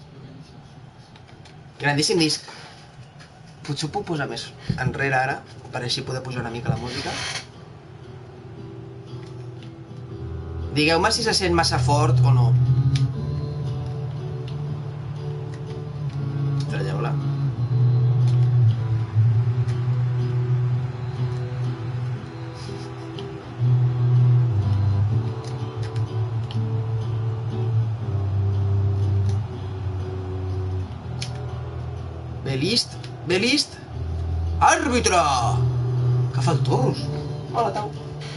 Grandíssim disc. Potser ho puc posar més enrere ara, per així poder pujar una mica la música. Digueu-me si se sent massa fort o no. Traieu-la. Bé list. Àrbitre! Que fa el torros. Hola, Tau.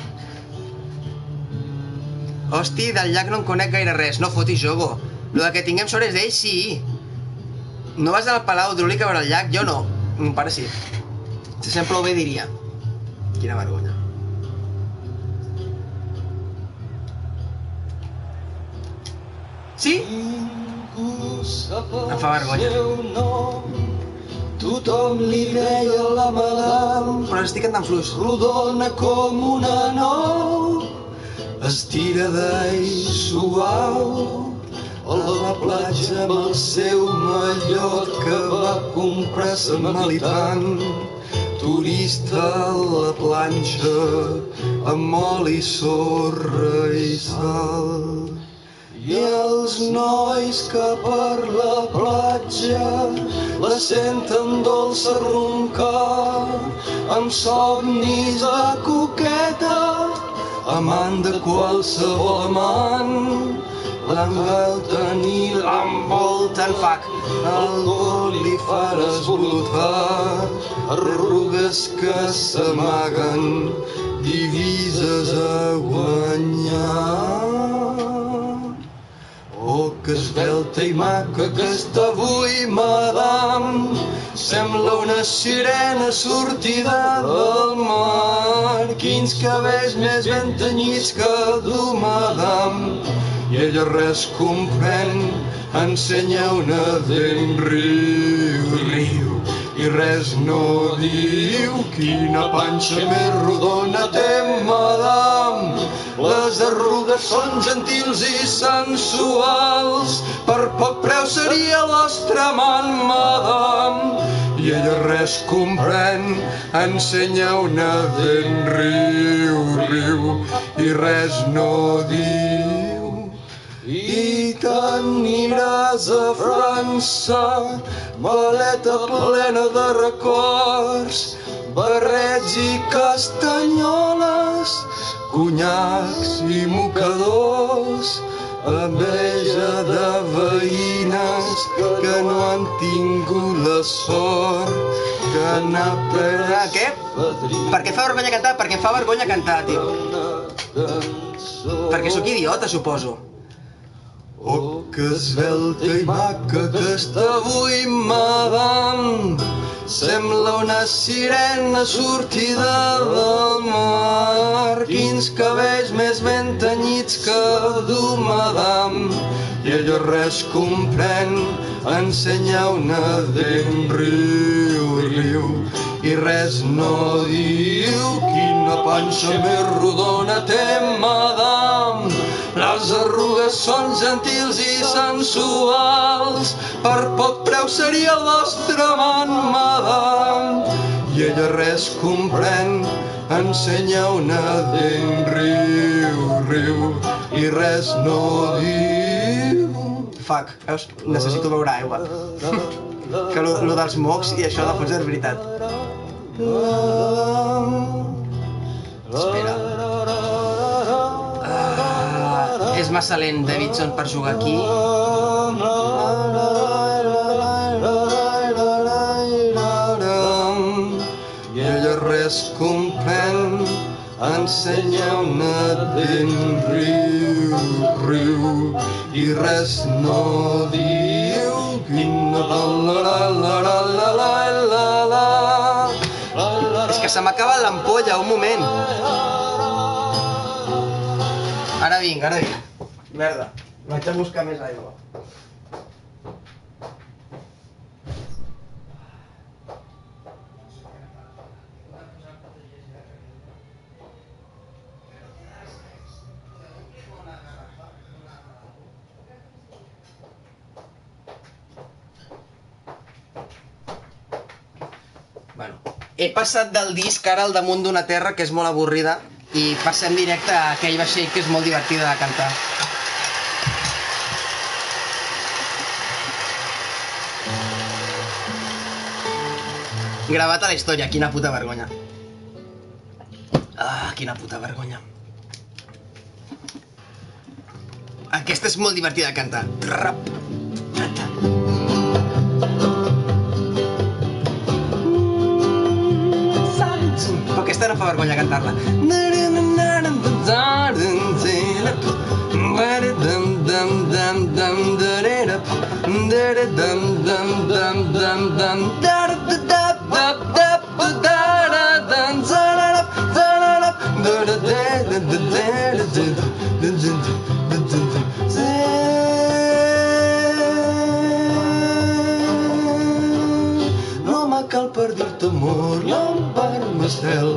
Hosti, del Llach no en conec gaire res. No fotis, Jogo. Lo de que tinguem sort és d'ell, sí. No vas al Palau d'Úlic a veure el Llach? Jo no. Mon pare sí. Si sempre ho bé diria. Quina vergonya. Sí? Em fa vergonya. Tothom li deia la madame, Però estic cantant fluix. rodona com una nou, estirada i suau, a la platja amb el seu mallot que va comprar a Malitant. Turista a la planxa, amb oli, sorra i sal. I els nois que per la platja la senten dolça roncar, amb somnis de coqueta, amant de qualsevol amant. L'envolten i L'envolten, fac. algú li farà esbolotar arrugues que s'amaguen, divises a guanyar. Oh, que esvelta i maca que està avui, madame, sembla una sirena sortida del mar. Quins cabells més ben tenyits que du, madame, i ella res comprèn, ensenya una dent, riu, i res no diu. Quina panxa més rodona té, madame, les arrugues són gentils i sensuals, per poc preu seria el vostre amant, madame, i ella res comprèn, ensenya una dent, riu, i res no diu. I t'aniràs a França, maleta plena de records, barrets i castanyoles, conyacs i mocadors, enveja de veïnes que no han tingut la sort que anar per Què? Perquè fa vergonya cantar? Perquè em fa vergonya cantar, tio. Perquè sóc idiota, suposo. Oh, que esvelta i maca que està avui, madame, sembla una sirena sortida del mar. Quins cabells més ben tenyits que du, madame, i ella res comprèn, ensenya una dent, riu, i res no diu. Quina panxa més rodona té, madame, les arrugues són gentils i sensuals, per poc preu seria el vostre amant, madame, i ella res comprèn, ensenya una dent, riu, i res no diu. Fuck, veus? Necessito beure aigua. Que lo dels mocs i això de fons és veritat. Espera. És massa lent Davidson per jugar aquí. I ella res comprèn, ensenya una dent, riu, i res no diu. Quina És que se m'acaba l'ampolla, un moment. Ara vinc. Merda, vaig a buscar més aigua. Bueno, he passat del disc ara al damunt d'una terra que és molt avorrida i passem directe a aquell vaixell que és molt divertida de cantar. Gravat a la història, quina puta vergonya. Ah, quina puta vergonya. Aquesta és molt divertida de cantar. Rap. Però aquesta no fa vergonya cantar-la.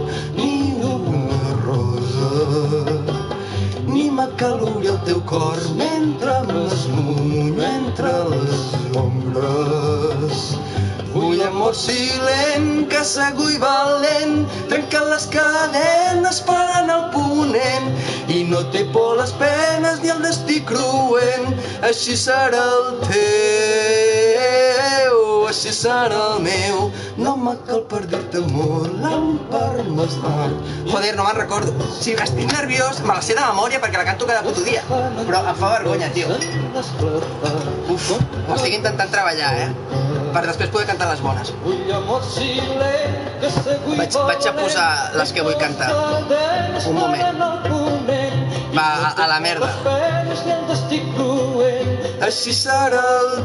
ni una rosa, ni m'acalori el teu cor mentre m'esmunyo entre les ombres. Vull amor silent, que segur i valent, trenca les cadenes parant el ponent, i no té por les penes ni el destí cruent. Així serà el teu, així serà el meu, no me cal per dir-te amor, l'empar m'has donat. Joder, no me'n recordo. Sí, estic nerviós, me la sé de memòria perquè la canto cada puto dia. Però em fa vergonya, tio. Uf, ho estic intentant treballar, per després poder cantar les bones. Vaig a posar les que vull cantar. Un moment. Va, a la merda. Així serà el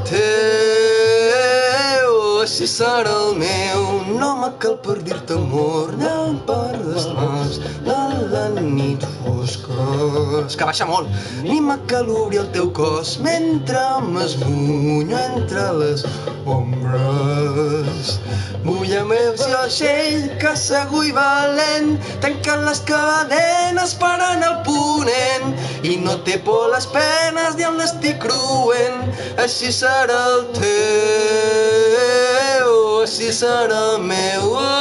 teu, així serà el meu, no me cal per dir-te amor, anem per les mans de la nit fosca. És que baixa molt. Ni m'acalori el teu cos mentre m'esmunyo entre les ombres. Vull el meu vaixell, que segur i valent, tancant les cadenes parant el ponent, i no té por les penes ni el destí cruent. Així serà el teu, així serà el meu.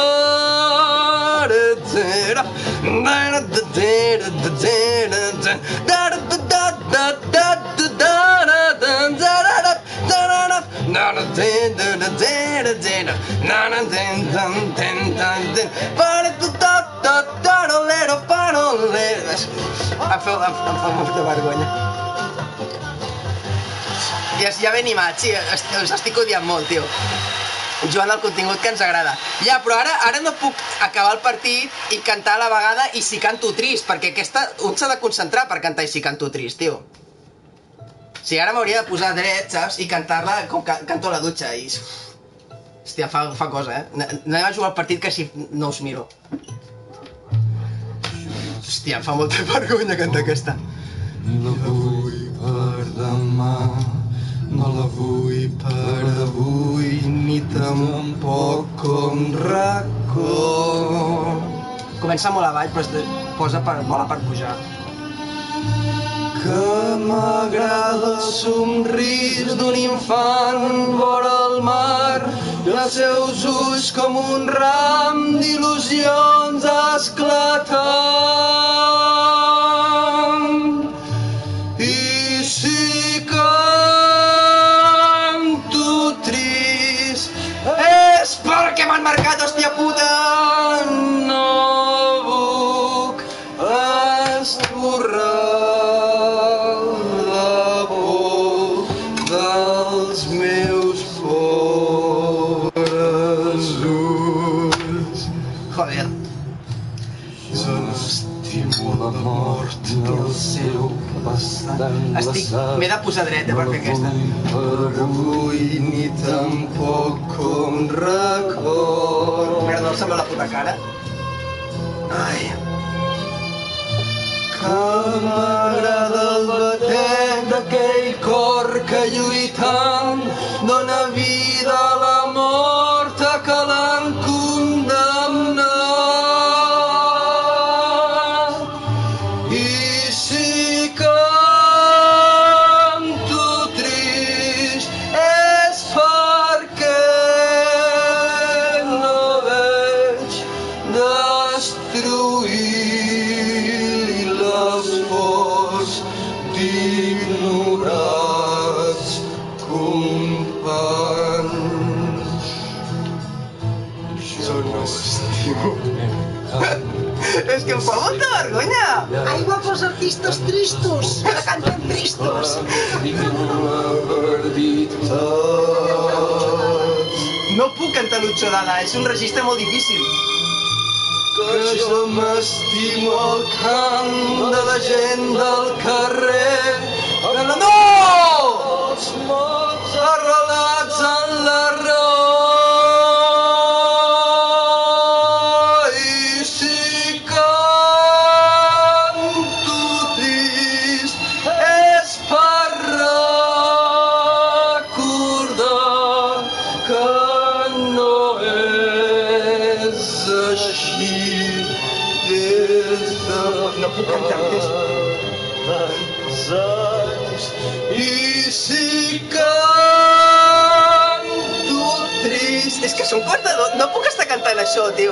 Em fa molta vergonya. Ja ve animat, sí, us estic odiant molt, tio. Jugant al contingut que ens agrada. Ja, però ara no puc acabar el partit i cantar a la vegada i si canto trist, perquè un s'ha de concentrar per cantar i si canto trist, tio. Sí, ara m'hauria de posar dret, saps? I cantar-la com canto a la dutxa i... Hòstia, fa cosa, Anem a jugar al partit que així no us miro. Hòstia, em fa molta vergonya cantar aquesta. Ni la vull per demà, no la vull per avui, ni tampoc com racó. Comença molt avall, però es posa molt per pujar. Que m'agrada el somrís d'un infant vora el mar i els seus ulls com un ram d'il·lusions esclatant. I si canto trist és perquè m'han marcat, hòstia puta, no puc esborrar dels meus pobres ulls. Joder. Jo n'estimo la mort del seu bastant glaçat. M'he de posar dreta per fer aquesta. No per avui ni tampoc com record. M'agrada-se la puta cara. Ai. Que m'agrada el batec d'aquell cor que lluitant dona vida a la mort que l'han condemnat. I si canto trist és perquè no veig destruir les pors d'ignorats companys. Jo no estimo. És que em fa molta vergonya. Hay guapos artistas tristos, que canten tristos. No puc cantar Lucho Dalla, és un registre molt difícil. Que jo m'estimo el cant de la gent del carrer. No! Els mots arrelats en la raó. I si canto trist és per recordar que no és així. els anys i si canto trist... És que són quarts de 12, no puc estar cantant això, tio.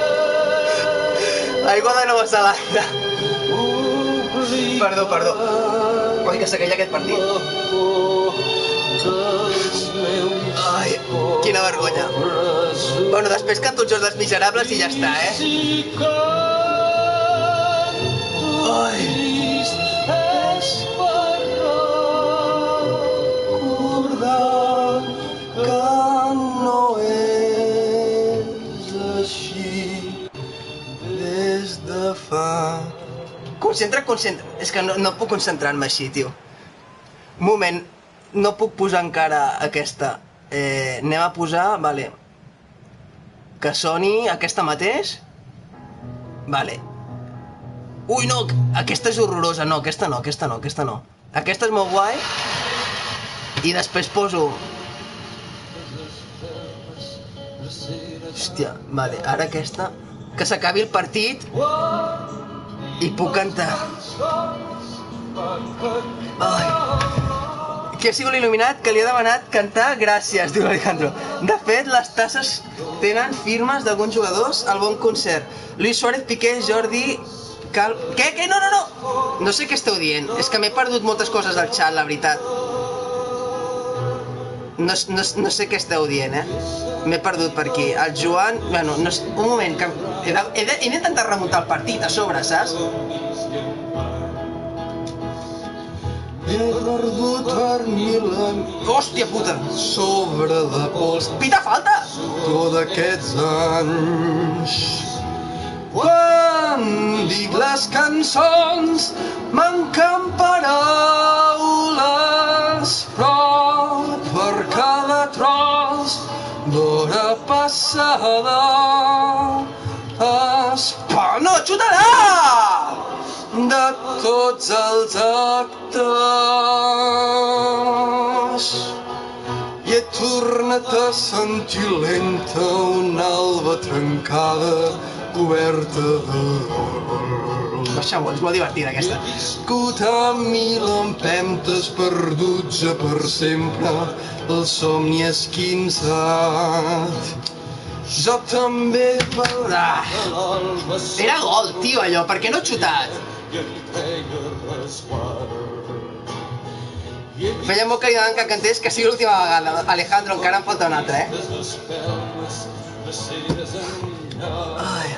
Aigua de Nova Zelanda. Perdó, perdó. Oi, que s'acaia aquest partit. Ai, quina vergonya. Bueno, després canto els Jocs dels Miserables i ja està, eh? Ai. Recordar que no és així des de fa... Concentra. És que no puc concentrar-me així, tio. Un moment, no puc posar encara aquesta. Anem a posar, vale. Que soni aquesta mateix. Vale. Ui, no, aquesta és horrorosa. No, aquesta no. Aquesta és molt guai. I després poso... Hòstia, vale, ara aquesta... Que s'acabi el partit... I puc cantar. Ai. Que ha sigut l'il·luminat que li ha demanat cantar gràcies, diu l'Alejandro. De fet, les tasses tenen firmes d'alguns jugadors al bon concert. Luis Suárez, Piqué, Jordi... Cal... Què? No! No sé què esteu dient. És que m'he perdut moltes coses del xat, la veritat. No sé què esteu dient, eh? M'he perdut per aquí. El Joan... Bueno, no sé... Un moment, que... He d'intentar remuntar el partit a sobre, saps? He perdut per mil anys Hòstia puta! sobre de pols Pita falta! tots aquests anys. Quan dic les cançons manquen paraules, però per cada tros d'hora passada No, xutarà! de tots els actes i he tornat a sentir lenta una alba trencada coberta de... Baixeu, és molt divertida aquesta. Viscut a mil empentes, perduts ja per sempre, el somni esquinçat. Jo també veurà. Era gol, tio, allò. Per què no he xutat? Feia molt que li demanant que cantés que sigui l'última vegada. Alejandro, encara em falta una altra, eh? Ai.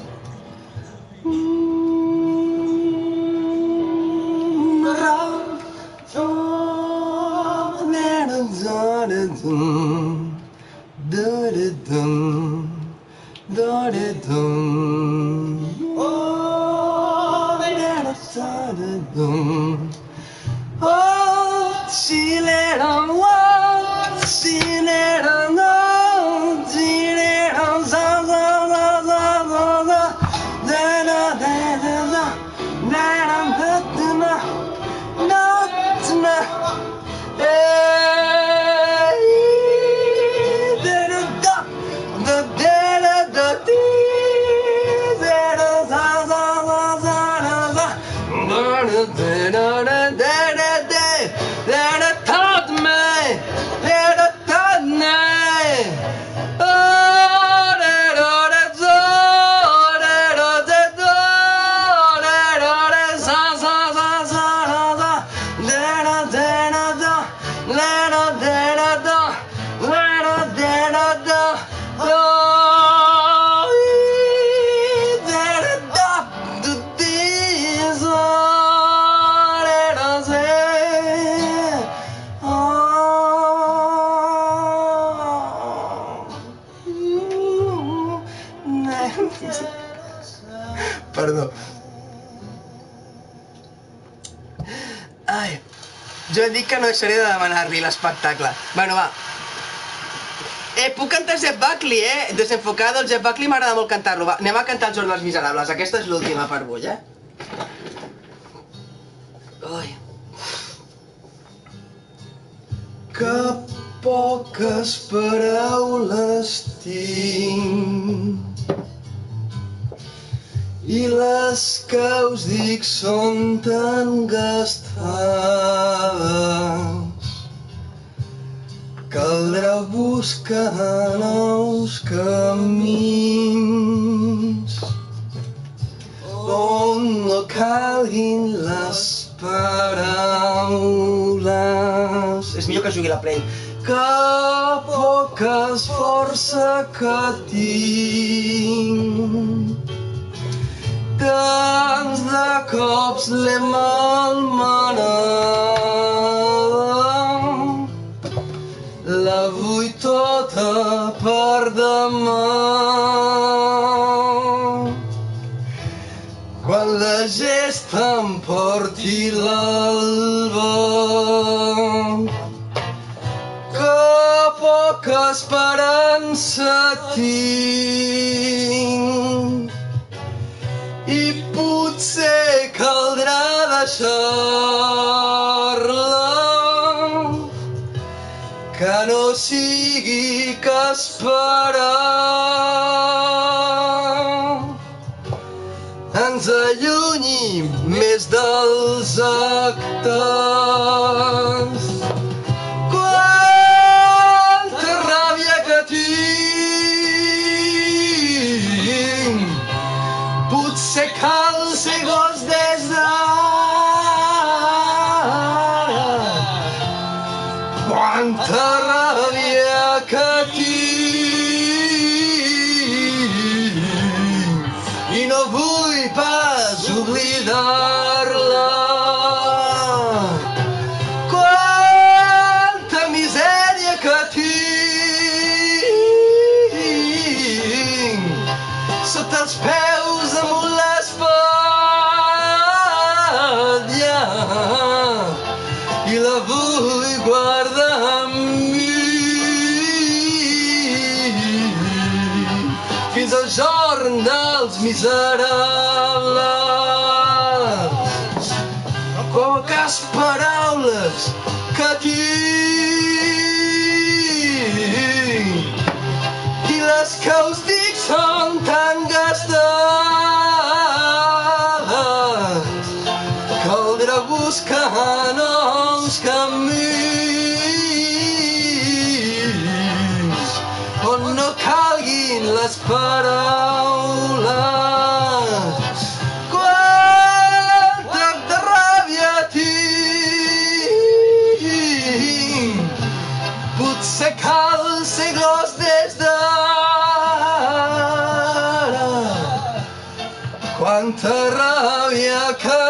Perdó. Ai, jo he dit que no deixaré de demanar-li l'espectacle. Bueno, va. Puc cantar Jeff Buckley, Desenfocado, el Jeff Buckley m'agrada molt cantar-lo. Va, anem a cantar els Jocs dels Miserables. Aquesta és l'última per avui, Ai. Que poques paraules tinc i les que us dic són tan gastades. Caldrà buscar nous camins on no calguin les paraules. És millor que jugui la Play. Que poca és força que tinc, tants de cops l'he malmenat, la vull tota per demà. Quan la gesta em porti l'alba, que poca esperança tinc i potser caldrà deixar-la, que no sigui que esperar ens allunyi més dels actes. Quanta ràbia que tinc, potser cal ser gos des d'ara. Quanta ràbia que tinc i no vull pas oblidar-la. Quanta misèria que tinc sota els peus amunt l'espatlla i la vull guardar amb mi fins al jorn dels miserables. Poques paraules que tinc i les que us dic són tan gastades. Caldrà buscar nous camins on no calguin les paraules. Quanta de ràbia tinc, potser cal ser gos des d'ara. Quanta ràbia que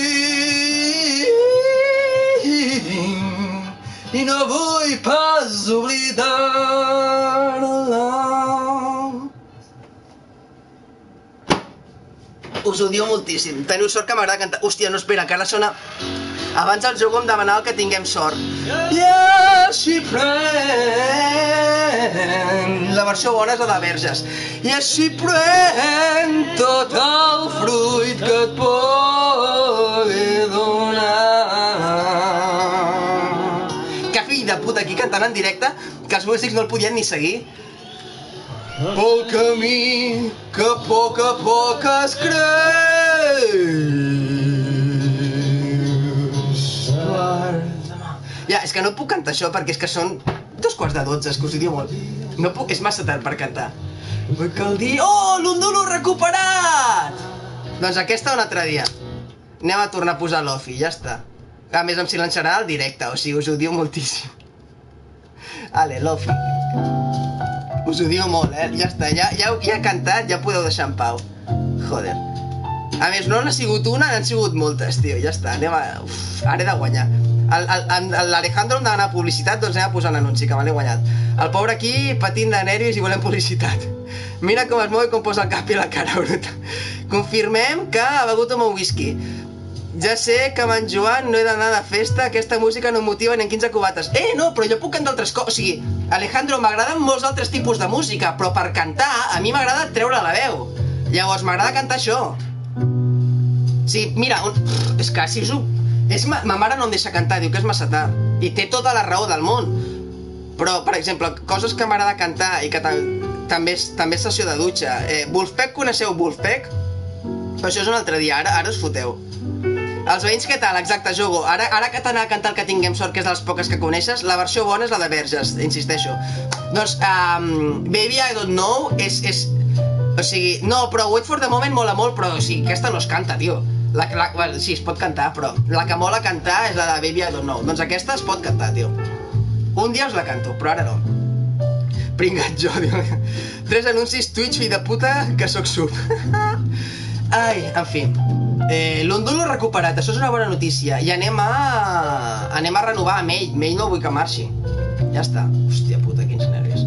tinc i no vull pas oblidar-la. Us odio moltíssim. Teniu sort que m'agrada cantar. Hòstia, no, espera, que ara sona... Abans el joc em demanava que tinguem sort. I així pren... La versió bona és la de Verges. I així pren tot el fruit que et pugui donar. Que fill de puta, aquí cantant en directe, que els músics no el podien ni seguir. Pel camí que a poc es creix. Ja, és que no puc cantar això perquè és que són 2:45, és que us ho diu molt. No puc, és massa tard per cantar. Vull que el dia... Oh, l'Undulo recuperat! Doncs aquesta un altre dia. Anem a tornar a posar l'Ofi, ja està. A més, em silenciarà el directe, o sigui, us ho diu moltíssim. Ale, l'Ofi. Us ho diu molt, ja està, ja he cantat, ja podeu deixar en pau. Joder. A més, no n'ha sigut una, n'han sigut moltes, tio, ja està, anem a... Uf, ara he de guanyar. L'Alejandro em demana publicitat, doncs anem a posar un anunci, que me l'he guanyat. El pobre aquí patint de nervis i volem publicitat. Mira com es mou i com posa el cap i la cara bruta. Confirmem que ha begut un whisky. Ja sé que amb en Joan no he d'anar de festa, aquesta música no em motiva ni en 15 cubates. No, però jo puc cantar altres coses. O sigui, Alejandro, m'agraden molts altres tipus de música, però per cantar a mi m'agrada treure la veu. Llavors m'agrada cantar això. Sí, mira, és que si us ho... Ma mare no em deixa cantar, diu que és massa tard. I té tota la raó del món. Però, per exemple, coses que m'agrada cantar i que també és sessió de dutxa. Wolfpack, coneixeu Wolfpack? Però això és un altre dia, ara us foteu. Els veïns, què tal? Exacte, Jogo. Ara que t'anà a cantar el Que tinguem sort, que és de les poques que coneixes, la versió bona és la de Verges, insisteixo. Doncs, Baby I Don't Know és... O sigui, no, però Wait for the Moment mola molt, però o sigui, aquesta no es canta, tio. Bueno, sí, es pot cantar, però la que mola cantar és la de Baby I Don't Know. Doncs aquesta es pot cantar, tio. Un dia us la canto, però ara no. Pringat jo, tio. 3 anuncis Twitch, fill de puta, que sóc sub. Ai, en fi. L'Undulo recuperat, això és una bona notícia. I anem a renovar amb ell. Ell no vull que marxi. Ja està. Hòstia puta, quins nervis.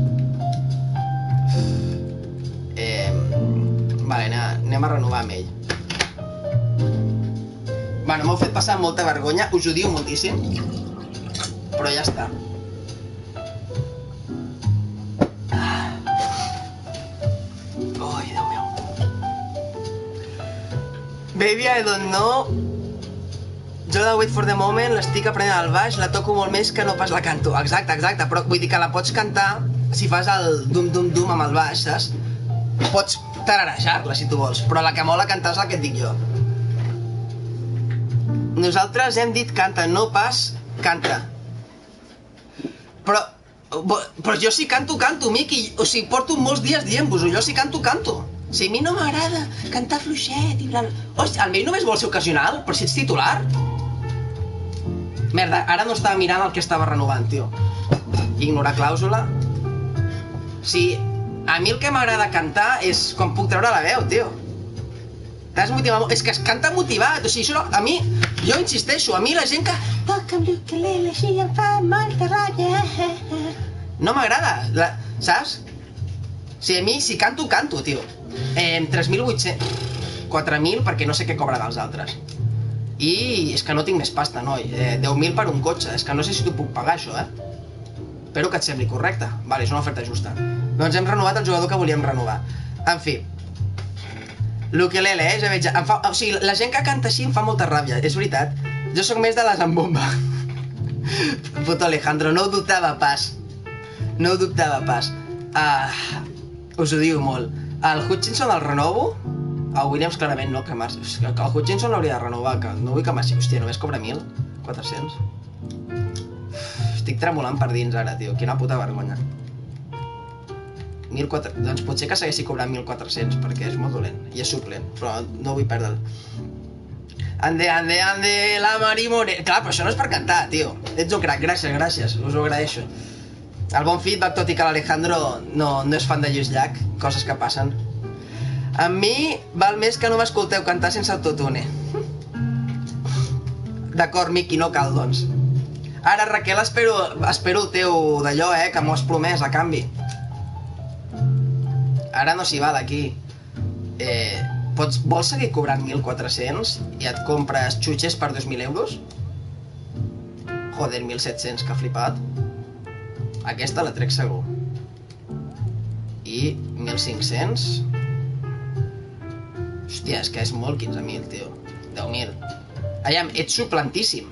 Vale, anem a renovar amb ell. Bueno, m'heu fet passar molta vergonya, us ho diu moltíssim. Però ja està. Ai, Déu meu. Baby I Don't Know. Jo de Wait for the Moment l'estic aprenent al baix, la toco molt més que no pas la canto. Exacte, però vull dir que la pots cantar si fas el dum-dum-dum amb el baix, saps? Pots tararejar-la si tu vols, però la que mola cantar és la que et dic jo. Nosaltres hem dit canta, no pas canta. Però jo si canto, Miqui. O sigui, porto molts dies dient-vos-ho, jo si canto. O sigui, a mi no m'agrada cantar fluixet i bla... Hòstia, el meu només vol ser ocasional, però si ets titular. Merda, ara no estava mirant el que estava renovant, tio. Ignorar clàusula. Sí, a mi el que m'agrada cantar és quan puc treure la veu, tio. T'has motivat molt. És que es canta motivat, o sigui, això a mi... Jo insisteixo, a mi la gent que... Toca amb l'ukelele així em fa molta ràbia. No m'agrada, saps? O sigui, a mi si canto, tio. 3.800... 4.000 perquè no sé què cobren els altres. I és que no tinc més pasta, noi. 10.000 per un cotxe, és que no sé si t'ho puc pagar, això, Espero que et sembli correcte. Vale, és una oferta justa. Doncs hem renovat el jugador que volíem renovar. En fi. L'ukelele, ja veig... O sigui, la gent que canta així em fa molta ràbia, és veritat. Jo sóc més de la zambomba. Puto Alejandro, no ho dubtava pas. No ho dubtava pas. Us ho diu molt. El Hutchinson el renovo? El Williams clarament no, que marxi. El Hutchinson l'hauria de renovar, que no vull que marxi. Hòstia, només cobra 1.400. Estic tremolant per dins ara, tio. Quina puta vergonya. 1.400... Doncs potser que segueixi cobrant 1.400, perquè és molt dolent. I és suplent, però no vull perdre'l. Ande, la Marimone... Clar, però això no és per cantar, tio. Ets un crac, gràcies, us ho agraeixo. El bon feedback, tot i que l'Alejandro no és fan de Lluís Llach, coses que passen. A mi val més que no m'escolteu cantar sense autotune. D'acord, Miqui, no cal, doncs. Ara, Raquel, espero el teu d'allò, que m'ho has promès, a canvi. Ara no s'hi va d'aquí. Vols seguir cobrant 1.400 i et compres xutxes per 2.000 euros? Joder, 1.700, que flipat. Aquesta la trec segur. I 1.500... Hòstia, és que és molt 15.000, tio. 10.000. Aviam, ets suplantíssim.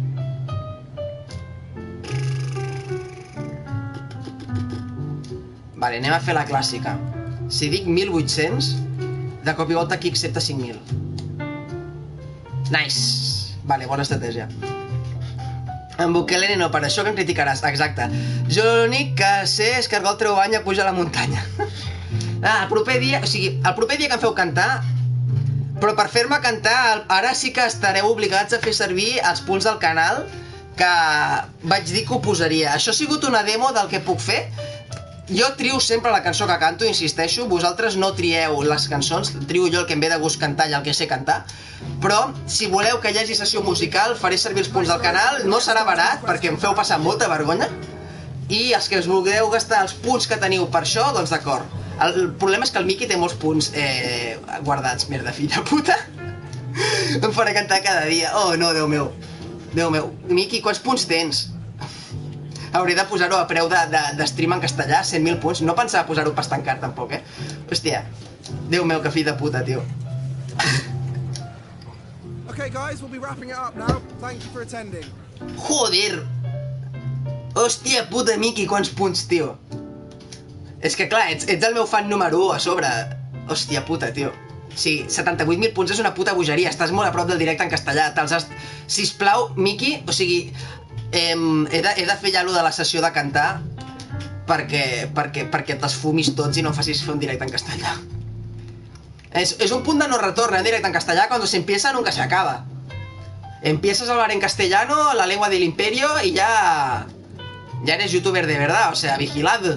Vale, anem a fer la clàssica. Si dic 1.800, de cop i volta aquí accepta 5.000. Nice! Vale, bona estratègia. En ukelele no, per això que em criticaràs. Exacte. Jo l'únic que sé és que el treu bany a pujar a la muntanya. El proper dia... O sigui, el proper dia que em feu cantar... Però per fer-me cantar, ara sí que estareu obligats a fer servir els punts del canal que vaig dir que ho posaria. Això ha sigut una demo del que puc fer. Jo trio sempre la cançó que canto, insisteixo. Vosaltres no trieu les cançons, trio jo el que em ve de gust cantar i el que sé cantar. Però, si voleu que hi hagi sessió musical, faré servir els punts del canal. No serà barat, perquè em feu passar molta vergonya. I els que us vulgueu gastar els punts que teniu per això, doncs d'acord. El problema és que el Miqui té molts punts guardats, merda, fill de puta. Em farà cantar cada dia. Oh, no, Déu meu. Déu meu. Miqui, quants punts tens? Hauré de posar-ho a preu de stream en castellà, 100.000 punts. No pensava posar-ho per estancar, tampoc, Hòstia. Déu meu, que fill de puta, tio. Okay, guys, we'll be wrapping it up now. Thank you for attending. Joder. Hòstia puta, Miqui, quants punts, tio. És que clar, ets el meu fan número 1 a sobre. Hòstia puta, tio. Sí, 78.000 punts és una puta bogeria, estàs molt a prop del directe en castellà. Sisplau, Miqui, o sigui, he de fer ja allò de la sessió de cantar perquè te'ls fumis tots i no em facis fer un directe en castellà. Es un punt de no retorno en directe en castellà cuando se empieza nunca se acaba. Empiezas a hablar en castellano, la lengua del imperio y ya eres youtuber de verdad, o sea, vigilad.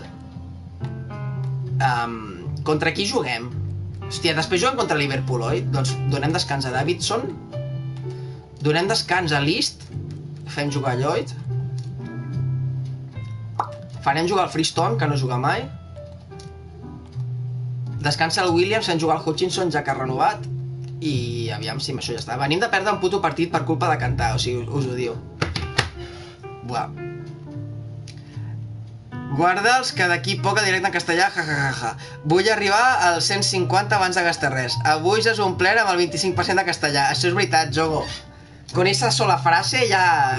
Contra qui juguem? Hòstia, després juguem contra Liverpool, oi? Doncs donem descans a Davidson. Donem descans a List. Fem jugar a Lloyd. Farem jugar al Freestone, que no juga mai. Descansa el Williams, fem jugar al Hutchinson, ja que ha renovat. I aviam si amb això ja està. Venim de perdre un puto partit per culpa de cantar, o sigui, us ho diu. Buah. Guarda'ls, que d'aquí poc a directe en castellà, jajajaja. Vull arribar als 150 abans de gastar res. Avui ja és un pler amb el 25% de castellà. Això és veritat, Jogo. Con esa sola frase ja...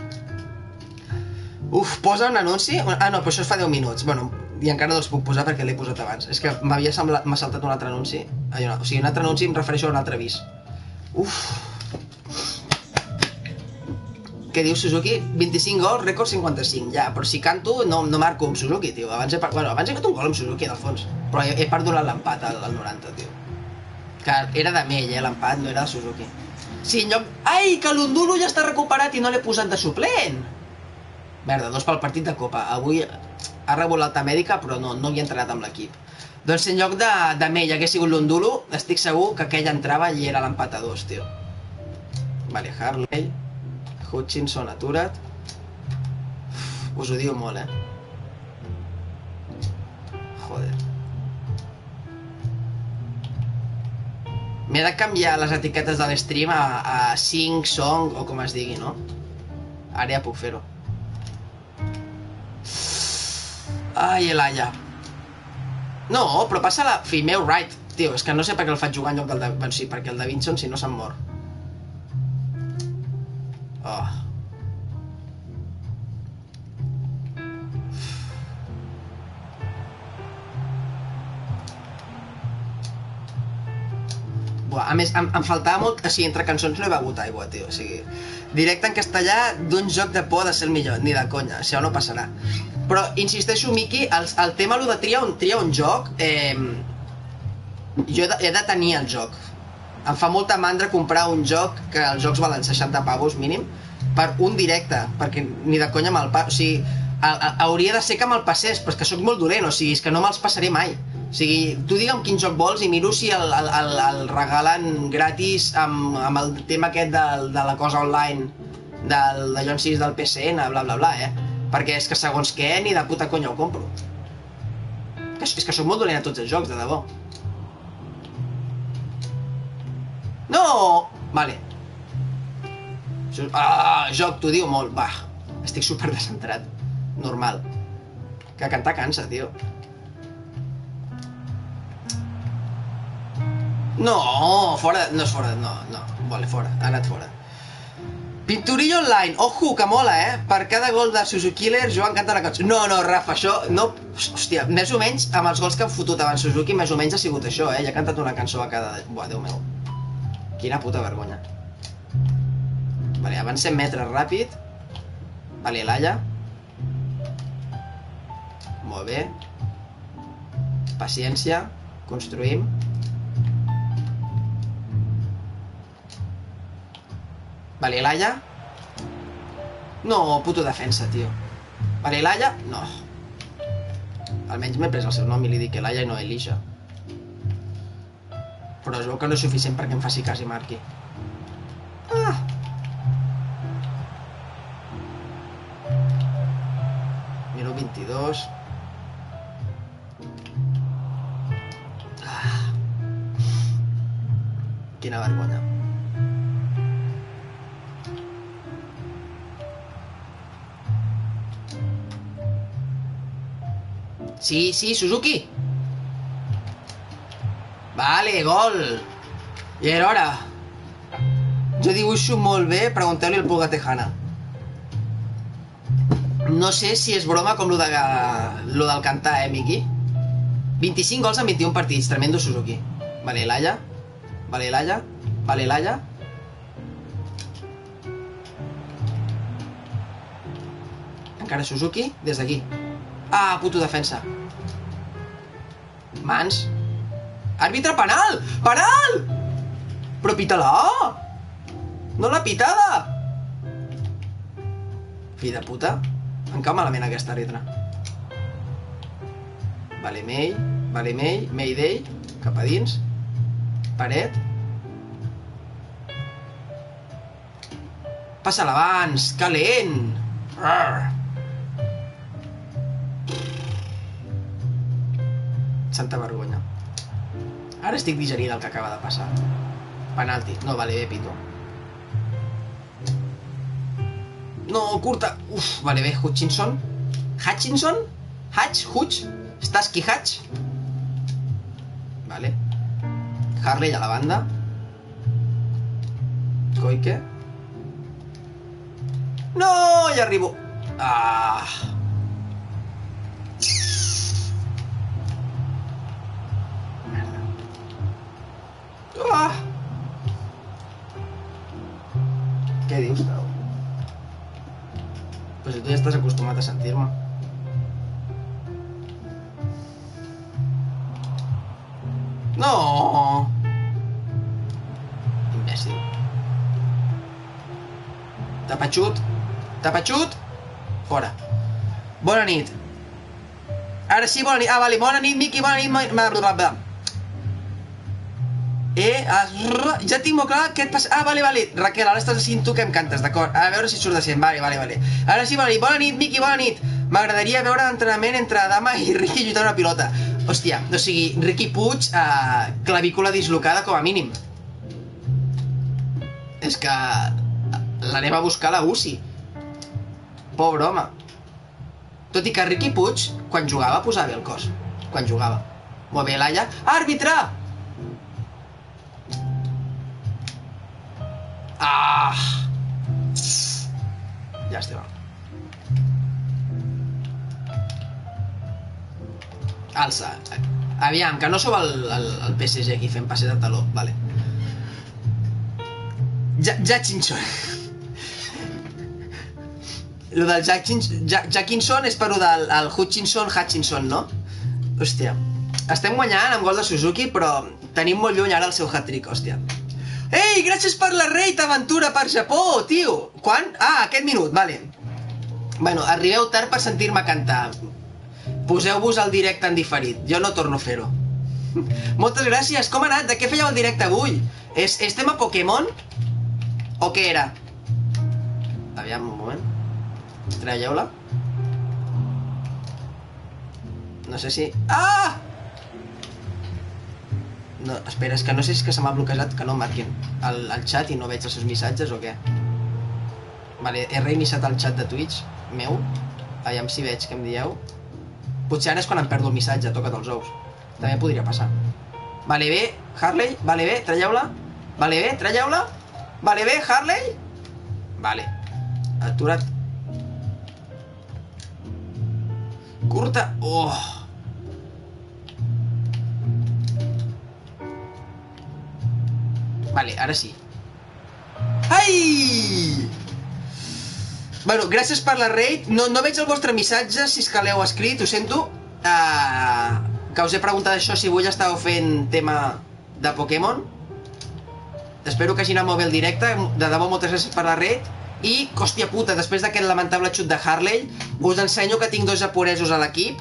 Uf, posa un anunci? Ah, no, però això es fa 10 minuts. Bueno, i encara no els puc posar perquè l'he posat abans. És que m'ha saltat un altre anunci. O sigui, un altre anunci em refereixo a un altre avís. Uf. Què diu Suzuki? 25 gols, rècord 55. Ja, però si canto no marco amb Suzuki, tio. Abans he fet un gol amb Suzuki, en el fons. Però he perdonat l'empat al 90, tio. Que era de Mell, l'empat, no era de Suzuki. Sí, en lloc... Ai, que l'Undulu ja està recuperat i no l'he posat de suplent! Merda, dos pel partit de Copa. Avui ha rebut l'alta mèdica, però no havia entrenat amb l'equip. Doncs si en lloc de Mell hagués sigut l'Undulu, estic segur que aquell entrava i era l'empat a 2, tio. Vale, Harley... Hutchinson, atura't. Us ho diu molt, Joder. M'he de canviar les etiquetes de l'stream a Sing, Song o com es digui, no? Ara ja puc fer-ho. Ai, Elaya. No, però passa la female right. Tio, és que no sé per què el faig jugar en lloc del... Bueno, sí, perquè el Davidson si no se'n mor. Oh. Buah, a més, em faltava molt... O sigui, entre cançons no he begut aigua, tio. O sigui, directe en castellà d'un joc de por ha de ser el millor. Ni de conya, això no passarà. Però, insisteixo, Miqui, el tema de triar un joc... Jo he de tenir el joc. Em fa molta mandra comprar un joc que els jocs valen 60 pavos mínim per un directe, perquè ni de conya me'l passo. O sigui, hauria de ser que me'l passés, però és que sóc molt dolent, o sigui, és que no me'ls passaré mai. O sigui, tu digue'm quin joc vols i miro si el regalen gratis amb el tema aquest de la cosa online d'allò en 6 del PSN, bla bla bla, perquè és que segons què ni de puta conya ho compro. És que sóc molt dolent a tots els jocs, de debò. No! Vale. Joc, t'ho diu molt. Va, estic super descentrat. Normal. Que cantar cansa, tio. No, fora... No és fora, no. Vale, fora. Ha anat fora. Pinturillo online. Ojo, que mola, Per cada gol de Suzuki Killer, Joan canta una cançó. No, Rafa, això... No... Hòstia, més o menys, amb els gols que han fotut abans Suzuki, més o menys ha sigut això, Ja ha cantat una cançó a cada... Buah, Déu meu. Quina puta vergonya. Vale, avancem metres ràpid. Vale, Laia. Molt bé. Paciència. Construïm. Vale, Laia. No, puto defensa, tio. Vale, Laia. No. Almenys m'he pres el seu nom i li dic Laia i no Elisha. Però es veu que no és suficient perquè em faci cas i marqui. Minut 22. Quina vergonya. Sí, Suzuki. Vale, gol. I era hora. Jo dibuixo molt bé, pregunteu-li al Puga Tejana. No sé si és broma com lo del cantar, Miqui? 25 gols en 21 partits, tremendo Suzuki. Vale, Laia. Vale, Laia. Vale, Laia. Encara Suzuki, des d'aquí. Ah, puto defensa. Mans. Àrbitre penal! Penal! Però pita-la! No l'ha pitada! Fill de puta. Em cau malament aquesta àrbitre. Vale, May. Vale, May. Mayday. Cap a dins. Paret. Passa-la abans. Que lent! Santa vergonya. Ara estic digerint el que acaba de passar. Penalti. No, vale, bé, pito. No, curta. Uf, vale, bé, Hutchinson. Hutchinson? Hutch? Starsky Hutch? Vale. Harley a la banda. Koike. No, ja arribo. Ah. Merda. Ah. Què dius, tau? Però si tu ja estàs acostumat a sentir-me. No! Imbècil. Tapatxut. Fora. Bona nit. Ara sí, bona nit. Ah, vale, bona nit, Miqui, bona nit. Ja tinc molt clar què et passa. Ah, vale. Raquel, ara estàs sentint tu que em cantes, d'acord. A veure si surt de 100. Vale. Ara sí, bona nit. Bona nit, Miqui, bona nit. M'agradaria veure l'entrenament entre Adama i Ricky lluitant una pilota. Hòstia, o sigui, Ricky Puig, clavícula dislocada com a mínim. És que l'anem a buscar a la UCI. Pobre home. Tot i que Ricky Puig, quan jugava, posava bé el cos. Quan jugava. Molt bé, Laia. Àrbitre! Ah! Llàstima. Alça. Aviam, que no sou el PSG aquí fent passes de taló. Vale. Jackinson. Lo del Jackinson és per lo del Hutchinson, no? Hòstia. Estem guanyant amb gol de Suzuki, però tenim molt lluny ara el seu hat-trick, hòstia. Ei, gràcies per la raid aventura per Japó, tio! Quan? Ah, aquest minut, vale. Bueno, arribeu tard per sentir-me cantar. Poseu-vos al directe en diferit. Jo no torno a fer-ho. Moltes gràcies. Com ha anat? De què fèieu el directe avui? És tema Pokémon? O què era? Aviam, un moment. Traieu-la. No sé si... Ah! No, espera, és que no sé si és que se m'ha bloquejat, que no em marquin el xat i no veig els seus missatges o què. Vale, he reiniciat el xat de Twitch meu. Aviam si veig què em dieu. Potser ara és quan em perdo el missatge, toca't els ous. També podria passar. Vale bé, Harley, vale bé, traieu-la. Vale bé, traieu-la. Vale bé, Harley. Vale. Atura't. Curta. Oh. Vale, ara sí. Ai! Bueno, gràcies per la raid. No veig el vostre missatge, si és que l'heu escrit, ho sento. Que us he preguntat això, si avui estàveu fent tema de Pokémon. Espero que hagi anat molt bé el directe. De debò, moltes gràcies per la raid. I, hòstia puta, després d'aquest lamentable xut de Harley, us ensenyo que tinc dos japonesos a l'equip.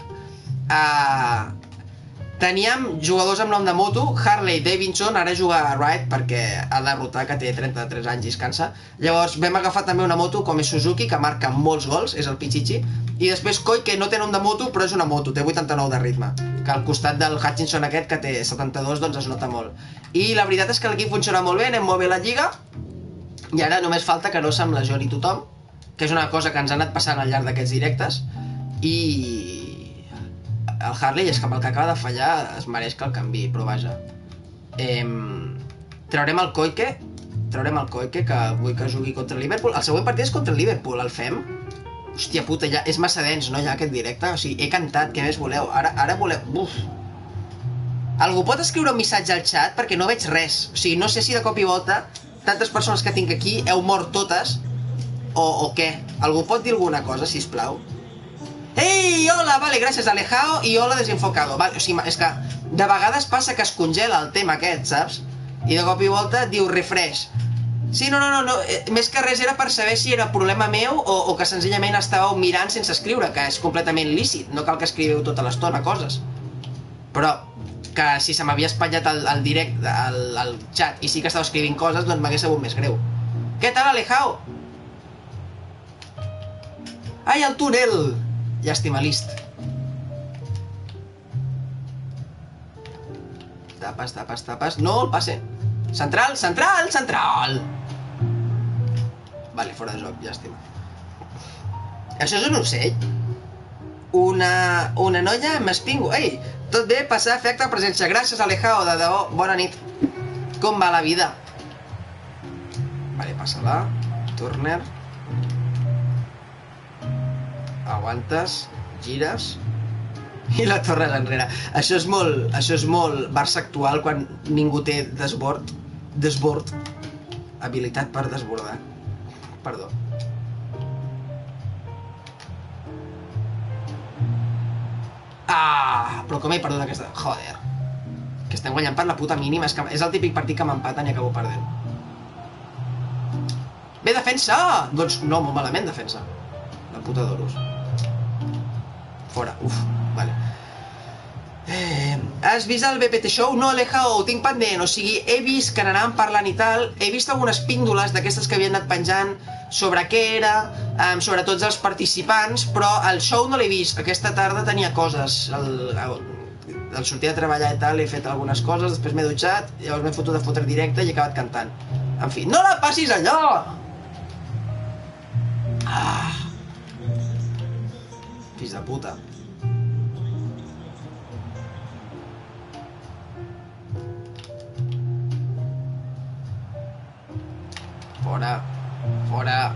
Teníem jugadors amb nom de moto, Harley Davidson, ara juga a Ride perquè ha de rotar, que té 33 anys i es cansa. Llavors vam agafar també una moto com és Suzuki, que marca molts gols, és el Pichichi. I després Koi, que no té nom de moto, però és una moto, té 89 de ritme. Que al costat del Hutchinson aquest, que té 72, doncs es nota molt. I la veritat és que l'equip funciona molt bé, anem molt bé a la lliga. I ara només falta que no se'm lesioni tothom, que és una cosa que ens ha anat passant al llarg d'aquests directes. I... el Harley és que amb el que acaba de fallar es mereix que el canvi, però vaja. Traurem el Koike, que vull que jugui contra el Liverpool. El següent partit és contra el Liverpool, el fem? Hòstia puta, ja és massa dens, no, ja aquest directe? O sigui, he cantat, què més voleu? Ara voleu... Uf! Algú pot escriure un missatge al xat perquè no veig res. O sigui, no sé si de cop i volta tantes persones que tinc aquí heu mort totes o què. Algú pot dir alguna cosa, sisplau? Ei, hola, vale, gràcies, Alejao, i hola, desenfocado. Vale, o sigui, és que de vegades passa que es congela el tema aquest, saps? I de cop i volta diu refresh. Sí, no, més que res era per saber si era problema meu o que senzillament estàveu mirant sense escriure, que és completament lícit, no cal que escriveu tota l'estona coses. Però que si se m'havia espatllat el directe, el xat, i sí que estava escrivint coses, doncs m'hagués sabut més greu. Què tal, Alejao? Ai, el túnel! Llàstima, list. Tapes. No, el passe. Central! Vale, fora de joc, llàstima. Això és un ocell? Una noia m'espingo. Ei, tot bé, passar efecte de presència. Gràcies, Alejao, de debò. Bona nit. Com va la vida? Vale, passa-la. Turner. Aguantes. Gires. I la torres enrere. Això és molt Barça actual quan ningú té desbord. Habilitat per desbordar. Perdó. Ah, però com he perdut aquesta... Joder. Que estem guanyant per la puta mínima. És el típic partit que m'empaten i acabo perdent. Bé, defensa! Doncs no, molt malament defensa. La puta d'oros. Fora, uf, vale. Has vist el BPT Show? No, Alejao, ho tinc pendent. O sigui, he vist que n'anàvem parlant i tal. He vist algunes píndoles d'aquestes que havien anat penjant sobre què era, sobre tots els participants, però el show no l'he vist. Aquesta tarda tenia coses. Al sortir a treballar i tal he fet algunes coses, després m'he dutxat, llavors m'he fotut a fotre directe i he acabat cantant. En fi, no la passis allò! Ah! Fills de puta. Fora.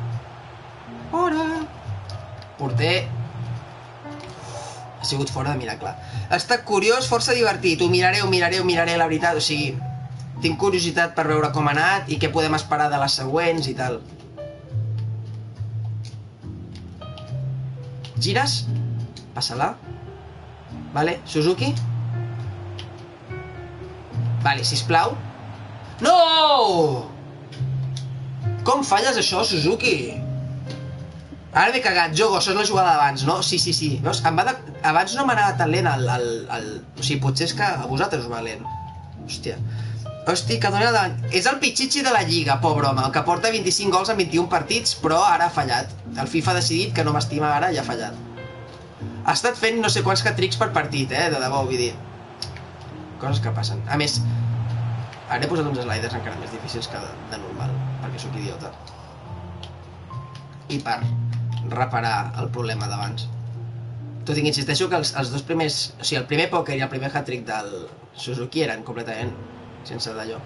Porter. Ha sigut fora de miracle. Ha estat curiós, força divertit. Ho miraré, la veritat. O sigui, tinc curiositat per veure com ha anat i què podem esperar de les següents i tal. Gires? Passa-la. Vale, Suzuki? Vale, sisplau. No! Com falles això, Suzuki? Ara m'he cagat, Jogo, això és la jugada d'abans, no? Sí. Veus? Abans no m'anava tan lent O sigui, potser és que a vosaltres us va lent. Hòstia, que dona davant... És el Pichichi de la Lliga, pobre home, el que porta 25 gols en 21 partits, però ara ha fallat. El FIFA ha decidit que no m'estima ara i ha fallat. Ha estat fent no sé quants hat-tricks per partit, de debò, vull dir. Coses que passen. A més, ara he posat uns sliders encara més difícils que de normal, perquè sóc idiota. I per reparar el problema d'abans. Tot i que insisteixo que els dos primers... O sigui, el primer pòquer i el primer hat-trick del Suzuki eren completament sense d'allò.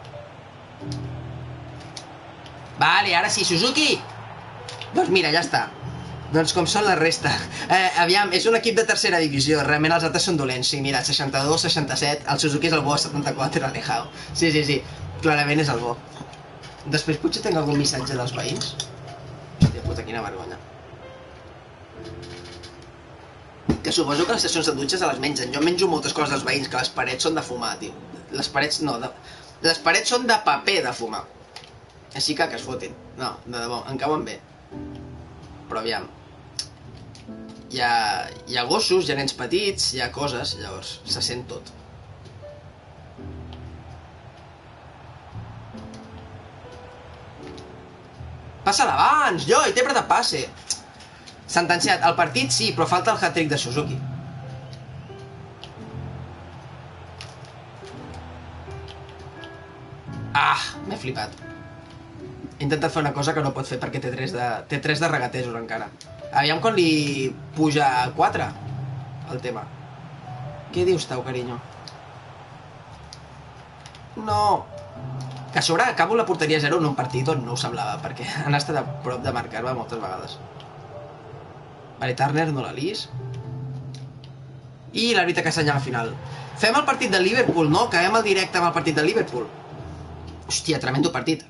Vale, ara sí, Suzuki! Doncs mira, ja està. Doncs com són la resta. Aviam, és un equip de tercera divisió, realment els altres són dolents. Sí, mira, 62, 67, el Suzuki és el bo, 74, Alejao. Sí, clarament és el bo. Després potser tinc algun missatge dels veïns? Hòstia puta, quina vergonya. Que suposo que les sessions de dutxes se les mengen. Jo menjo moltes coses dels veïns, que les parets són de fumar, tio. Les parets no, les parets són de paper de fumar. Així que es fotin. No, de debò, em cauen bé. Però aviam. Hi ha gossos, hi ha nens petits, hi ha coses, llavors se sent tot. Passa-la abans, jo, i té per de passe. Sentenciat, el partit sí, però falta el hat-trick de Suzuki. Ah, m'he flipat. He intentat fer una cosa que no pot fer perquè té 3 de regatejos encara. Aviam quan li puja a 4 el tema. Què dius, Tau, carinyo? No. Que a sobre acabo la porteria 0 en un partit on no ho semblava, perquè han estat a prop de marcar-me moltes vegades. Vale, Turner no la lis. i l'àrbitre que assenyala al final. Fem el partit de Liverpool, no? Acabem el directe amb el partit de Liverpool. Hòstia, tremendo partit.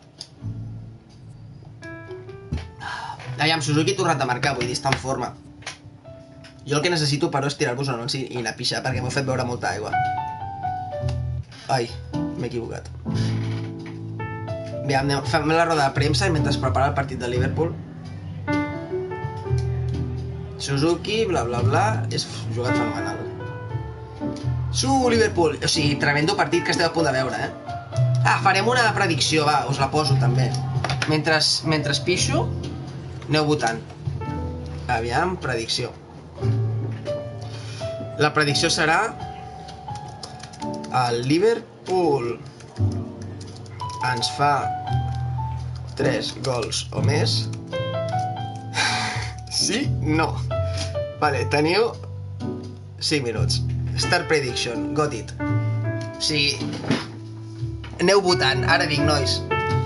Aviam, Suzuki ha tornat a marcar, vull dir, està en forma. Jo el que necessito, però, és tirar-vos un anunci i anar a pixar, perquè m'heu fet beure molta aigua. Ai, m'he equivocat. Aviam, fem la roda de premsa mentre es prepara el partit de Liverpool. Suzuki, bla bla bla, és jugat fenomenal. Liverpool, o sigui, tremendo partit que esteu a punt de veure, farem una predicció, va, us la poso també. Mentre pixo, aneu votant. Aviam, predicció. La predicció serà el Liverpool ens fa 3 gols o més. Sí? No. Vale, teniu 5 minuts. Start prediction, got it. O sigui, aneu votant, ara vinc, nois.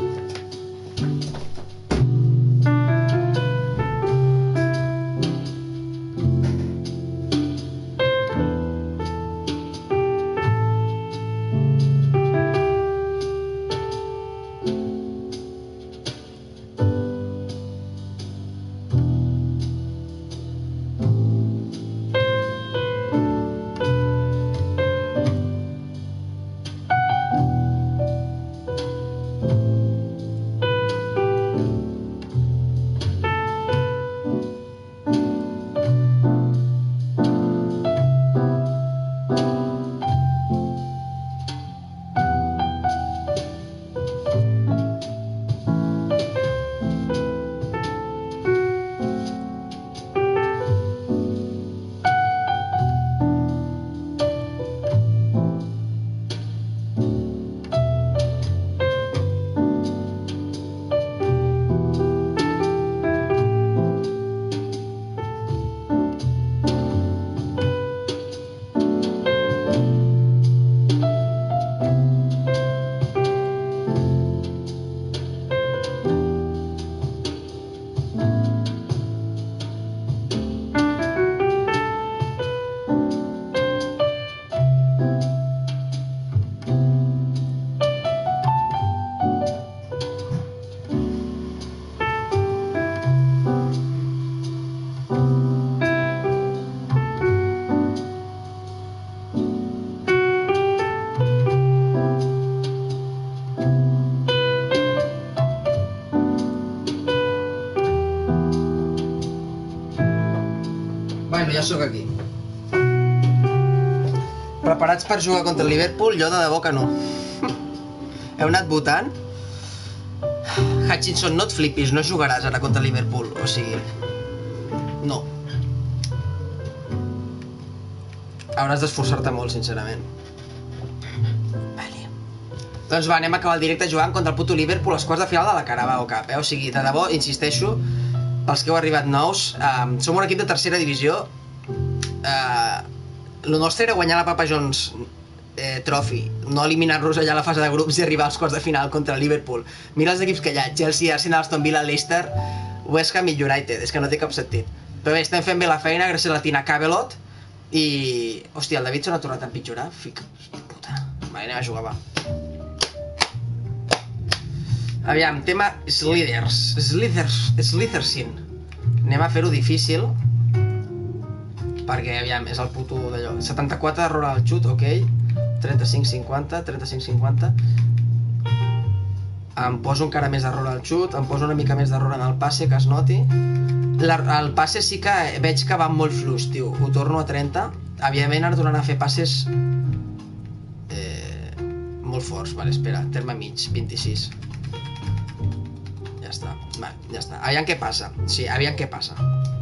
Bueno, ja sóc aquí. Preparats per jugar contra el Liverpool? Jo de debò que no. Heu anat votant? Hutchinson, no et flipis, no jugaràs ara contra el Liverpool, o sigui... No. Hauràs d'esforçar-te molt, sincerament. Vale. Doncs va, anem a acabar el directe jugant contra el puto Liverpool als quarts de final de la Carabao Cup, O sigui, de debò, insisteixo, pels que heu arribat nous, som un equip de tercera divisió. El nostre era guanyar la Papa John's Trophy, no eliminar-los allà a la fase de grups i arribar als quarts de final contra el Liverpool. Mira els equips que hi ha, Chelsea, Arsenal, Aston Villa, Leicester, West Ham i United, és que no té cap sentit. Però bé, estem fent bé la feina gràcies a la Tina Cabelot i... Hòstia, el Davidson ha tornat a empitjorar, fica... Puta... Va, anem a jugar, va. Aviam, tema Slytherin. Anem a fer-ho difícil. Perquè, aviam, és el puto d'allò. 74 error al xut, ok. 35-50, 35-50. Em poso encara més error al xut, em poso una mica més d'error en el passe, que es noti. El passe sí que veig que va molt fluix, tio. Ho torno a 30. Evidentment ara tornant a fer passes molt forts. Vale, espera, terme mig, 26. Ja està, vale, ja està. Aviam què passa. Sí, aviam què passa.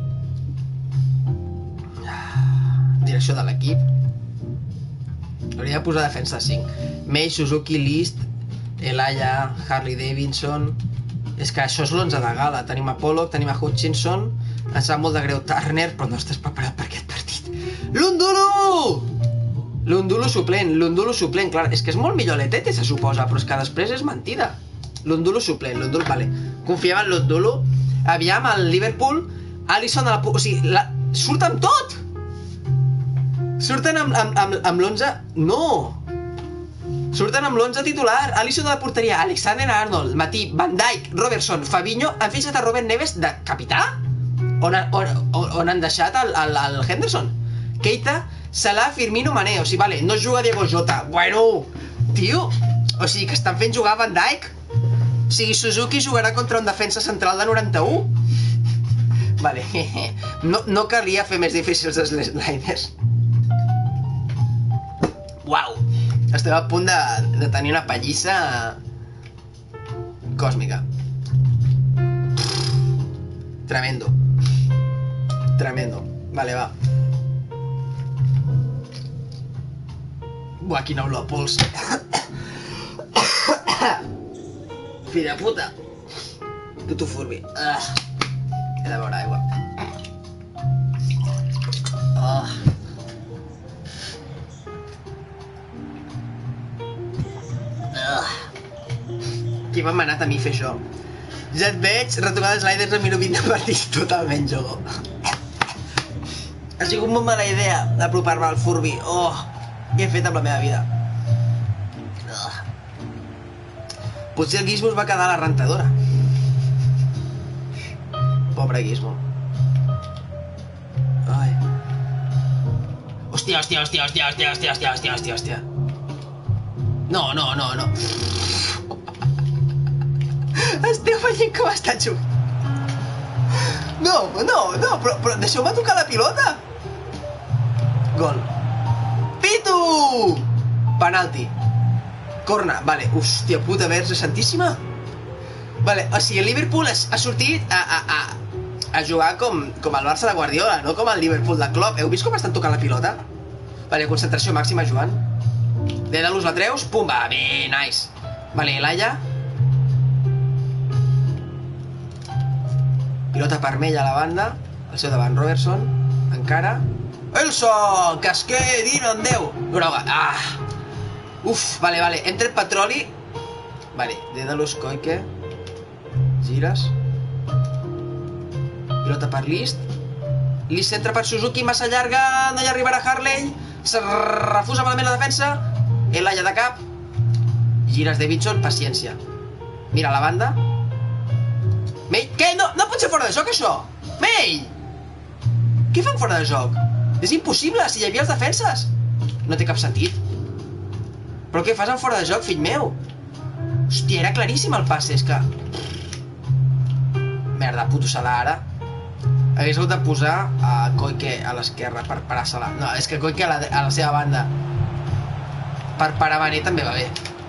Direcció de l'equip. Hauria de posar defensa 5. May, Suzuki, List, Elaya, Harley Davidson. És que això és l'11 de gala. Tenim a Pollock, tenim a Hutchinson. Ens sap molt de greu Turner, però no estàs preparat per aquest partit. Lundulu! Lundulu suplent, clar. És que és molt millor l'Etete, se suposa, però és que després és mentida. Lundulu suplent, Lundulu, vale. Confiem en Lundulu. Aviam, el Liverpool, Alisson a la... O sigui, surt amb tot! Surten amb l'11... No! Surten amb l'11 titular. Alisson de la porteria, Alexander-Arnold, Matip, Van Dijk, Robertson, Fabinho. Han fitxat a Robert Neves de capità? On han deixat el Henderson? Keita, Salah, Firmino, Mané. O sigui, vale, no juga Diego Jota. Bueno, tio, o sigui que estan fent jugar Van Dijk. O sigui, Suzuki jugarà contra un defensa central de 91. Vale, no calia fer més difícils els sliders. Uau, estem a punt de tenir una pallissa còsmica. Tremendo. Tremendo. Vale, va. Buah, quina olor a pols. Fill de puta. Puto furbi. He de beure aigua. Qui m'ha manat a mi fer això? Ja et veig retocar els sliders al minut 20 de partit. Totalment, Jogo. Ha sigut molt mala idea d'apropar-me al furbi. Què he fet amb la meva vida? Potser el Gizmo es va quedar a la rentadora. Pobre Gizmo. Ai. Hòstia. No. Esteu veient com està jugant. No, però deixeu-me tocar la pilota. Gol. Pitu! Penalti. Corna, vale. Hòstia puta, verge santíssima. Vale, o sigui, el Liverpool ha sortit a jugar com el Barça de Guardiola, no com el Liverpool de Klopp. Heu vist com estan tocant la pilota? Vale, concentració màxima, Joan. Dedalus la treus, pum, va, bé, nice. Vale, Elaya. Pilota vermella a la banda. Al seu davant, Robertson. Encara. Elson! Que es quedi en 10. Groga. Uf, vale. Hem tret petroli. Vale, Dedalus, Koike. Gires. Pilota per List. List centra per Suzuki, massa llarga. No hi arribarà Harley. Se refusa malament la defensa. Elaya de cap. Gires Davidson, paciència. Mira la banda. May, què? No pot ser fora de joc, això! May! Què fan fora de joc? És impossible, si hi havia els defenses! No té cap sentit. Però què fas en fora de joc, fill meu? Hòstia, era claríssim el passe, és que... Merda, puto Salah, ara. Hagués hagut de posar a Koike a l'esquerra per parar Salah. No, és que Koike a la seva banda. Per parar Mané també va bé.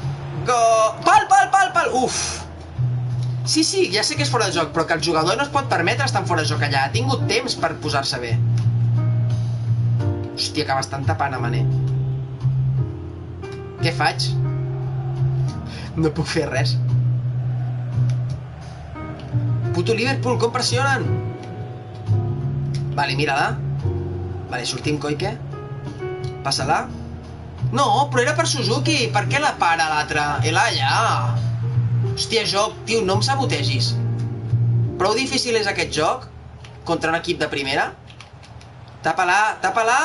Pal! Uf! Sí, ja sé que és fora de joc, però que el jugador no es pot permetre estar fora de joc allà. Ha tingut temps per posar-se bé. Hòstia, que m'estan tapant a Mané. Què faig? No puc fer res. Puto Liverpool, com pressionen? Vale, mira-la. Vale, sortim Koike. Passa-la. No, però era per Suzuki. Per què la para l'altre? Elaya. Hòstia, joc, tio, no em sabotegis. Prou difícil és aquest joc contra un equip de primera? Tapa-la!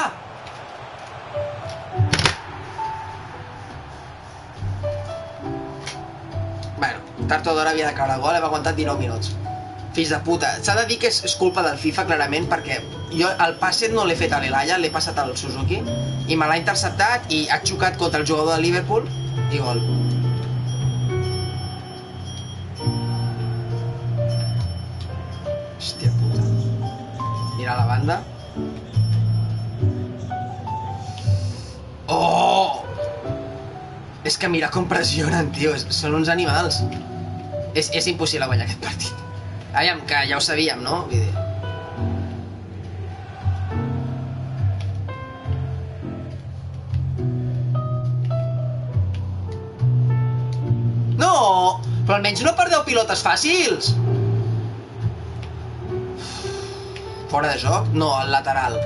Bueno, tard o d'hora havia de caure gol, hem aguantat 19 minuts. Fills de puta. S'ha de dir que és culpa del FIFA, clarament, perquè jo el passe no l'he fet a l'Elaya, l'he passat al Suzuki, i me l'ha interceptat i ha xocat contra el jugador de Liverpool i gol. Hòstia puta. Mira la banda. Oh! És que mira com pressionen, tio. Són uns animals. És impossible guanyar aquest partit. Aviam, que ja ho sabíem, no? Vull dir... No! Però almenys no perdeu pilotes fàcils! Fora de joc? No, al lateral.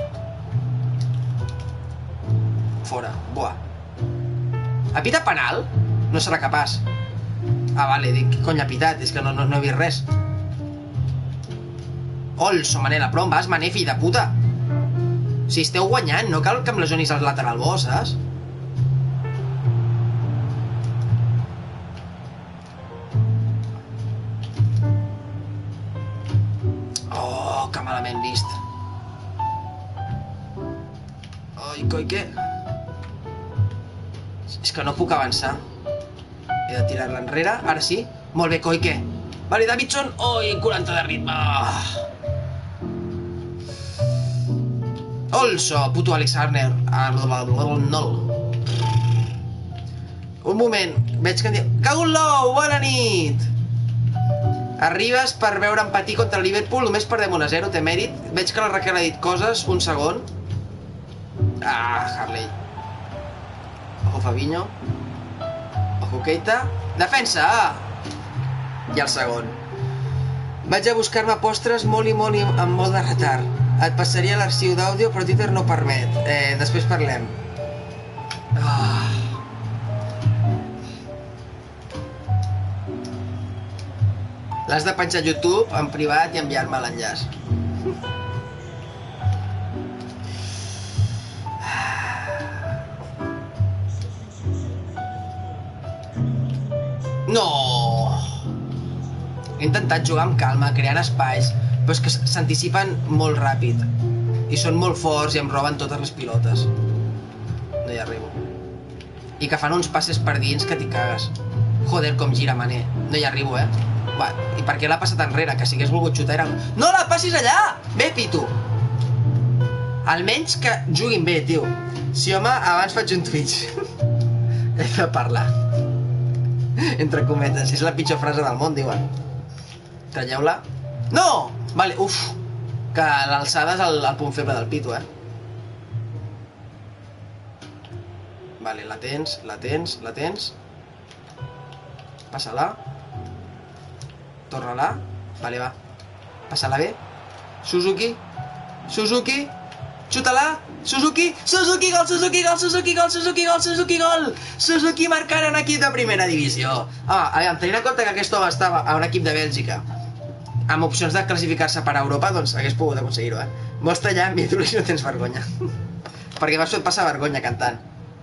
Fora. Buah. Ha pitat penal? No serà capaç. Ah, vale, dic, què cony ha pitat? És que no he vist res. Olso, Manela, però on vas, Mané, fill de puta? Si esteu guanyant, no cal que em lesionis al lateral bo, saps? Oh, que malament vist. Ai, Koike. És que no puc avançar. He de tirar-la enrere, ara sí. Molt bé, Koike. Vale, Davidson. Oi, 40 de ritme. Also, puto Alex Arner. No. Un moment, veig que em diu... Cago en l'ou, bona nit! Arribes per veure empatir contra el Liverpool, només perdem 1-0, té mèrit. Veig que la Raquel ha dit coses, un segon. Ah, Harley. Ojo Fabinho. Ojo Keita. Defensa! I el segon. Vaig a buscar-me postres molt amb molt de retard. Et passaria l'arxiu d'àudio, però Twitter no permet. Després parlem. L'has de penjar a YouTube en privat i enviar-me l'enllaç. No! He intentat jugar amb calma, creant espais, però és que s'anticipen molt ràpid. I són molt forts i em roben totes les pilotes. No hi arribo. I que fan uns passes per dins que t'hi cagues. Joder, com gira, mané. No hi arribo, Va, i per què l'ha passat enrere? Que si hagués volgut xutar era... No la passis allà! Bé, Pitu! Almenys que juguin bé, tio. Sí, home, abans faig un Twitch. He de parlar. Entre cometes. És la pitjor frase del món, diuen. Tralleu-la. No! Vale, uf. Que l'alçada és el punt feble del Pitu, Vale, la tens. Passa-la. Torna-la. Vale, va. Passa-la bé. Suzuki. Xuta-la. Suzuki, gol! Suzuki marcant en equip de primera divisió. Aviam, tenint en compte que aquest home estava a un equip de Bèlgica amb opcions de classificar-se per a Europa, doncs hagués pogut aconseguir-ho, Vols tallar amb mi, tu no tens vergonya. Perquè m'has fet passar vergonya cantant.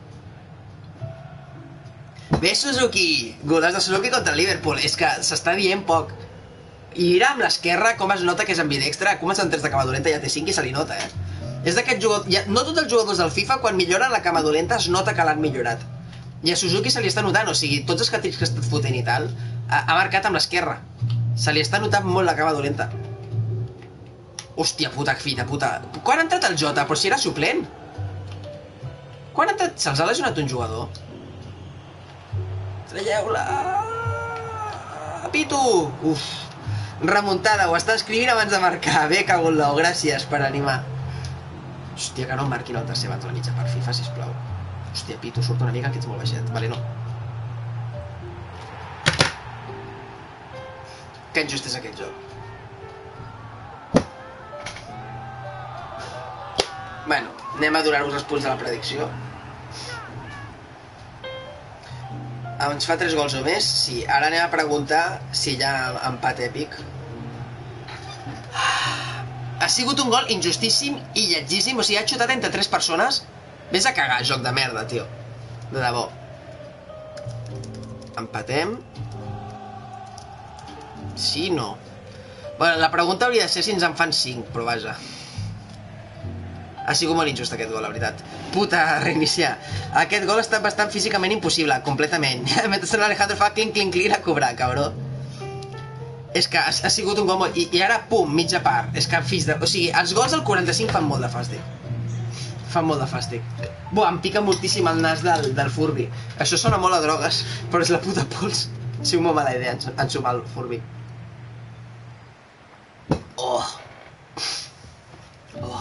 Bé, Suzuki! Golaç de Suzuki contra el Liverpool. És que s'està dient poc. I mira amb l'esquerra com es nota que és ambidextre. Ha començat amb 3 de cama dolenta, ja té 5 i se li nota, És d'aquest jugador... No tots els jugadors del FIFA, quan milloren la cama dolenta, es nota que l'han millorat. I a Suzuki se li està notant, o sigui, tots els catrits que ha estat fotent i tal, ha marcat amb l'esquerra. Se li està notant molt la cama dolenta. Hòstia puta, fita puta. Quan ha entrat el Jota? Però si era suplent. Quan ha entrat? Se'ls ha lesionat un jugador? Traieu-la! Pitu! Uf! Remuntada, ho està escrivint abans de marcar. Bé, cago en l'ou, gràcies per animar. Hòstia, que no em marquin el tercer abans de la mitja part FIFA, sisplau. Hòstia, Pitu, surt una mica que ets molt baixet. Vale, no. Que injust és aquest joc. Bueno, anem a donar-vos els punts de la predicció. Ens fa 3 gols o més? Sí, ara anem a preguntar si hi ha empat èpic. Ha sigut un gol injustíssim i lletgíssim, o sigui, ha xutat entre 3 persones. Ves a cagar, joc de merda, tio. De debò. Empatem. Sí, no. Bueno, la pregunta hauria de ser si ens en fan 5, però vaja. Ha sigut molt injust aquest gol, la veritat. Puta, reiniciar. Aquest gol ha estat bastant físicament impossible, completament. Mentre l'Alejandro fa clinc, clinc, clinc, a cobrar, cabró. És que ha sigut un gol molt... I ara, pum, mitja part. És que, fills de... O sigui, els gols al 45 fan molt de fàstic. Fan molt de fàstic. Buah, em pica moltíssim el nas del Furby. Això sona molt a drogues, però és la puta pols. Sí, una mala idea, ensumar el Furby. Oh. Oh.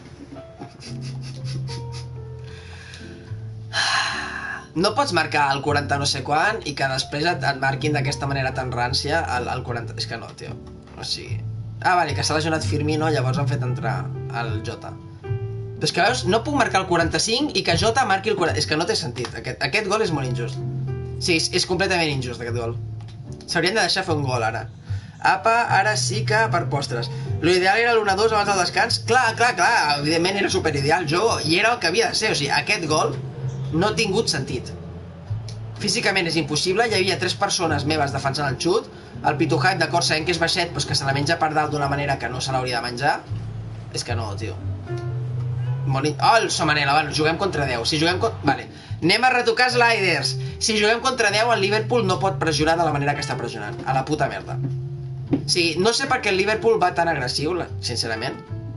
No pots marcar el 40 no sé quan i que després et marquin d'aquesta manera tan rància el 40... És que no, tio. O sigui... vale, que s'ha lesionat Firmino, llavors han fet entrar el Jota. Però és que veus, no puc marcar el 45 i que Jota marqui el 40... És que no té sentit. Aquest gol és molt injust. Sí, és completament injust, aquest gol. S'haurien de deixar fer un gol, ara. Apa, ara sí que per postres. L'ideal era l'1-2 abans del descans. Clar, evidentment era superideal. I era el que havia de ser. O sigui, aquest gol no ha tingut sentit. Físicament és impossible. Hi havia 3 persones meves defensant el xut. El Pituhat, d'acord, sabem que és baixet, però que se la menja per dalt d'una manera que no se l'hauria de menjar. És que no, tio. Oh, el Somanela, bueno, juguem contra 10. Si juguem contra... Vale. Anem a retocar sliders. Si juguem contra 10, el Liverpool no pot pressionar de la manera que està pressionant. A la puta merda. O sigui, no sé per què el Liverpool va tan agressiu, sincerament.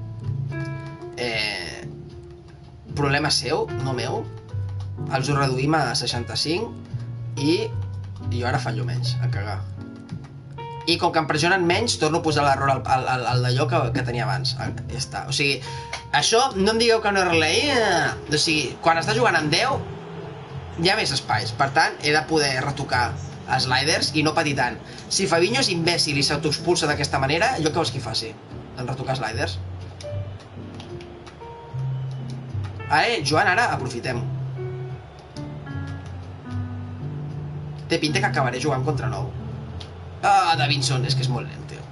Problema seu, no meu. Els ho reduïm a 65 i jo ara fallo menys, a cagar. I com que em pressionen menys, torno a posar l'error al d'allò que tenia abans. Ja està. O sigui, això no em digueu que no és relei. O sigui, quan està jugant amb 10, hi ha més espais. Per tant, he de poder retocar sliders i no patir tant. Si Fabinho és imbècil i s'autoexpulsa d'aquesta manera, jo què vols que hi faci? En retocar sliders? Joan, ara aprofitem-ho. Té pinta que acabaré jugant contra 9. Davinson, és que és molt lent, tio.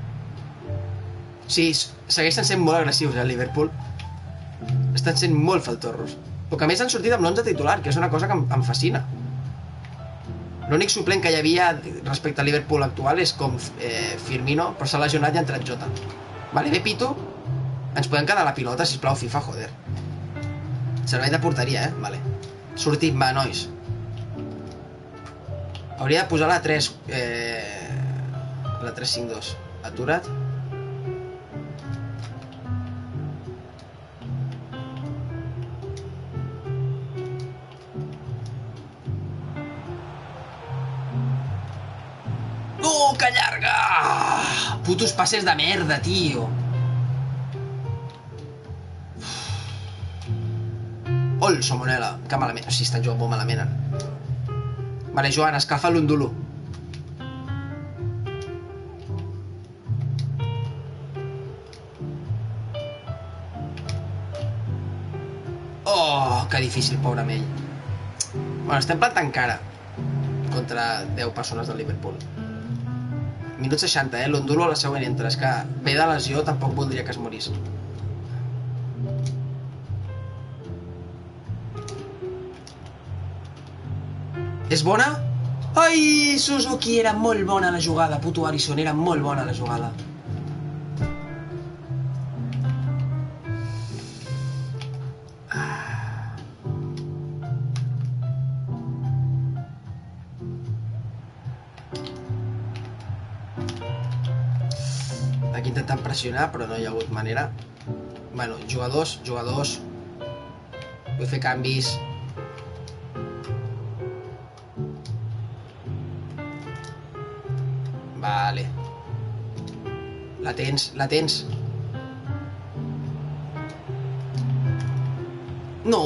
Sí, segueixen sent molt agressius, el Liverpool. Estan sent molt faltorros. Però que a més han sortit amb l'11 titular, que és una cosa que em fascina. L'únic suplent que hi havia respecte al Liverpool actual és com Firmino, però s'ha lesionat i ha entrat Jota. Vale, bé, Pitu. Ens podem quedar la pilota, sisplau, FIFA, joder. Servei de porteria, Vale. Sortim, va, nois. Hauria de posar la 3... la 3-5-2. Atura't. Que llarga! Putos passes de merda, tio. El Somonela, que malament. O sigui, estan jugant molt malament. Vale, Joan, escalfa l'Undulu. Oh, que difícil, pobre amb ell. Bueno, estem plantant cara contra 10 persones del Liverpool. Minut 60, l'Undulo a la següent entra. És que ve de lesió, tampoc voldria que es morís. És bona? Ai, Suzuki, era molt bona la jugada. Puto Alisson, era molt bona la jugada. Aquí intentant pressionar, però no hi ha hagut manera. Bueno, jugadors. Vull fer canvis. Vale. La tens. No!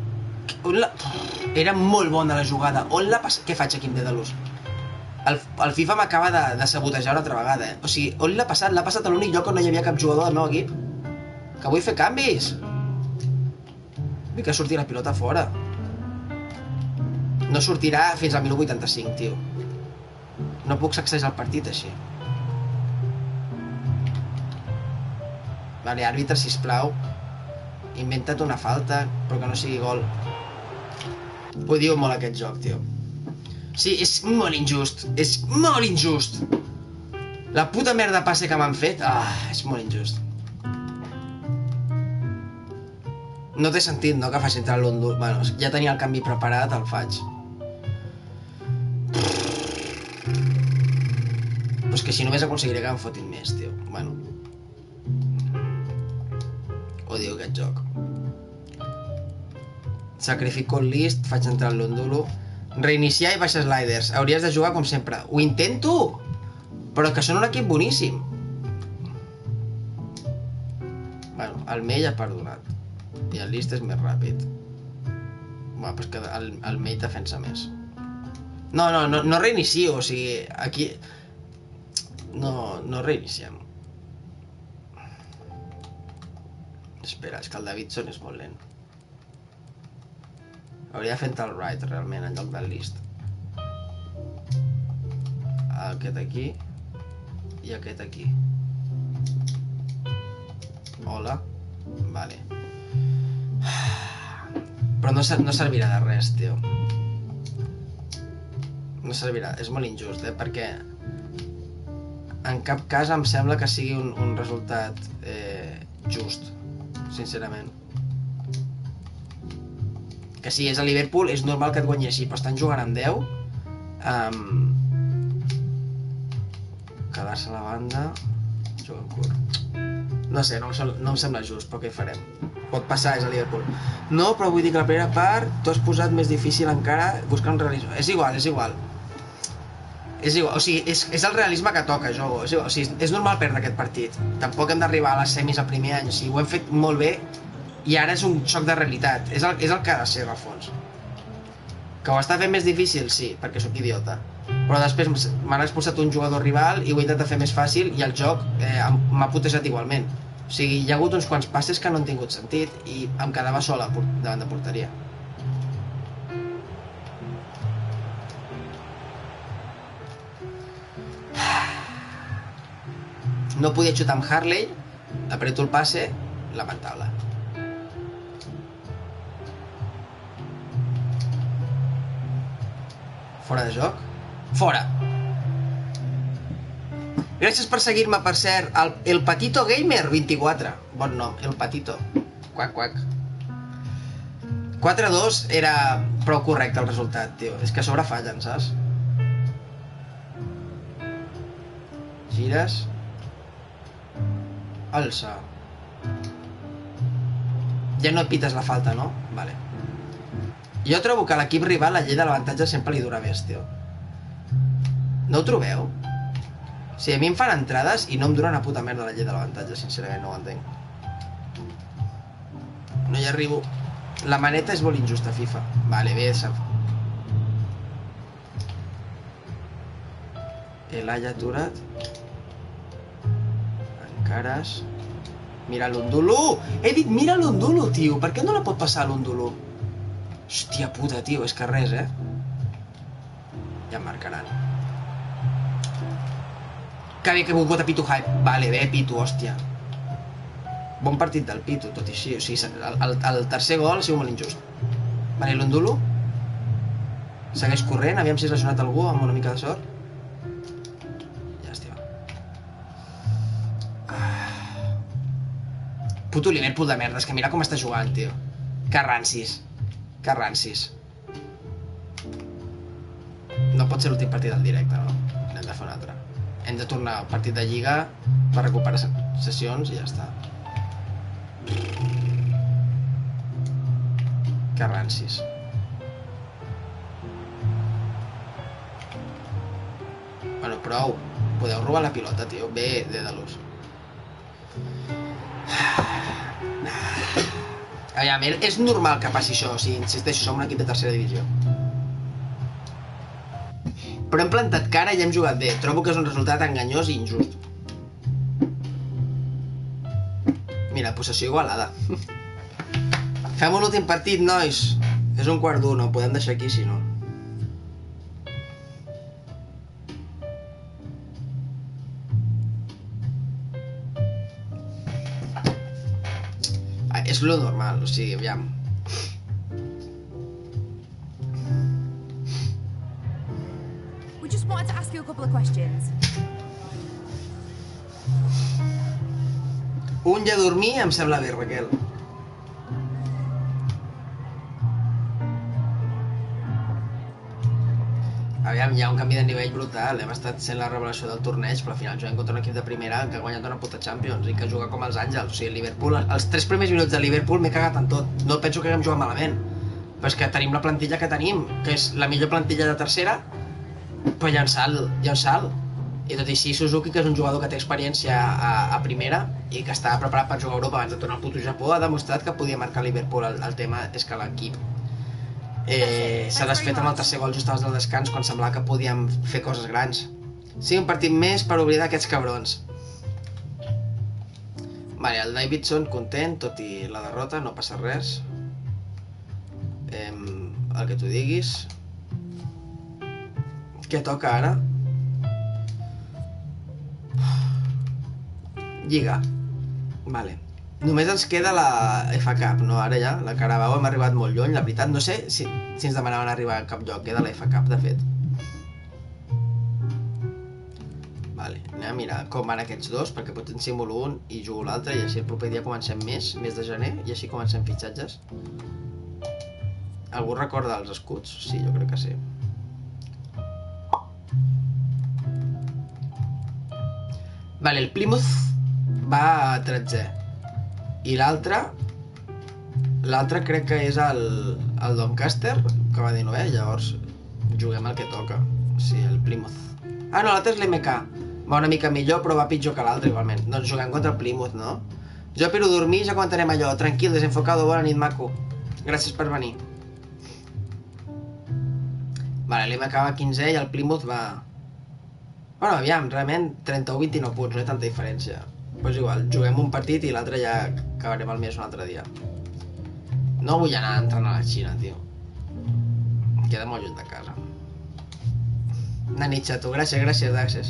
Era molt bona la jugada. On la passa? Què faig aquí amb Dedalus? El FIFA m'acaba de sabotejar una altra vegada, O sigui, on l'ha passat? L'ha passat a l'únic lloc on no hi havia cap jugador del meu equip. Que vull fer canvis! Vull que surti la pilota fora. No sortirà fins al minut 85, tio. No puc sacsejar el partit així. Vale, àrbitre, sisplau. Inventa't una falta, però que no sigui gol. Odio molt aquest joc, tio. Sí, és molt injust. És molt injust. La puta merda passe que m'han fet. És molt injust. No té sentit, no, que faci entrar l'Undul. Bueno, ja tenia el canvi preparat, el faig. Però és que si només aconseguiré que em fotin més, tio. Bueno. Odio aquest joc. Sacrifico el list, faig entrar l'Undulu. Reiniciar i baixar sliders. Hauries de jugar com sempre. Ho intento! Però que són un equip boníssim. Bueno, el Mell ha perdonat. I el list és més ràpid. Bueno, però és que el Mell defensa més. No reinicio, o sigui, aquí... No reiniciem. Espera, és que el Davidson és molt lent. Hauria fet el right, realment, en lloc del list. Aquest aquí. i aquest aquí. Hola. Vale. Però no servirà de res, tio. No servirà, és molt injust, perquè en cap cas em sembla que sigui un resultat just, sincerament. Que si és a Liverpool és normal que et guanyi així, però estan jugant amb 10. Quedar-se a la banda, jugant curt. No sé, no em sembla just, però què hi farem? Pot passar, és a Liverpool. No, però vull dir que la primera part t'ho has posat més difícil encara buscar un realisme. És igual. És igual, o sigui, és el realisme que toca, Jogo. És igual, o sigui, és normal perdre aquest partit. Tampoc hem d'arribar a les semis el primer any. O sigui, ho hem fet molt bé i ara és un xoc de realitat. És el que ha de ser, al fons. Que ho està fent més difícil, sí, perquè sóc idiota. Però després m'han expulsat un jugador rival i ho he intentat fer més fàcil i el joc m'ha putejat igualment. O sigui, hi ha hagut uns quants passes que no han tingut sentit i em quedava sola davant de porteria. No podia xutar amb Harley, apreto el passe, lamentable. Fora de joc? Fora! Gràcies per seguir-me, per cert, el Patito Gamer 24. Bon nom, el Patito. Quac, quac. 4-2 era prou correcte el resultat, tio. És que a sobre fallen, saps? Gires. Alça. Ja no pites la falta, no? Vale. Jo trobo que a l'equip rival la llei de l'avantatge sempre li dura més, tio. No ho trobeu? O sigui, a mi em fan entrades i no em dura una puta merda la llei de l'avantatge, sincerament, no ho entenc. No hi arribo. La maneta és molt injusta, FIFA. Vale, bé, Elaya aturat. Encares. Mira l'Undulu! He dit mira l'Undulu, tio! Per què no la pot passar l'Undulu? Hòstia puta, tio, és que res, Ja em marcaran. Que bé que he volgut a Pitu Hype. Vale, bé, Pitu, hòstia. Bon partit del Pitu, tot i així. O sigui, el tercer gol ha sigut molt injust. Vale, l'Undulu segueix corrent, aviam si has lesionat algú amb una mica de sort. Llàstima. Puto Liverpool de merda, és que mira com està jugant, tio. Que rancis. Que rancis. No pot ser l'últim partit del directe, no? N'hem de fer un altre. Hem de tornar al partit de Lliga per recuperar sessions i ja està. Que rancis. Bueno, prou. Podeu robar la pilota, tio. Bé, Dédalus. Aviam, és normal que passi això, o sigui, insisteixo, som un equip de tercera divisió. Però hem plantat cara i hem jugat bé. Trobo que és un resultat enganyós i injust. Mira, possessió igualada. Fem un últim partit, nois. És un quart d'un, ho podem deixar aquí, si no. És lo normal, o sigui, aviam. We just wanted to ask you a couple of questions. Un ja dormir em sembla bé, Raquel. Aviam, hi ha un canvi de nivell brutal. Hem estat sent la revelació del torneig, però al final juguem contra un equip de primera que ha guanyat una puta Champions i que juga com els àngels. O sigui, el Liverpool, els 3 primers minuts de Liverpool m'he cagat en tot. No penso que haguem jugat malament. Però és que tenim la plantilla que tenim, que és la millor plantilla de tercera, però hi ha un salt. I tot i així, Suzuki, que és un jugador que té experiència a primera i que estava preparat per jugar a Europa abans de tornar al puto Japó, ha demostrat que podia marcar Liverpool. El tema és que l'equip s'ha desfet amb el tercer gol just abans del descans quan semblava que podíem fer coses grans. Sí, un partit més per oblidar aquests cabrons. Vale, el Davidson content, tot i la derrota, no passa res. El que tu diguis. Què toca ara? Lliga. Vale. Només ens queda la FA Cup, no? Ara ja, la Carabao hem arribat molt lluny, la veritat. No sé si ens demanaven arribar a cap lloc, queda la FA Cup, de fet. Vale, anem a mirar com van aquests dos, perquè potser en simulo un i jugo l'altre, i així el proper dia comencem mes de gener, i així comencem fitxatges. Algú recorda els escuts? Sí, jo crec que sí. Vale, el Plymouth va a 13è. I l'altre crec que és el Doncaster, que va dir no, llavors juguem el que toca. Sí, el Plymouth. Ah, no, l'altre és l'MK. Va una mica millor, però va pitjor que l'altre igualment. Doncs juguem contra el Plymouth, no? Jo però dormir, ja comentarem allò. Tranquil, desenfocado, bona nit, maco. Gràcies per venir. Vale, l'MK va 15è i el Plymouth va... Bueno, aviam, realment 31-29 punts, no hi ha tanta diferència. Però és igual, juguem un partit i l'altre ja acabarem el mes un altre dia. No vull anar entrant a la Xina, tio. Queda molt lluny de casa. Nani xato, gràcies, Daxes.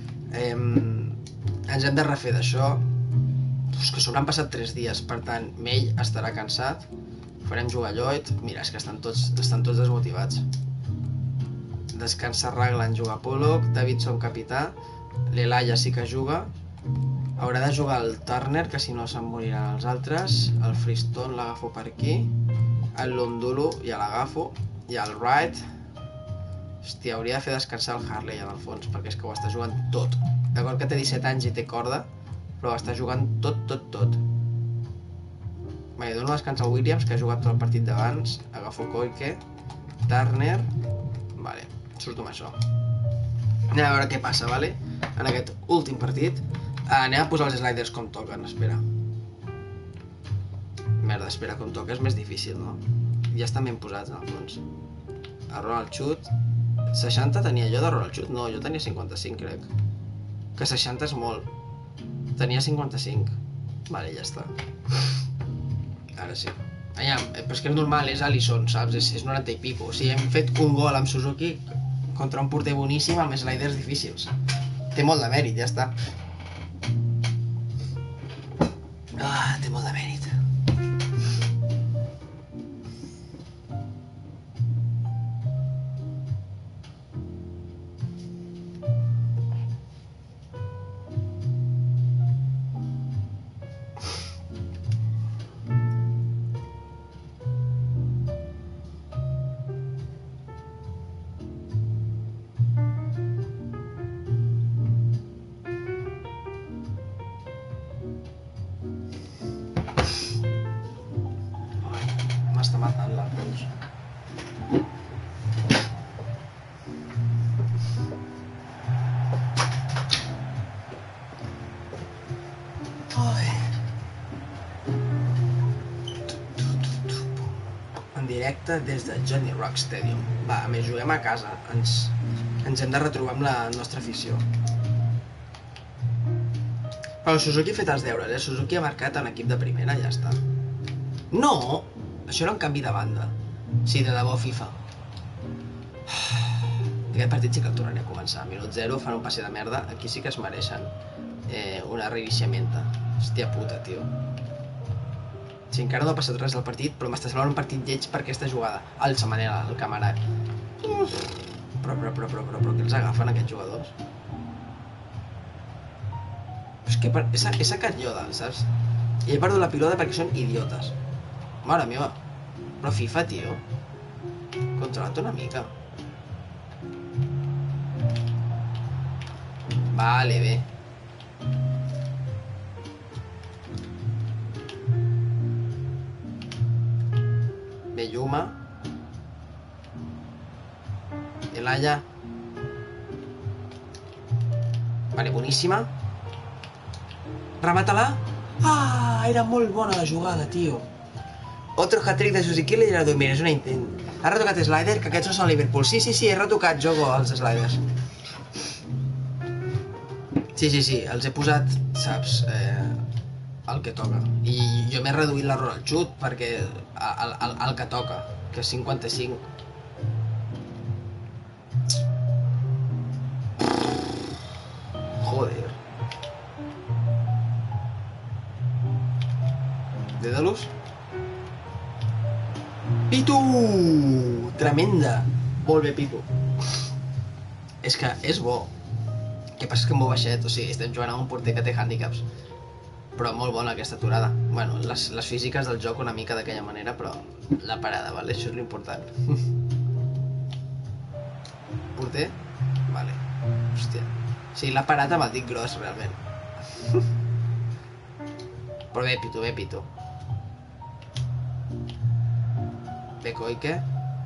Ens hem de refer d'això. És que s'hauran passat 3 dies, per tant, Mell estarà cansat. Farem jugar Lloyd. Mira, és que estan tots desmotivats. Descansa Raglan, juga Pollock. Davidson capità. L'Elaya sí que juga. Haurà de jugar el Turner, que si no se'n moriran els altres. El Freestone l'agafo per aquí. El Lundulu ja l'agafo. I el Wright. Hòstia, hauria de fer descansar el Harley en el fons, perquè és que ho està jugant tot. D'acord que té 17 anys i té corda, però ho està jugant tot. Vale, dono descans al Williams, que ha jugat tot el partit d'abans. Agafo Koike. Turner. Vale, surto amb això. Anem a veure què passa, vale? En aquest últim partit. Anem a posar els sliders com toquen, espera. Merda, espera, com toca és més difícil, no? Ja estan ben posats, en el fons. A Ronald Chut. 60 tenia jo de Ronald Chut? No, jo tenia 55, crec. Que 60 és molt. Tenia 55. Vale, ja està. Ara sí. Però és que és normal, és Alisson, saps? És 90 i pico. O sigui, hem fet un gol amb Suzuki contra un porter boníssim amb sliders difícils. Té molt de mèrit, ja està. Té molt de mèrit. M'està matant la pols. En directe des de Johnny Rock Stadium. Va, a més, juguem a casa. Ens hem de retrobar amb la nostra afició. Però Suzuki ha fet els deures, Suzuki ha marcat en equip de primera, ja està. No! Això era un canvi de banda. Sí, de debò FIFA. Aquest partit sí que el tornaré a començar. Minut 0, fan un passe de merda. Aquí sí que es mereixen una reiniciamenta. Hòstia puta, tio. Si encara no ha passat res del partit, però m'està semblant un partit lleig per aquesta jugada. El Samanela, el Camarà. Però què els agafen aquests jugadors? És que he sacat Yoda, saps? I he perdut la pilota perquè són idiotes. Mare meva. Però FIFA, tio. Controla-te una mica. Vale, bé. Bé, Yuma. Elaya. Vale, boníssima. Remata-la. Ah, era molt bona la jugada, tio. Otro hat-trick de Suzuki i la domina, és un intent. Ha retocat slider, que aquests no són Liverpool. Sí, he retocat, jogo, els sliders. Sí, els he posat, saps, el que toca. I jo m'he reduït l'error al xut perquè el que toca, que és 55. Joder. Dédalus. Pitu! Tremenda! Molt bé, Pitu. És que és bo. El que passa és que molt baixet, o sigui, estem jugant amb un porter que té hàndicaps. Però molt bona aquesta aturada. Bueno, les físiques del joc una mica d'aquella manera, però la parada, vale? Això és l'important. Porter? Vale. Hòstia. Sí, l'ha parat amb el dit gros, realment. Però bé, Pitu, bé, Pitu. Bé, Koike.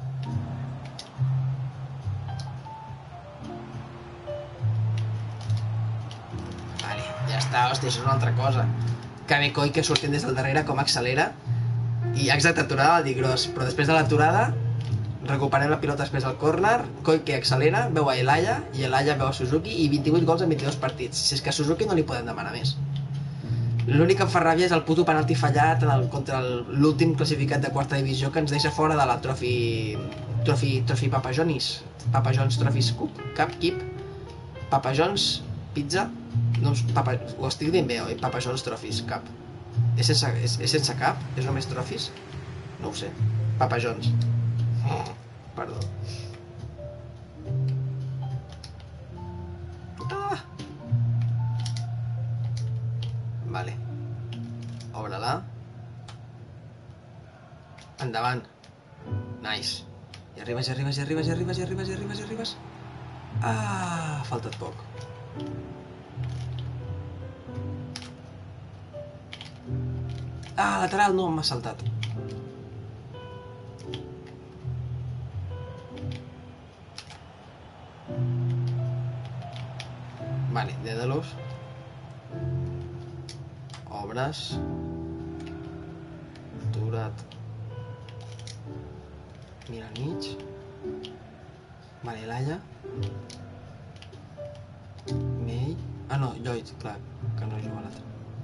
Vale, ja està, hòstia, això és una altra cosa. Que bé, Koike sortint des del darrere, com accelera. I exacte, aturada el dit gros. Però després de l'aturada, recuperem la pilota després al córner, Koike accelera, veu a Elaya, i Elaya veu a Suzuki, i 28 gols en 22 partits. Si és que a Suzuki no li podem demanar més. L'únic que em fa ràbia és el puto penalti fallat contra l'últim classificat de quarta divisió que ens deixa fora de la Trophy Papa John's. Papa John's Trophies Cup? Keep? Papa John's Pizza? No, ho estic dient bé, oi? Papa John's Trophies Cup. És sense cap? És només Trophies? No ho sé. Papa John's. Perdó. Vale. Obre-la. Endavant. Nice. I arribes, i arribes, i arribes, i arribes, i arribes, i arribes, i arribes. Ah, ha faltat poc. Ah, lateral, no, m'ha saltat. Vale, Dédalus. Obres. Aturat. Mira al mig. Vale, Laia. May. Ah no, Lloyd, clar, que no juga l'altre.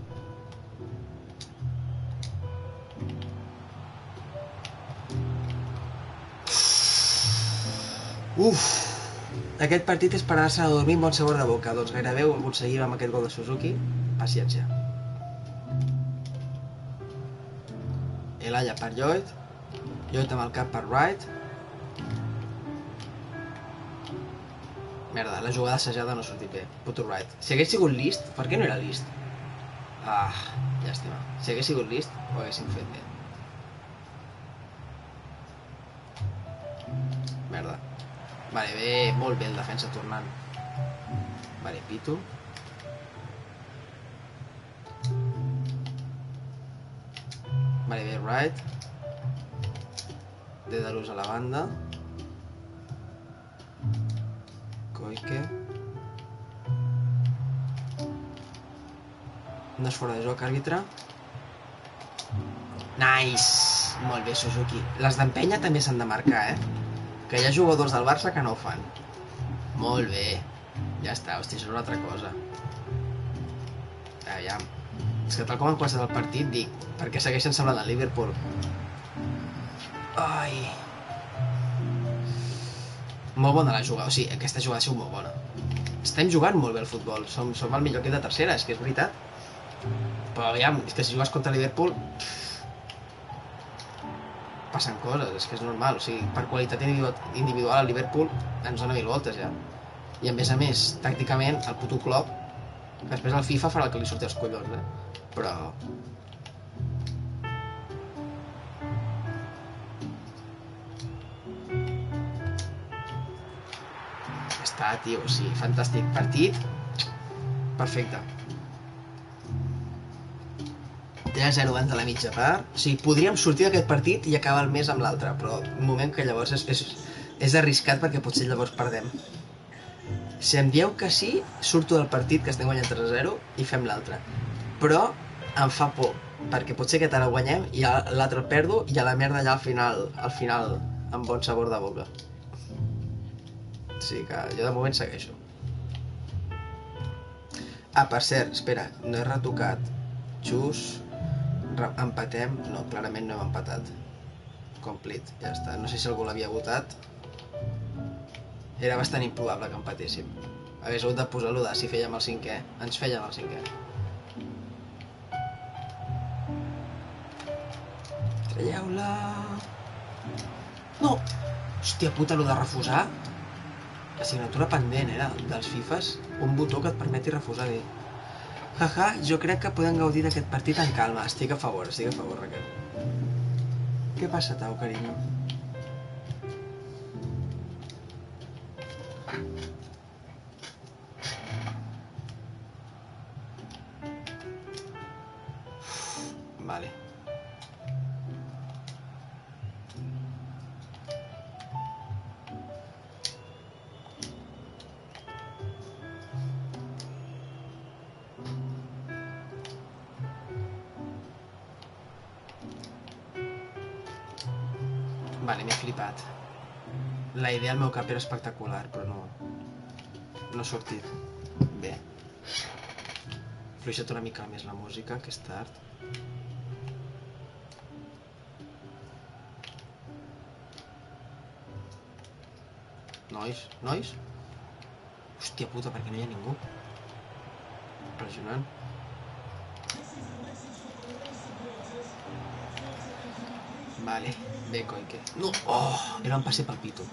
Uf! Aquest partit és per anar-se a dormir amb bon sabor de boca, doncs gairebé ho aconseguim amb aquest gol de Suzuki. Paciència. Elaya per Lloyd. Lloyd amb el cap per Wright. Merda, la jugada assajada no ha sortit bé. Puto Wright. Si hagués sigut list, per què no era list? Ah, llàstima. Si hagués sigut list, ho haguéssim fet bé. Merda. Vale, bé, molt bé el defensa tornant. Vale, Pitu. Vale, bé, Wright. Dédalus a la banda. Koike. No és fora de joc, àrbitre. Nice! Molt bé, Suzuki. Les d'empenya també s'han de marcar, Que hi ha jugadors del Barça que no ho fan. Molt bé. Ja està, hòstia, això és una altra cosa. Aviam. És que tal com han començat el partit, dic, per què segueixen semblant el Liverpool? Ai. Molt bona la jugada, o sigui, aquesta jugada ha sigut molt bona. Estem jugant molt bé al futbol, som el millor equip de tercera, és que és veritat. Però aviam, és que si jugues contra Liverpool... passen coses, és que és normal, o sigui, per qualitat individual el Liverpool ens dona 1000 voltes ja. I a més, tàcticament, el puto Klopp, que després el FIFA farà el que li surti als collons, Però... Ja està, tio, o sigui, fantàstic. Partit... perfecte. 3-0 abans de la mitja part. O sigui, podríem sortir d'aquest partit i acabar el mes amb l'altre, però un moment que llavors és arriscat perquè potser llavors perdem. Si em dieu que sí, surto del partit que estem guanyant 3-0 i fem l'altre. Però em fa por, perquè potser que ara guanyem i l'altre el perdo i a la merda allà al final amb bon sabor de boca. O sigui que jo de moment segueixo. Ah, per cert, espera, no he retocat. Xus... empatem? No, clarament no hem empatat. Complete, ja està. No sé si algú l'havia votat. Era bastant improbable que empatéssim. Hagués hagut de posar-lo de si fèiem el 5è. Ens fèiem el 5è. Traieu-la... No! Hòstia puta, lo de refusar. Assignatura pendent, dels FIFAs. Un botó que et permeti refusar bé. Jaja, jo crec que podem gaudir d'aquest partit en calma. Estic a favor, Raquel. Què passa, Tau, carinyo? Vale. Vale, m'he flipat. La idea al meu cap era espectacular, però no ha sortit. Bé. Fluixa't una mica més la música, que és tard. Nois? Hòstia puta, perquè no hi ha ningú. Impressionant. Vale, bé, Koike. No! Oh! Era un passe pel pito.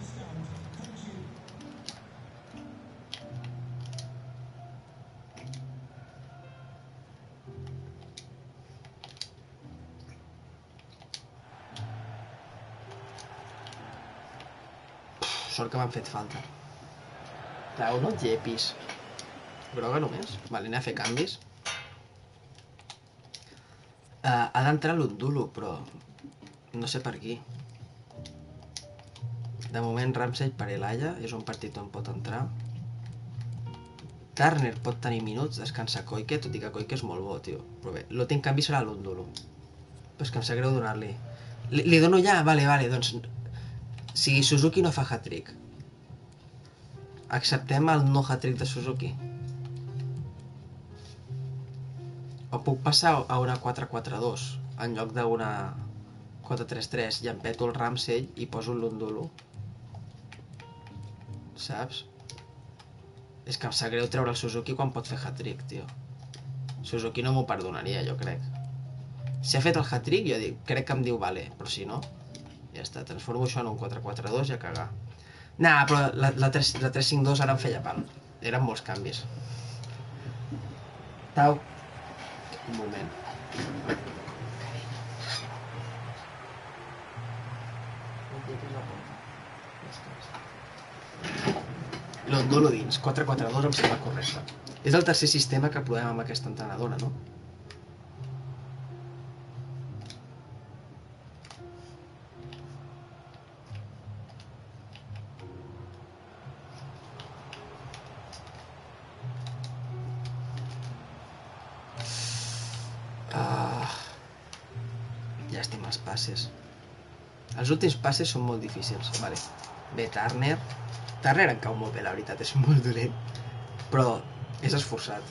Sort que m'han fet falta. Tau, no et llepis. Groga només? Vale, anem a fer canvis. Ha d'entrar l'Undulo, però... no sé per qui. De moment, Ramsey per Elaya, és un partit on pot entrar. Turner pot tenir minuts, descansa Koike, tot i que Koike és molt bo, tio. Però bé, l'últim canvi serà l'Undulo. Però és que em sap greu donar-li. Li dono ja? Vale, doncs... Si Suzuki no fa hat-trick, acceptem el no hat-trick de Suzuki? O puc passar a una 4-4-2 en lloc d'una 4-3-3 i em peto el Ramsey i poso l'Undulo? Saps? És que em sap greu treure el Suzuki quan pot fer hat-trick, tio. Suzuki no m'ho perdonaria, jo crec. Si ha fet el hat-trick, jo dic, crec que em diu vale, però si no, ja està, transformo això en un 4-4-2 i a cagar. Nah, però la 3-5-2 ara em feia pal. Eren molts canvis. Tau. Un moment. L'Undulo dins, 4-4-2 em sembla correcte. És el tercer sistema que provem amb aquesta entrenadora, no? Llàstima els passes. Els últims passes són molt difícils. Vale. Bé, Turner. Turner em cau molt bé, la veritat, és molt dolent. Però és esforçat.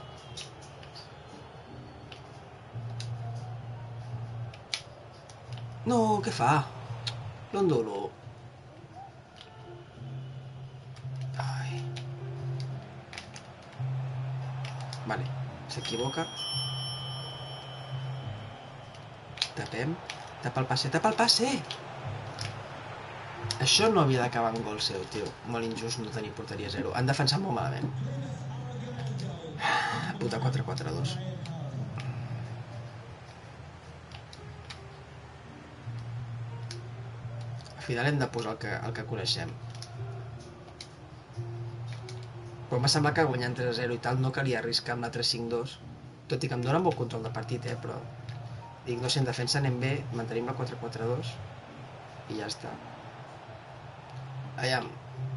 No, què fa? L'Undulo. Ai. Vale, s'equivoca. Tapem. Tapa el passe, tapa el passe! Això no havia d'acabar en gol seu, tio. Molt injust no tenir porteria 0. Han defensat molt malament. Puta 4-4-2. Al final hem de posar el que coneixem. Però m'ha semblat que guanyant 3-0 i tal no calia arriscar amb la 3-5-2. Tot i que em dona molt control de partit, però... Dic, no sé, en defensa anem bé, mantenim la 4-4-2 i ja està. Aviam.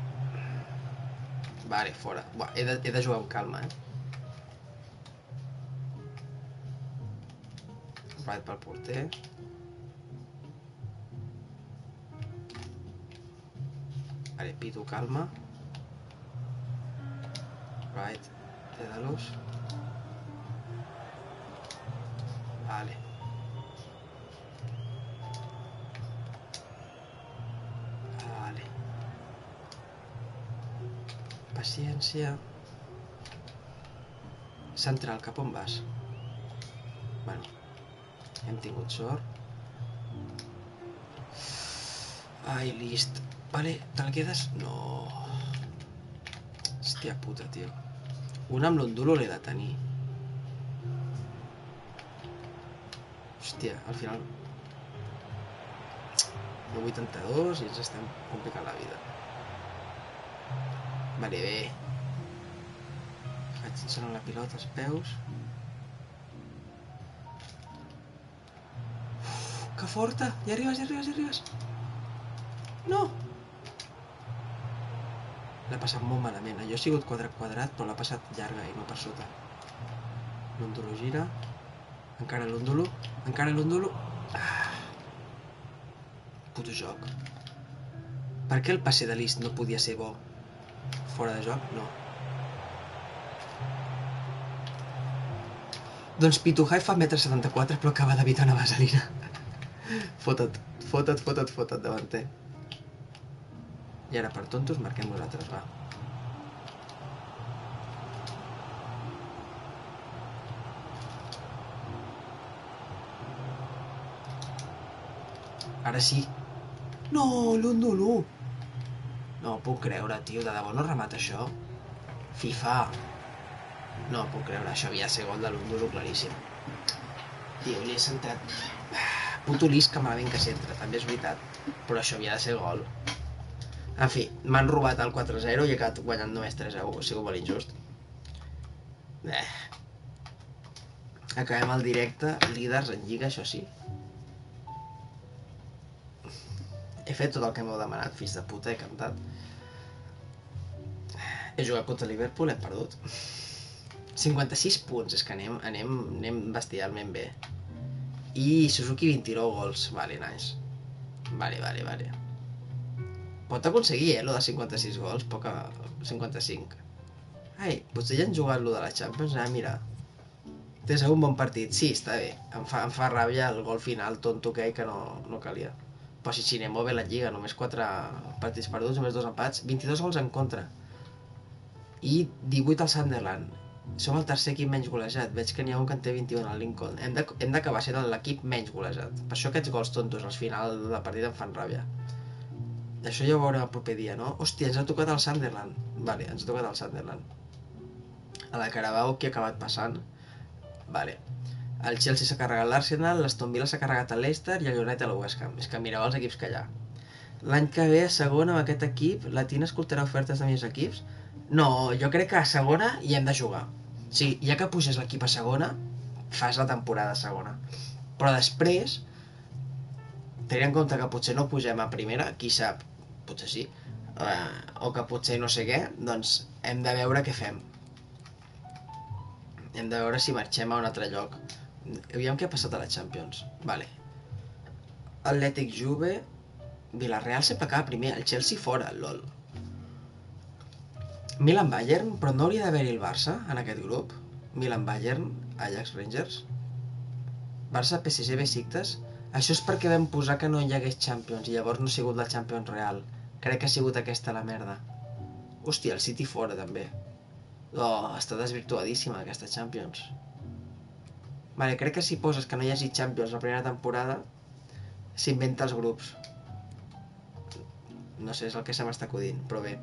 Vale, fora. Buah, he de jugar amb calma, Right pel porter. Vale, pito calma. Right, Dédalos. Vale. Paciència. Central, cap on vas? Bueno, hem tingut sort. Ai, list. Vale, te'l quedes? No. Hòstia puta, tio. Un amb l'Ondulo l'he de tenir. Hòstia, al final... 82 i ens estem complicant la vida. Vale, bé. Faig sense la pilota als peus. Que forta! Ja arribes! No! L'ha passat molt malament. Jo he sigut quadrat, però l'ha passat llarga i no per sota. L'Ondulo gira. Encara l'Ondulo. Puto joc. Per què el passe de List no podia ser bo? Fora de joc? No. Doncs Pitujai fa 1,74 m però acaba d'evitar una vaselina. Fota't, davanter. I ara per tontos marquem nosaltres, va. Ara sí. No, l'Ondulo! No puc creure, tio, de debò no remata això? FIFA! No puc creure, això havia de ser gol de l'Ondulo claríssim. Tio, li he centrat... Puto List que malament que centra, també és veritat. Però això havia de ser gol. En fi, m'han robat el 4-0 i he acabat guanyant només 3-1, ha sigut molt injust. Acabem el directe, líders en lliga, això sí. He fet tot el que m'heu demanat, fills de puta, he cantat. He jugat contra el Liverpool, hem perdut. 56 punts, és que anem bestialment bé. I Suzuki 29 gols, vale, nice. Vale. Pot aconseguir, lo de 56 gols, poca... 55. Ai, potser ja han jugat lo de la Champions, mira. Tens un bon partit, sí, està bé. Em fa ràbia el gol final tonto que no calia. Però si xinem molt bé la lliga, només 4 partits perduts, només 2 empats, 22 gols en contra. I 18 al Sunderland. Som el tercer equip menys golejat. Veig que n'hi ha un que en té 21 al Lincoln. Hem d'acabar sent l'equip menys golejat. Per això aquests gols tontos al final de la partida em fan ràbia. Això ja ho veurem el proper dia, no? Hòstia, ens ha tocat el Sunderland. Vale, ens ha tocat el Sunderland. A la Carabao, qui ha acabat passant? Vale. El Chelsea s'ha carregat l'Arsenal, l'Aston Villa s'ha carregat el Leicester i el United el West Ham. És que mireu els equips que hi ha. L'any que ve a segona amb aquest equip, la Tina escoltarà ofertes de més equips? No, jo crec que a segona hi hem de jugar. Sí, ja que puges l'equip a segona, fas la temporada a segona. Però després, tenint en compte que potser no pugem a primera, qui sap, potser sí, o que potser no sé què, doncs hem de veure què fem. Hem de veure si marxem a un altre lloc. Aviam què ha passat a la Champions. Vale. Atlètic Juve, Villarreal sempre acaba primer, el Chelsea fora, lol. Milan-Bayern, però no hauria d'haver-hi el Barça en aquest grup? Milan-Bayern, Ajax-Rangers, Barça-PSG-Besiktas. Això és perquè vam posar que no hi hagués Champions i llavors no ha sigut la Champions real. Crec que ha sigut aquesta la merda. Hòstia, el City fora també. Oh, està desvirtuadíssima aquesta Champions. Vale, crec que si poses que no hi hagi Champions la primera temporada, s'inventa els grups. No sé, és el que se m'està acudint, però bé.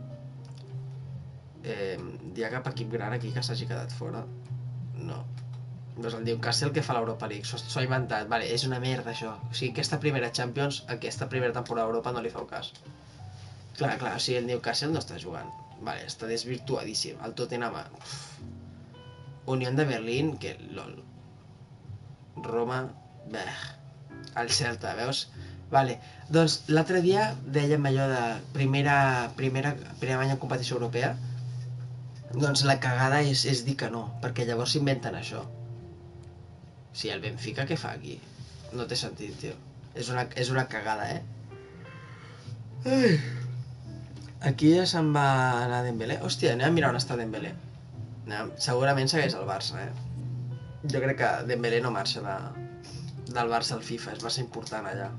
Hi ha cap equip gran aquí que s'hagi quedat fora? No. Doncs el Newcastle que fa l'Europa League, s'ho ha inventat. Vale, és una merda això. O sigui, aquesta primera Champions, aquesta primera temporada d'Europa no li feu cas. Clar, o sigui, el Newcastle no està jugant. Vale, està desvirtuadíssim. El Tottenham... Unión de Berlín, que lol. Roma... Beh. El Celta, veus? Vale, doncs l'altre dia dèiem allò de primer any en competició europea. Doncs la cagada és dir que no, perquè llavors s'inventen això. Sí, el Benfica què fa aquí? No té sentit, tio. És una cagada, Ai. Aquí ja se'n va anar Dembélé. Hòstia, anem a mirar on està Dembélé. Segurament segueix el Barça, Jo crec que Dembélé no marxa del Barça al FIFA, és massa important allà.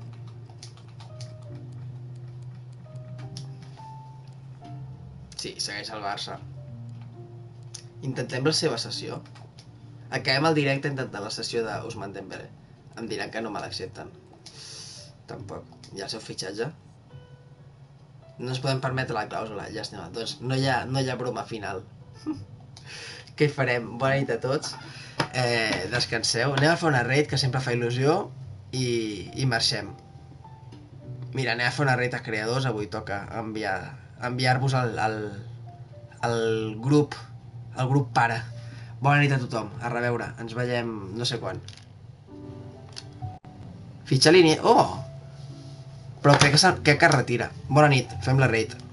Sí, segueix el Barça. Intentem la seva sessió. Acabem el directe intentant la sessió d'Ousmane Dembélé. Em diran que no me l'accepten. Tampoc. I el seu fitxatge? No ens podem permetre la clàusula, llàstima. Doncs no hi ha broma final. Què hi farem? Bona nit a tots. Descanseu. Anem a fer una raid, que sempre fa il·lusió, i marxem. Mira, anem a fer una raid a creadors. Avui toca enviar-vos al grup pare. Bona nit a tothom. A reveure. Ens veiem no sé quan. Fitxa línia... Oh! Però crec que es retira. Bona nit. Fem la raid.